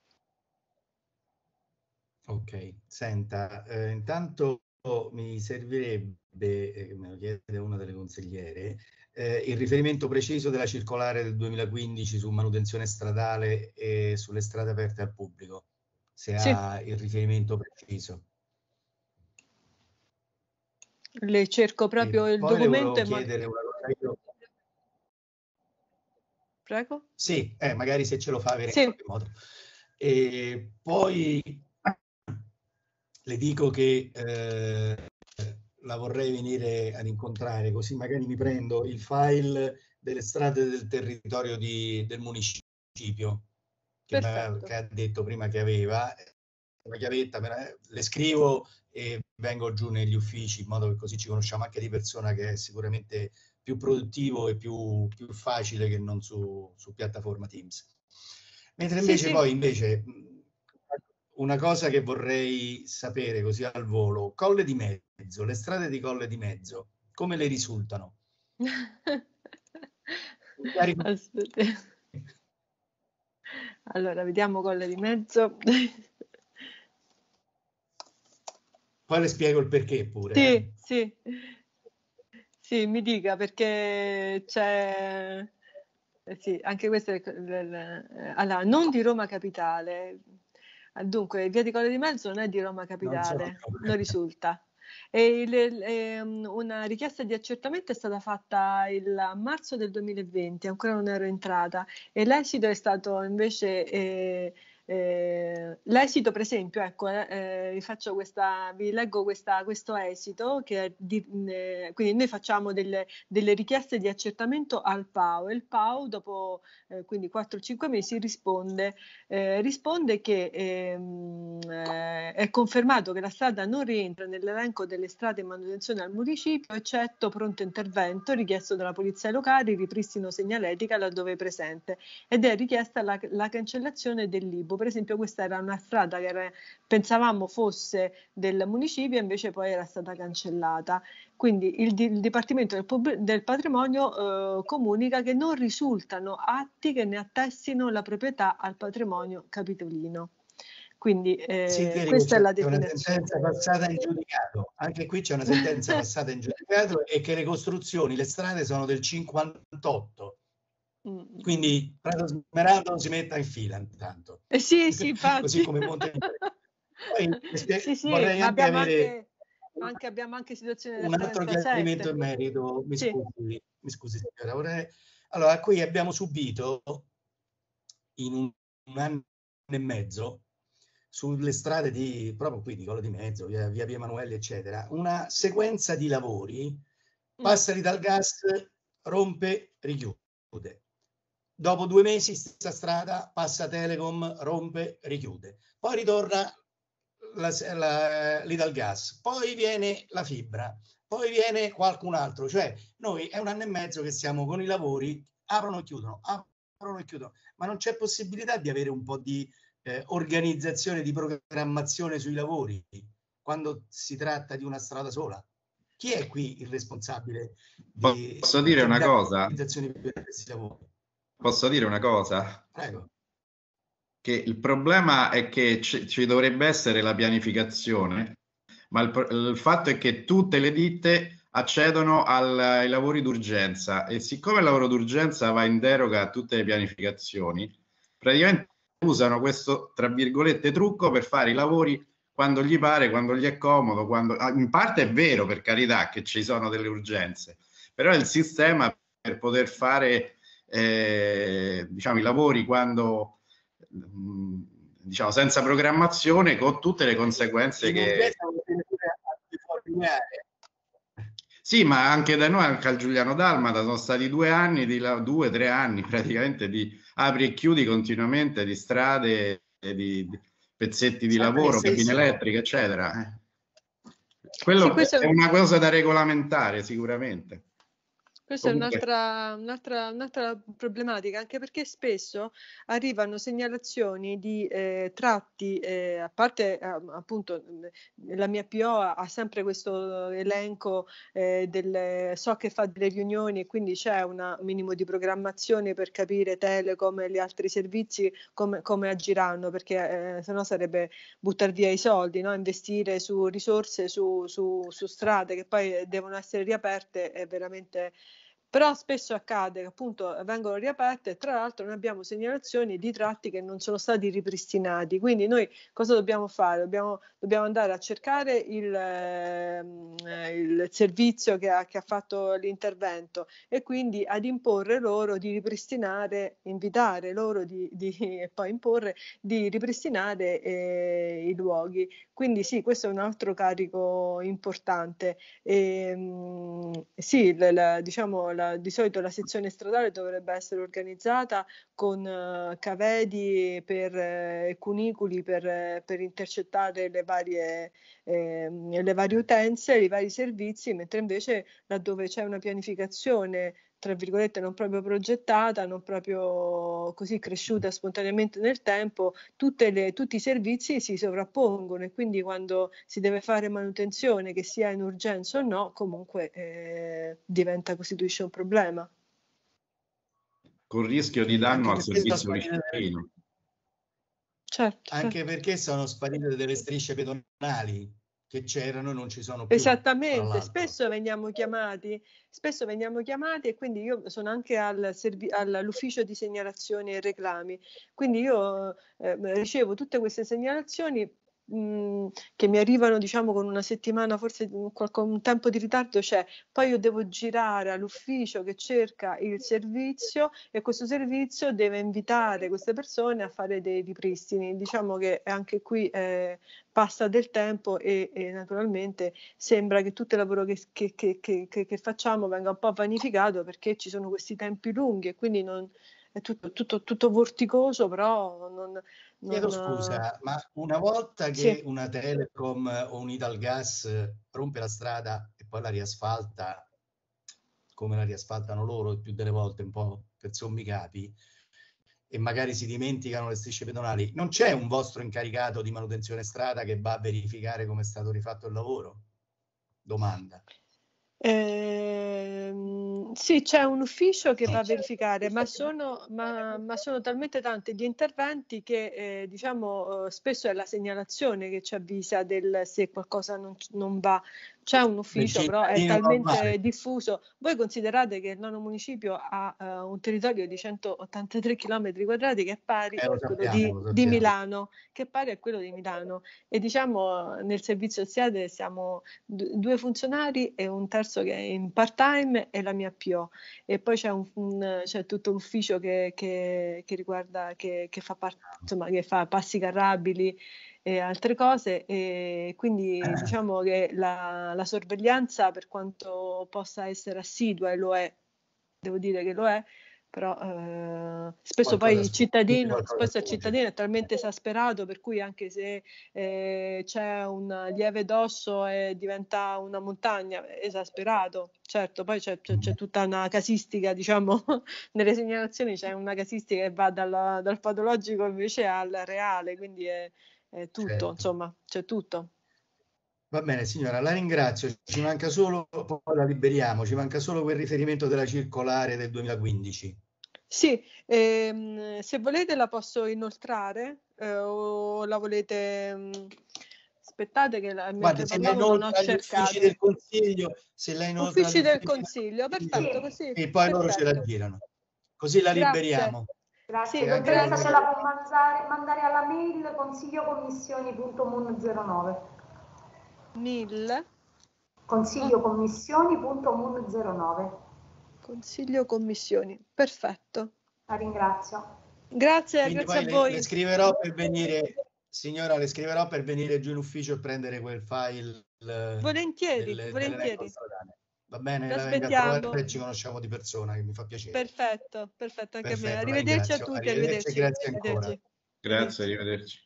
Speaker 2: Ok, senta, eh, intanto mi servirebbe, eh, me lo chiede una delle consigliere, eh, il riferimento preciso della circolare del duemilaquindici su manutenzione stradale e sulle strade aperte al pubblico, se
Speaker 9: Sì.
Speaker 2: ha il riferimento preciso.
Speaker 9: Le cerco proprio
Speaker 2: E
Speaker 9: il
Speaker 2: poi
Speaker 9: documento
Speaker 2: le
Speaker 9: e
Speaker 2: volevo chiedere una cosa io.
Speaker 9: Prego?
Speaker 2: Sì, eh, magari se ce lo fa avere
Speaker 9: sì.
Speaker 2: in qualche modo. E poi le dico che eh, la vorrei venire ad incontrare, così magari mi prendo il file delle strade del territorio di, del municipio, che, che ha detto prima che aveva, una chiavetta, per, le scrivo e vengo giù negli uffici, in modo che così ci conosciamo anche di persona, che è sicuramente più produttivo e più, più facile che non su, su piattaforma Teams. Mentre invece sì, poi sì. invece una cosa che vorrei sapere così al volo, Colle di Mezzo, le strade di Colle di Mezzo, come le risultano?
Speaker 9: Aspetta. Allora, vediamo Colle di Mezzo.
Speaker 2: Poi le spiego il perché pure.
Speaker 9: Sì,
Speaker 2: eh.
Speaker 9: sì. Sì, mi dica, perché c'è... eh, sì, anche questo è... Allora, non di Roma Capitale. Dunque, Via di Colle di Mezzo non è di Roma Capitale, non, non risulta. E il, e, una richiesta di accertamento è stata fatta il marzo del duemilaventi, ancora non ero entrata, e l'esito è stato invece... Eh, Eh, l'esito, per esempio, ecco, eh, vi faccio questa, vi leggo questa, questo esito, che è di, eh, quindi noi facciamo delle, delle richieste di accertamento al P A O, e il P A O dopo eh, quindi quattro cinque mesi risponde, eh, risponde che ehm, eh, è confermato che la strada non rientra nell'elenco delle strade in manutenzione al municipio, eccetto pronto intervento richiesto dalla polizia locale, ripristino segnaletica laddove presente, ed è richiesta la, la cancellazione del libro. Per esempio, questa era una strada che era, pensavamo fosse del municipio, invece poi era stata cancellata. Quindi il, il Dipartimento del, del Patrimonio eh, comunica che non risultano atti che ne attestino la proprietà al patrimonio capitolino. Quindi eh,
Speaker 2: sì, vedi,
Speaker 9: questa è la
Speaker 2: c'è una
Speaker 9: definizione.
Speaker 2: sentenza passata in giudicato. Anche qui c'è una sentenza passata in giudicato e che le costruzioni, le strade sono del cinquantotto. Quindi Prato Smeraldo si metta in fila intanto.
Speaker 9: Eh sì, sì, infatti.
Speaker 2: Così come Monte. Poi
Speaker 9: sì, sì,
Speaker 2: vorrei
Speaker 9: ma
Speaker 2: anche
Speaker 9: abbiamo
Speaker 2: avere
Speaker 9: anche, anche, abbiamo anche situazioni
Speaker 2: un altro chiarimento in merito. Mi
Speaker 9: sì.
Speaker 2: scusi, mi scusi signora. Vorrei... Allora, qui abbiamo subito in un, un anno e mezzo sulle strade di proprio qui di Colle di Mezzo, via, via Pio Emanuele, eccetera, una sequenza di lavori. Passa l'Italgas, rompe, richiude. Dopo due mesi sta strada passa Telecom, rompe, richiude. Poi ritorna l'Italgas, poi viene la fibra, poi viene qualcun altro. Cioè noi è un anno e mezzo che siamo con i lavori, aprono e chiudono, aprono e chiudono, ma non c'è possibilità di avere un po' di eh, organizzazione, di programmazione sui lavori quando si tratta di una strada sola. Chi è qui il responsabile di,
Speaker 6: Posso dire una cosa?
Speaker 2: Per questi lavori?
Speaker 6: Posso dire una cosa?
Speaker 2: Prego.
Speaker 6: Che il problema è che c- ci dovrebbe essere la pianificazione, ma il, il fatto è che tutte le ditte accedono al, ai lavori d'urgenza, e siccome il lavoro d'urgenza va in deroga a tutte le pianificazioni, praticamente usano questo, tra virgolette, trucco per fare i lavori quando gli pare, quando gli è comodo, quando... in parte è vero, per carità, che ci sono delle urgenze, però il sistema per poter fare eh, diciamo i lavori quando mh, diciamo senza programmazione, con tutte le conseguenze che sì, ma anche da noi, anche al Giuliano Dalmata sono stati due anni di due tre anni praticamente di apri e chiudi continuamente di strade, di, di pezzetti di lavoro, cabine elettriche, eccetera. Quello sì, è una cosa da regolamentare sicuramente.
Speaker 9: Questa Comunque. è un'altra, un'altra, un'altra problematica, anche perché spesso arrivano segnalazioni di eh, tratti, eh, a parte eh, appunto la mia P O ha sempre questo elenco, eh, del, so che fa delle riunioni e quindi c'è un minimo di programmazione per capire Telecom e gli altri servizi come, come agiranno, perché eh, sennò sarebbe buttare via i soldi, no? Investire su risorse, su, su, su strade che poi devono essere riaperte è veramente... Però spesso accade che appunto vengono riaperte e tra l'altro noi abbiamo segnalazioni di tratti che non sono stati ripristinati, quindi noi cosa dobbiamo fare? Dobbiamo, dobbiamo andare a cercare il, eh, il servizio che ha, che ha fatto l'intervento e quindi ad imporre loro di ripristinare, invitare loro di, di, e poi imporre di ripristinare eh, i luoghi. Quindi sì, questo è un altro carico importante. E, mh, sì, la, la, diciamo la, di solito la sezione stradale dovrebbe essere organizzata con uh, cavedi per uh, cunicoli per, uh, per intercettare le varie, eh, le varie utenze, i vari servizi, mentre invece laddove c'è una pianificazione tra virgolette non proprio progettata, non proprio così cresciuta spontaneamente nel tempo, tutte le, tutti i servizi si sovrappongono e quindi quando si deve fare manutenzione, che sia in urgenza o no, comunque eh, diventa, costituisce un problema.
Speaker 6: Con rischio di danno al servizio vicino.
Speaker 2: Certo, anche certo. Perché sono sparite delle strisce pedonali che c'erano e non ci sono più.
Speaker 9: Esattamente, spesso veniamo chiamati, spesso veniamo chiamati e quindi io sono anche al servi- all'ufficio di segnalazioni e reclami, quindi io eh, ricevo tutte queste segnalazioni mh, che mi arrivano diciamo con una settimana, forse con un tempo di ritardo c'è, poi io devo girare all'ufficio che cerca il servizio e questo servizio deve invitare queste persone a fare dei ripristini, diciamo che anche qui eh, passa del tempo e, e naturalmente sembra che tutto il lavoro che, che, che, che, che facciamo venga un po' vanificato perché ci sono questi tempi lunghi e quindi non, è tutto, tutto, tutto vorticoso, però non, non...
Speaker 2: Chiedo scusa, ma una volta che
Speaker 9: Sì.
Speaker 2: una Telecom o un Italgas rompe la strada e poi la riasfalta, come la riasfaltano loro il più delle volte, un po' per sommi capi, e magari si dimenticano le strisce pedonali, non c'è un vostro incaricato di manutenzione strada che va a verificare come è stato rifatto il lavoro? Domanda.
Speaker 9: Eh, sì, c'è un ufficio che va a verificare, ma sono, ma, ma sono talmente tanti gli interventi che eh, diciamo eh, spesso è la segnalazione che ci avvisa del se qualcosa non, non va. C'è un ufficio, però è talmente normale. diffuso. Voi considerate che il nono municipio ha uh, un territorio di centottantatré chilometri quadrati che è pari
Speaker 2: eh,
Speaker 9: a quello di, di Milano, che è pari a quello di Milano. E diciamo nel servizio SIADE siamo d- due funzionari e un terzo che è in part-time e la mia P O. E poi c'è, un, un, c'è tutto l'ufficio che, che, che riguarda, che, che fa parte, insomma, che fa passi carrabili e altre cose, e quindi diciamo che la, la sorveglianza, per quanto possa essere assidua, e lo è, devo dire che lo è, però eh, spesso
Speaker 2: qualcosa
Speaker 9: poi il cittadino, spesso il
Speaker 2: sfugge.
Speaker 9: cittadino è talmente esasperato per cui anche se eh, c'è un lieve dosso e diventa una montagna, è esasperato, certo, poi c'è, c'è, c'è tutta una casistica, diciamo, nelle segnalazioni c'è una casistica che va dalla, dal patologico invece al reale, quindi è è tutto, certo. Insomma, c'è tutto.
Speaker 2: Va bene signora, la ringrazio, ci manca solo, poi la liberiamo, ci manca solo quel riferimento della circolare del duemilaquindici.
Speaker 9: Sì, ehm, se volete la posso inoltrare eh, o la volete... Mh, aspettate che la,
Speaker 2: Guarda, se lei inoltra agli uffici del consiglio, se lei inoltra
Speaker 9: uffici del
Speaker 2: uffici
Speaker 9: consiglio, perfetto, così.
Speaker 2: E poi
Speaker 9: perfetto.
Speaker 2: loro ce la girano, così la
Speaker 9: Grazie.
Speaker 2: liberiamo.
Speaker 1: Grazie,
Speaker 9: sì,
Speaker 1: dottoressa ce la può mandare, mandare alla mail consigliocomissioni punto mun zero nove.
Speaker 9: Mil?
Speaker 1: consigliocomissioni punto mun zero nove.
Speaker 9: Consiglio commissioni, perfetto.
Speaker 1: La ringrazio.
Speaker 9: Grazie,
Speaker 2: Quindi
Speaker 9: grazie
Speaker 2: poi
Speaker 9: a voi.
Speaker 2: Le, le scriverò per venire, signora, le scriverò per venire giù in ufficio e prendere quel file.
Speaker 9: Volentieri,
Speaker 2: Delle,
Speaker 9: volentieri.
Speaker 2: Va bene,
Speaker 9: la
Speaker 2: venga a trovare e ci conosciamo di persona, che mi fa piacere.
Speaker 9: Perfetto, perfetto anche
Speaker 2: perfetto,
Speaker 9: a me. Arrivederci a tutti,
Speaker 2: arrivederci.
Speaker 9: arrivederci.
Speaker 2: Grazie ancora.
Speaker 9: Arrivederci.
Speaker 6: Grazie, arrivederci.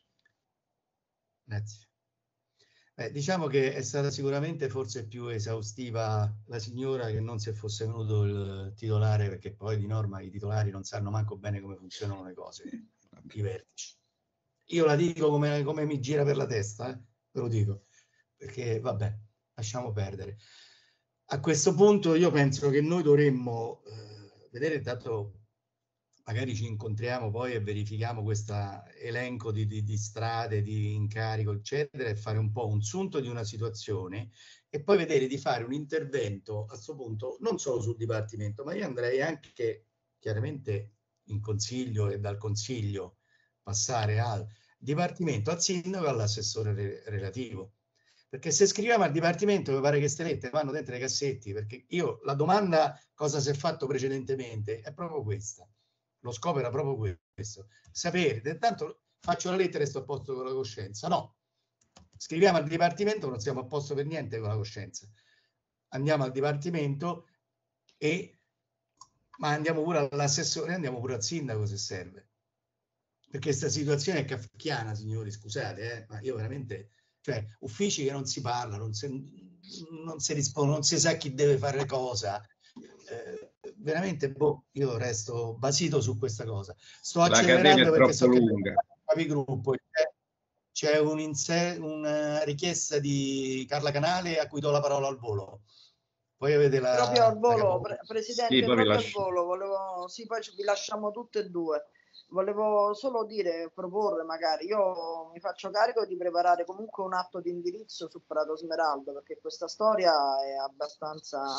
Speaker 2: Grazie. Eh, diciamo che è stata sicuramente forse più esaustiva la signora che non se fosse venuto il titolare, perché poi di norma i titolari non sanno manco bene come funzionano le cose, i vertici. Io la dico come, come mi gira per la testa, eh? Ve lo dico, perché vabbè, lasciamo perdere. A questo punto io penso che noi dovremmo eh, vedere, intanto magari ci incontriamo poi e verifichiamo questo elenco di, di, di strade, di incarico, eccetera, e fare un po' un sunto di una situazione e poi vedere di fare un intervento a questo punto non solo sul Dipartimento, ma io andrei anche chiaramente in consiglio e dal consiglio passare al Dipartimento, al sindaco e all'assessore re relativo. Perché se scriviamo al Dipartimento mi pare che queste lettere vanno dentro i cassetti, perché io la domanda cosa si è fatto precedentemente è proprio questa. Lo scopo era proprio questo, sapere, tanto faccio la lettera e sto a posto con la coscienza. No, scriviamo al Dipartimento, non siamo a posto per niente con la coscienza. Andiamo al Dipartimento e ma andiamo pure all'assessore, andiamo pure al sindaco se serve. Perché questa situazione è kafkiana, signori, scusate, eh, ma io veramente, cioè, uffici che non si parla, non si, non si risponde, non si sa chi deve fare cosa. Eh, veramente boh, io resto basito su questa cosa. Sto
Speaker 6: la
Speaker 2: accelerando perché so
Speaker 6: lunga.
Speaker 2: che gruppo c'è un una richiesta di Carla Canale a cui do la parola al volo. Poi avete la
Speaker 3: proprio al volo, pre presidente,
Speaker 6: sì,
Speaker 3: proprio
Speaker 6: lascio.
Speaker 3: al volo, volevo sì, poi vi lasciamo tutte e due. volevo solo dire, proporre magari, io mi faccio carico di preparare comunque un atto di indirizzo su Prato Smeraldo, perché questa storia è abbastanza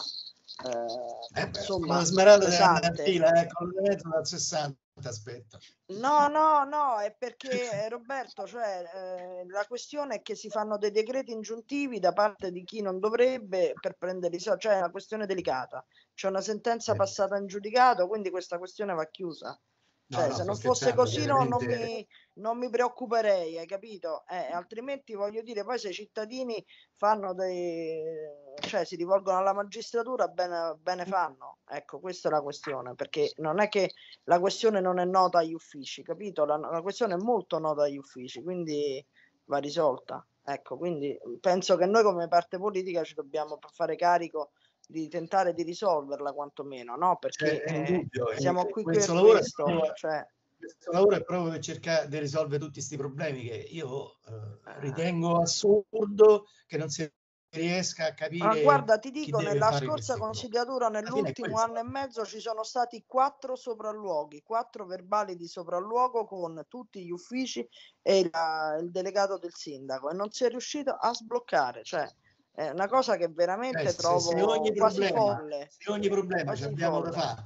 Speaker 3: eh,
Speaker 2: eh beh,
Speaker 3: insomma
Speaker 2: la Smeralda deve andare
Speaker 3: pesante.
Speaker 2: in fila, eh, con il metro dal sessanta, aspetta.
Speaker 3: No, no, no, è perché eh, Roberto, cioè eh, la questione è che si fanno dei decreti ingiuntivi da parte di chi non dovrebbe per prendere i soldi, cioè è una questione delicata. C'è una sentenza
Speaker 2: Eh.
Speaker 3: passata in giudicato, quindi questa questione va chiusa. Cioè,
Speaker 2: No, no,
Speaker 3: se
Speaker 2: sto
Speaker 3: non fosse
Speaker 2: scherzando,
Speaker 3: così no, non,
Speaker 2: chiaramente.
Speaker 3: mi, non mi preoccuperei, hai capito? Eh, altrimenti voglio dire, poi se i cittadini fanno dei, cioè si rivolgono alla magistratura, bene, bene fanno. Ecco, questa è la questione, perché non è che la questione non è nota agli uffici, capito? La, la questione è molto nota agli uffici, quindi va risolta. Ecco, quindi penso che noi come parte politica ci dobbiamo fare carico di tentare di risolverla quantomeno, no? Perché
Speaker 2: Cioè, è
Speaker 3: eh,
Speaker 2: indubbio,
Speaker 3: siamo
Speaker 2: eh,
Speaker 3: qui
Speaker 2: questo
Speaker 3: per
Speaker 2: lavoro,
Speaker 3: questo,
Speaker 2: è proprio,
Speaker 3: cioè,
Speaker 2: questo lavoro è proprio per cercare di risolvere tutti questi problemi che io eh, ritengo assurdo che non si riesca a
Speaker 3: ma
Speaker 2: capire
Speaker 3: guarda, ti
Speaker 2: chi
Speaker 3: dico,
Speaker 2: deve
Speaker 3: nella
Speaker 2: fare
Speaker 3: scorsa
Speaker 2: queste cose.
Speaker 3: consigliatura,
Speaker 2: Alla fine è
Speaker 3: nell'ultimo
Speaker 2: questo.
Speaker 3: anno e mezzo, ci sono stati quattro sopralluoghi, quattro verbali di sopralluogo con tutti gli uffici e il, il delegato del sindaco, e non si è riuscito a sbloccare, cioè è una cosa che veramente
Speaker 2: Eh, se,
Speaker 3: trovo
Speaker 2: se ogni
Speaker 3: quasi
Speaker 2: problema,
Speaker 3: folle,
Speaker 2: se ogni problema ci
Speaker 3: quasi
Speaker 2: abbiamo da
Speaker 3: folle.
Speaker 2: fare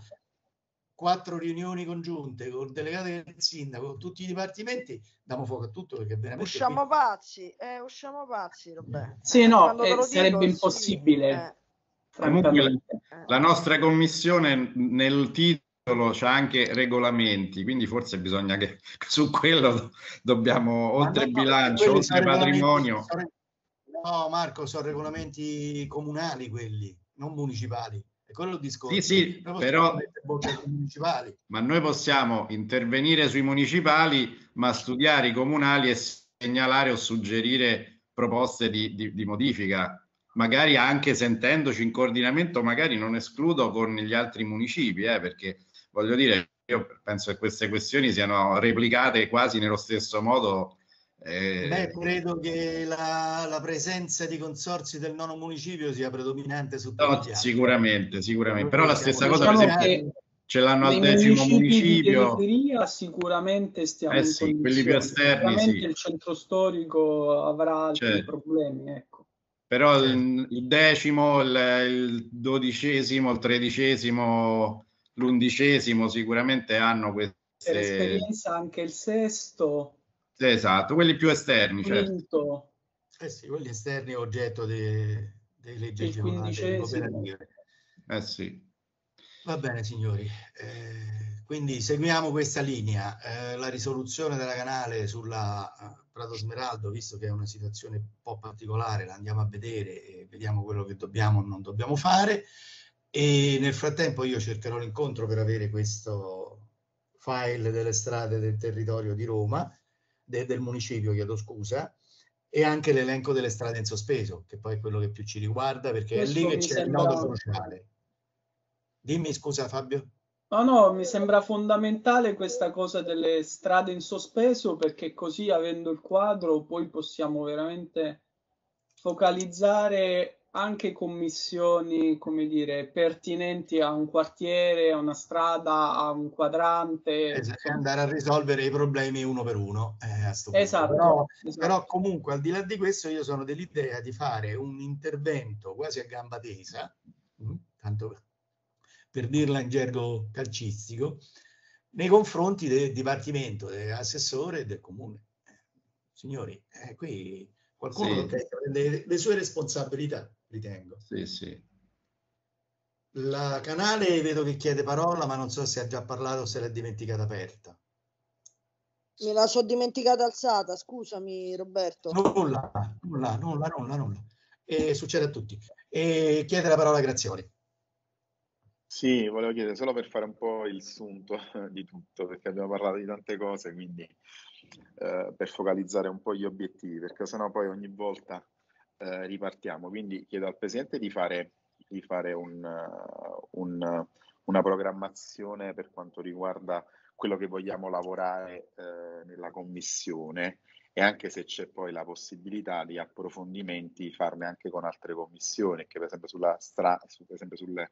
Speaker 2: quattro riunioni congiunte con il delegato del sindaco, con tutti i dipartimenti, diamo fuoco a tutto, perché veramente
Speaker 3: Usciamo
Speaker 2: qui...
Speaker 3: pazzi, eh, usciamo pazzi, Roberto.
Speaker 5: Sì,
Speaker 3: Eh,
Speaker 5: no,
Speaker 3: quando te
Speaker 5: eh,
Speaker 3: lo
Speaker 5: sarebbe
Speaker 3: dico, sì,
Speaker 5: impossibile,
Speaker 3: eh,
Speaker 6: Comunque la,
Speaker 5: francamente.
Speaker 3: eh.
Speaker 6: la nostra commissione nel titolo c'ha anche regolamenti, quindi forse bisogna che su quello dobbiamo,
Speaker 2: Ma
Speaker 6: oltre
Speaker 2: no,
Speaker 6: bilancio,
Speaker 2: quelli sono
Speaker 6: oltre
Speaker 2: regolamenti,
Speaker 6: patrimonio.
Speaker 2: sono- no Marco, sono regolamenti comunali quelli, non municipali. E quello è il
Speaker 6: Sì,
Speaker 2: discorso.
Speaker 6: sì,
Speaker 2: Noi possiamo
Speaker 6: però,
Speaker 2: mettere bocca sui municipali.
Speaker 6: ma noi possiamo intervenire sui municipali, ma studiare i comunali e segnalare o suggerire proposte di, di, di modifica, magari anche sentendoci in coordinamento, magari non escludo con gli altri municipi, eh, perché voglio dire, io penso che queste questioni siano replicate quasi nello stesso modo. Eh,
Speaker 2: Beh, credo che la, la presenza di consorzi del nono municipio sia predominante su tutti
Speaker 6: no,
Speaker 2: gli altri.
Speaker 6: sicuramente, sicuramente. Però
Speaker 2: Noi
Speaker 6: la
Speaker 2: siamo
Speaker 6: stessa cosa, per
Speaker 5: Diciamo
Speaker 6: esempio,
Speaker 5: che
Speaker 6: ce l'hanno al
Speaker 5: nei
Speaker 6: decimo
Speaker 5: municipi di
Speaker 6: municipio.
Speaker 5: periferia sicuramente stiamo
Speaker 6: Eh
Speaker 5: in
Speaker 6: sì, quelli più
Speaker 5: condizioni.
Speaker 6: esterni
Speaker 5: Sicuramente
Speaker 6: sì.
Speaker 5: il centro storico avrà altri
Speaker 6: Certo.
Speaker 5: problemi, ecco.
Speaker 6: Però
Speaker 2: Certo.
Speaker 6: il, il decimo, il, il dodicesimo, il tredicesimo, l'undicesimo sicuramente hanno
Speaker 5: Per
Speaker 6: queste...
Speaker 5: esperienza anche il sesto,
Speaker 6: Sì, esatto, quelli più esterni,
Speaker 5: il
Speaker 6: certo.
Speaker 5: quinto,
Speaker 2: Eh sì, quelli esterni oggetto dei, dei leggi
Speaker 5: il
Speaker 2: agevolate
Speaker 5: quindicesimo.
Speaker 2: operative.
Speaker 6: Eh sì.
Speaker 2: Va bene signori, eh, quindi seguiamo questa linea. Eh, la risoluzione della canale sulla uh, Prato Smeraldo, visto che è una situazione un po' particolare, la andiamo a vedere e vediamo quello che dobbiamo o non dobbiamo fare, e nel frattempo io cercherò l'incontro per avere questo file delle strade del territorio di Roma, de, del municipio, chiedo scusa, e anche l'elenco delle strade in sospeso, che poi è quello che più ci riguarda, perché
Speaker 5: Questo
Speaker 2: è lì che
Speaker 5: mi
Speaker 2: c'è il
Speaker 5: sembra...
Speaker 2: nodo cruciale. Dimmi scusa Fabio.
Speaker 5: No, no, mi sembra fondamentale questa cosa delle strade in sospeso, perché così, avendo il quadro, poi possiamo veramente focalizzare anche commissioni, come dire, pertinenti a un quartiere, a una strada, a un quadrante.
Speaker 2: Esatto, e andare a risolvere i problemi uno per uno. Eh, a sto
Speaker 5: Esatto,
Speaker 2: punto. Però,
Speaker 5: esatto.
Speaker 2: però comunque al di là di questo io sono dell'idea di fare un intervento quasi a gamba tesa, mh, tanto per dirla in gergo calcistico, nei confronti del dipartimento, dell'assessore e del comune. Signori, eh, qui qualcuno
Speaker 6: Sì.
Speaker 2: prende le sue responsabilità, ritengo.
Speaker 6: Sì, sì.
Speaker 2: La canale vedo che chiede parola, ma non so se ha già parlato o se l'è dimenticata aperta.
Speaker 3: Me la so dimenticata alzata, scusami Roberto.
Speaker 2: Nulla, nulla, nulla, nulla, nulla. E succede a tutti. E chiede la parola a Grazioli.
Speaker 8: Sì, volevo chiedere solo per fare un po' il sunto di tutto, perché abbiamo parlato di tante cose, quindi eh, per focalizzare un po' gli obiettivi, perché sennò poi ogni volta eh, ripartiamo. Quindi chiedo al Presidente di fare, di fare un, uh, un, una programmazione per quanto riguarda quello che vogliamo lavorare eh, nella Commissione, e anche se c'è poi la possibilità di approfondimenti farne anche con altre commissioni, che per esempio sulla stra- su, per esempio sulle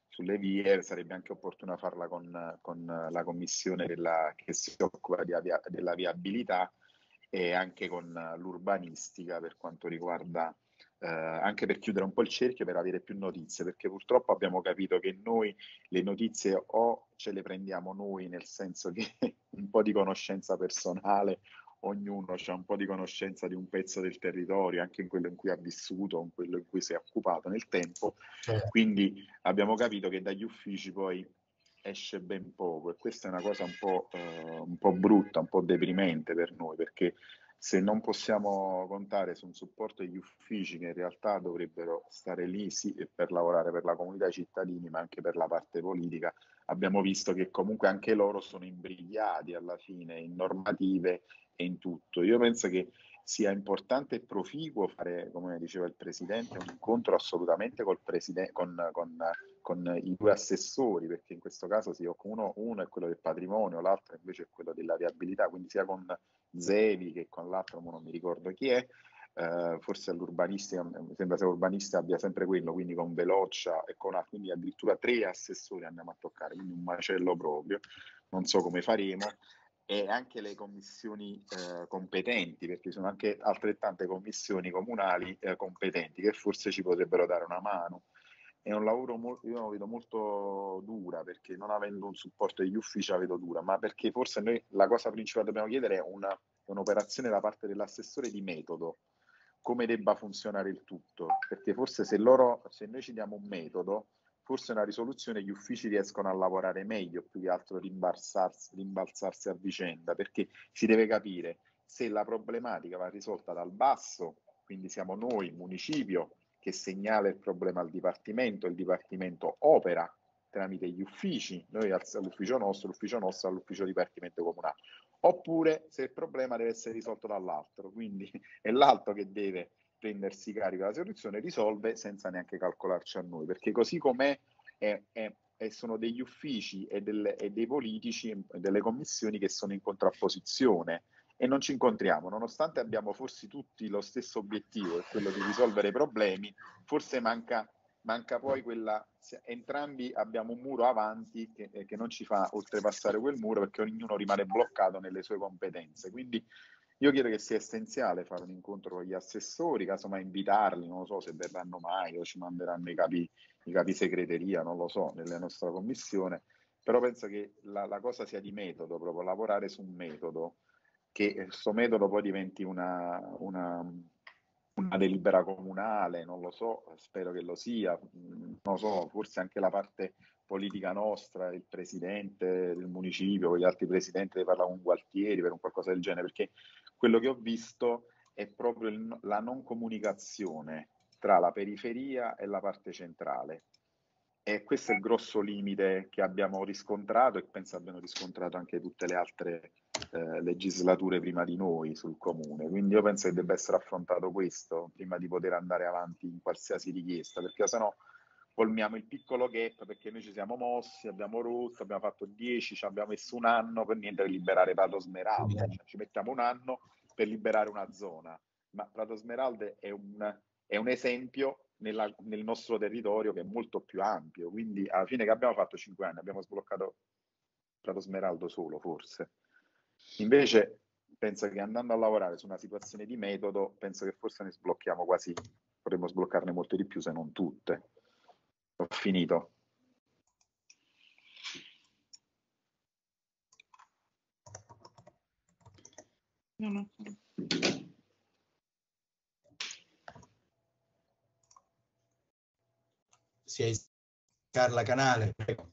Speaker 8: sulle vie, sarebbe anche opportuno farla con, con la commissione della, che si occupa di, della viabilità e anche con l'urbanistica per quanto riguarda, eh, anche per chiudere un po' il cerchio, per avere più notizie, perché purtroppo abbiamo capito che noi le notizie o ce le prendiamo noi, nel senso che un po' di conoscenza personale, ognuno ha un po' di conoscenza di un pezzo del territorio, anche in quello in cui ha vissuto, in quello in cui si è occupato nel tempo, certo. Quindi abbiamo capito che dagli uffici poi esce ben poco e questa è una cosa un po', eh, un po' brutta, un po' deprimente per noi, perché se non possiamo contare su un supporto degli uffici che in realtà dovrebbero stare lì sì per lavorare per la comunità dei cittadini ma anche per la parte politica, abbiamo visto che comunque anche loro sono imbrigliati alla fine in normative e in tutto. Io penso che sia importante e proficuo fare, come diceva il Presidente, un incontro assolutamente col presidente, con, con, con i due assessori, perché in questo caso si uno, uno è quello del patrimonio, l'altro invece è quello della viabilità, quindi sia con Zevi che con l'altro, non mi ricordo chi è, eh, forse all'urbanistica, mi sembra sia urbanista abbia sempre quello, quindi con Veloccia e con altri, quindi addirittura tre assessori andiamo a toccare, quindi un macello proprio, non so come faremo. E anche le commissioni eh, competenti, perché ci sono anche altrettante commissioni comunali eh, competenti che forse ci potrebbero dare una mano. È un lavoro molto, io lo vedo molto dura, perché non avendo un supporto degli uffici la vedo dura, ma perché forse noi la cosa principale che dobbiamo chiedere è una, un'operazione da parte dell'assessore di metodo, come debba funzionare il tutto, perché forse se loro, se noi ci diamo un metodo, forse una risoluzione gli uffici riescono a lavorare meglio, più che altro rimbalzarsi, rimbalzarsi a vicenda, perché si deve capire se la problematica va risolta dal basso, quindi siamo noi, municipio, che segnala il problema al Dipartimento, il Dipartimento opera tramite gli uffici, noi all'ufficio nostro, l'ufficio nostro all'ufficio Dipartimento Comunale, oppure se il problema deve essere risolto dall'altro, quindi è l'altro che deve prendersi carico della soluzione, risolve senza neanche calcolarci a noi, perché così com'è è, è, è, sono degli uffici e, delle, e dei politici e delle commissioni che sono in contrapposizione e non ci incontriamo, nonostante abbiamo forse tutti lo stesso obiettivo, è quello di risolvere i problemi, forse manca, manca poi quella, entrambi abbiamo un muro avanti che, che non ci fa oltrepassare quel muro perché ognuno rimane bloccato nelle sue competenze, quindi io credo che sia essenziale fare un incontro con gli assessori, casomai invitarli, non lo so se verranno mai o ci manderanno i capi, i capi segreteria, non lo so, nella nostra commissione, però penso che la, la cosa sia di metodo, proprio lavorare su un metodo, che questo metodo poi diventi una, una, una delibera comunale, non lo so, spero che lo sia, non lo so, forse anche la parte politica nostra, il presidente del municipio, con gli altri presidenti deve parlare con Gualtieri per un qualcosa del genere, perché quello che ho visto è proprio il, la non comunicazione tra la periferia e la parte centrale. E questo è il grosso limite che abbiamo riscontrato e penso abbiano riscontrato anche tutte le altre eh, legislature prima di noi sul comune. Quindi io penso che debba essere affrontato questo prima di poter andare avanti in qualsiasi richiesta, perché sennò colmiamo il piccolo gap, perché noi ci siamo mossi, abbiamo rotto, abbiamo fatto dieci, ci abbiamo messo un anno per niente per liberare Prato Smeralda, cioè, ci mettiamo un anno per liberare una zona, ma Prato Smeralda è un, è un esempio nella, nel nostro territorio che è molto più ampio, quindi alla fine che abbiamo fatto cinque anni, abbiamo sbloccato Prato Smeraldo solo forse. Invece penso che andando a lavorare su una situazione di metodo, penso che forse ne sblocchiamo quasi, potremmo sbloccarne molte di più se non tutte. Ho finito.
Speaker 4: No, no.
Speaker 2: Sì, Carla Canale.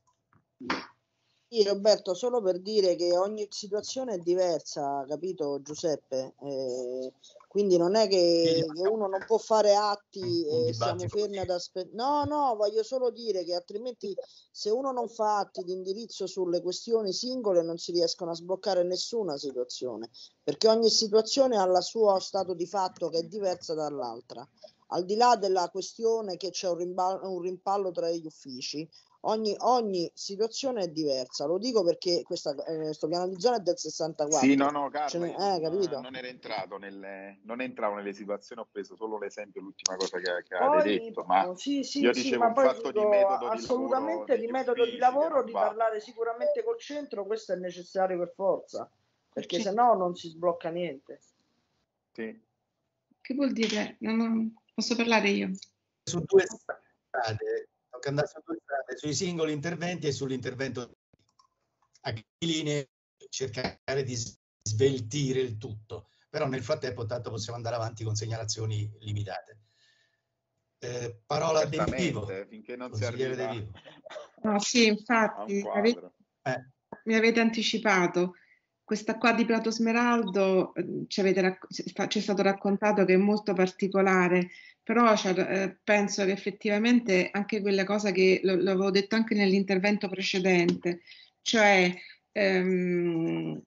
Speaker 3: Sì, Roberto, solo per dire che ogni situazione è diversa, capito Giuseppe? Eh, quindi non è che, che uno non può fare atti e siamo fermi ad aspettare. No, no, voglio solo dire che altrimenti se uno non fa atti di indirizzo sulle questioni singole non si riescono a sbloccare nessuna situazione, perché ogni situazione ha il suo stato di fatto che è diversa dall'altra. Al di là della questione che c'è un rimpallo, un rimpallo tra gli uffici, ogni, ogni situazione è diversa, lo dico perché questa, eh, questo piano di zona è del sessantaquattro.
Speaker 8: Sì, no, no, Carla,
Speaker 3: ne,
Speaker 8: io
Speaker 3: eh, capito?
Speaker 8: non, non ero entrato nelle, non entravo nelle situazioni, ho preso solo l'esempio, l'ultima cosa che, che
Speaker 3: Poi,
Speaker 8: avete detto, ma
Speaker 3: sì, sì,
Speaker 8: io
Speaker 3: sì,
Speaker 8: dicevo
Speaker 3: ma
Speaker 8: un
Speaker 3: poi
Speaker 8: fatto
Speaker 3: dico,
Speaker 8: di metodo di lavoro
Speaker 3: assolutamente di
Speaker 8: degli
Speaker 3: metodo di
Speaker 8: uffici
Speaker 3: lavoro,
Speaker 8: che
Speaker 3: di
Speaker 8: non va.
Speaker 3: parlare sicuramente col centro, questo è necessario per forza, perché
Speaker 4: Sì.
Speaker 3: se no non si sblocca niente.
Speaker 8: Sì.
Speaker 4: Che vuol dire? Non, non- posso parlare io?
Speaker 2: Su due strade, tocca andare su due strade, sui singoli interventi e sull'intervento a linee, cercare di sveltire il tutto, però nel frattempo tanto possiamo andare avanti con segnalazioni limitate. Eh, parola De Vivo,
Speaker 8: finché non si
Speaker 2: consigliere De
Speaker 8: arriva
Speaker 2: Vivo.
Speaker 4: No, sì,
Speaker 8: a un
Speaker 4: infatti, avete-
Speaker 8: quadro.
Speaker 2: Eh,
Speaker 4: mi avete anticipato. Questa qua di Prato Smeraldo, eh, ci avete racc- ci è stato raccontato che è molto particolare, però cioè, eh, penso che effettivamente anche quella cosa che lo- l'avevo detto anche nell'intervento precedente, cioè ehm,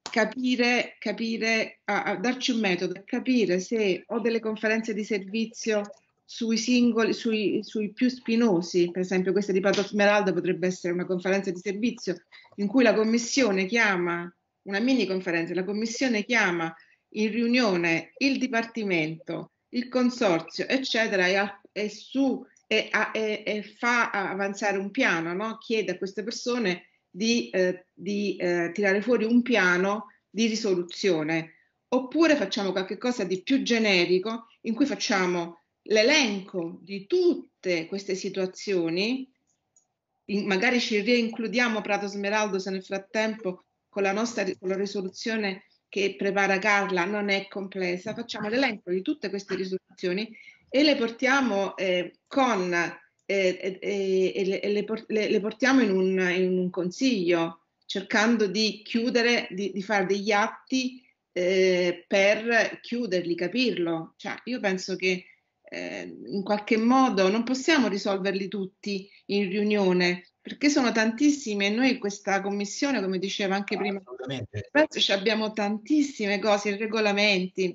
Speaker 4: capire, capire a, a darci un metodo, capire se ho delle conferenze di servizio sui singoli, sui, sui più spinosi, per esempio questa di Prato Smeraldo potrebbe essere una conferenza di servizio in cui la commissione chiama, una mini conferenza, la commissione chiama in riunione il dipartimento, il consorzio, eccetera, e, e, su, e, e, e fa avanzare un piano, no? Chiede a queste persone di, eh, di eh, tirare fuori un piano di risoluzione. Oppure facciamo qualcosa di più generico in cui facciamo l'elenco di tutte queste situazioni, in, magari ci reincludiamo Prato Smeraldo se nel frattempo con la nostra con la risoluzione che prepara Carla non è complessa, facciamo l'elenco di tutte queste risoluzioni e le portiamo eh, con eh, eh, e, le, e le, le, le portiamo in un, in un consiglio, cercando di chiudere, di, di fare degli atti eh, per chiuderli, capirlo. Cioè, io penso che eh, in qualche modo non possiamo risolverli tutti in riunione, perché sono tantissimi e noi questa commissione, come diceva anche prima, penso abbiamo tantissime cose, regolamenti,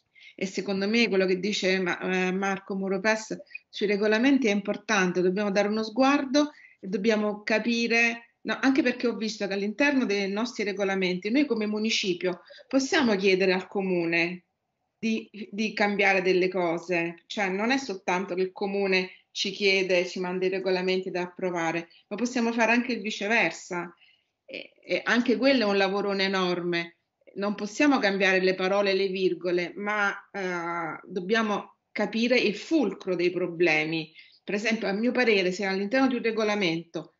Speaker 4: e secondo me quello che dice eh, Marco Moropes sui regolamenti è importante, dobbiamo dare uno sguardo e dobbiamo capire, no, anche perché ho visto che all'interno dei nostri regolamenti noi come municipio possiamo chiedere al comune di, di cambiare delle cose, cioè non è soltanto che il comune ci chiede, ci manda i regolamenti da approvare, ma possiamo fare anche il viceversa. E, e anche quello è un lavorone enorme. Non possiamo cambiare le parole e le virgole, ma eh, dobbiamo capire il fulcro dei problemi. Per esempio, a mio parere, se all'interno di un regolamento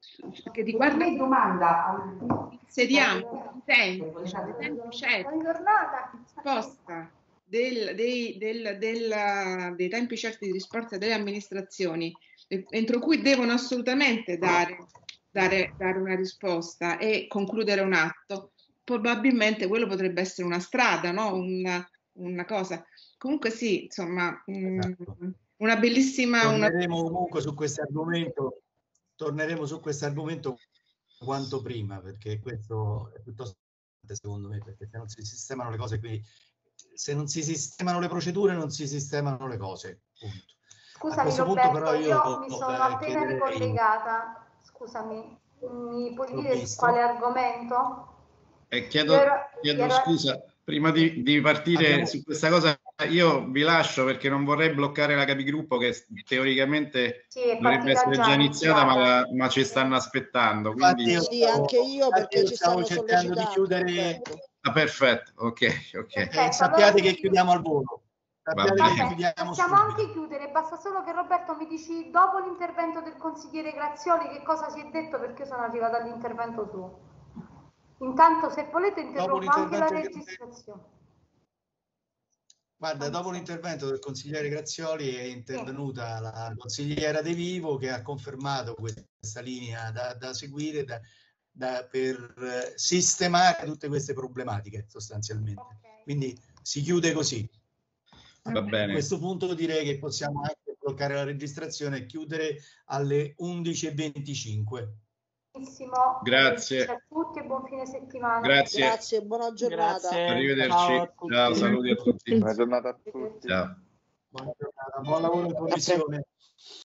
Speaker 4: che riguarda
Speaker 10: me domanda
Speaker 4: inseriamo i tempi, dei tempi certi, risposta del, dei, del, del, dei tempi certi di risposta delle amministrazioni, entro cui devono assolutamente dare, dare, dare una risposta e concludere un atto, probabilmente quello potrebbe essere una strada, no? Una, una cosa. Comunque sì, insomma, esatto. mh, una bellissima...
Speaker 2: Torneremo
Speaker 4: una...
Speaker 2: comunque su questo argomento, torneremo su questo argomento quanto prima, perché questo è piuttosto secondo me, perché se non si sistemano le cose qui, se non si sistemano le procedure non si sistemano le cose, punto.
Speaker 1: Scusami Roberto, punto, però io, io mi sono eh, appena ricollegata, scusami, mi puoi dire visto. Su quale argomento?
Speaker 6: E chiedo,
Speaker 1: ero,
Speaker 6: chiedo
Speaker 1: ero...
Speaker 6: scusa, prima di, di partire
Speaker 2: Abbiamo...
Speaker 6: su questa cosa, io vi lascio perché non vorrei bloccare la capigruppo che teoricamente
Speaker 1: sì,
Speaker 6: dovrebbe essere già iniziata, ma, la, ma ci stanno aspettando. Quindi...
Speaker 3: Infatti, sì, anche io perché ci
Speaker 2: stavo
Speaker 3: stanno
Speaker 2: cercando di chiudere.
Speaker 3: Perfetto.
Speaker 6: Ah, perfetto, ok, ok.
Speaker 1: Perfetto,
Speaker 2: eh, sappiate
Speaker 1: allora
Speaker 2: che chiudiamo al volo. Sappiate
Speaker 6: Va
Speaker 2: che
Speaker 6: bene.
Speaker 2: chiudiamo
Speaker 1: possiamo
Speaker 2: subito.
Speaker 1: anche chiudere, basta solo che Roberto mi dici dopo l'intervento del consigliere Grazioli che cosa si è detto, perché io sono arrivata all'intervento suo. Intanto se volete interrompo anche la registrazione.
Speaker 2: Guarda, dopo l'intervento del consigliere Grazioli è intervenuta la consigliera De Vivo che ha confermato questa linea da, da seguire da, da, per sistemare tutte queste problematiche sostanzialmente. Okay. Quindi si chiude così.
Speaker 6: Va bene.
Speaker 2: A questo punto direi che possiamo anche bloccare la registrazione e chiudere alle undici e venticinque.
Speaker 1: Benissimo.
Speaker 6: Grazie
Speaker 1: a tutti e buon fine settimana.
Speaker 6: Grazie,
Speaker 3: grazie, buona giornata.
Speaker 5: Grazie.
Speaker 6: Arrivederci.
Speaker 5: Ciao,
Speaker 6: ciao, saluti a tutti.
Speaker 8: Buona giornata a tutti.
Speaker 6: Ciao.
Speaker 2: Buona giornata, buon lavoro in commissione.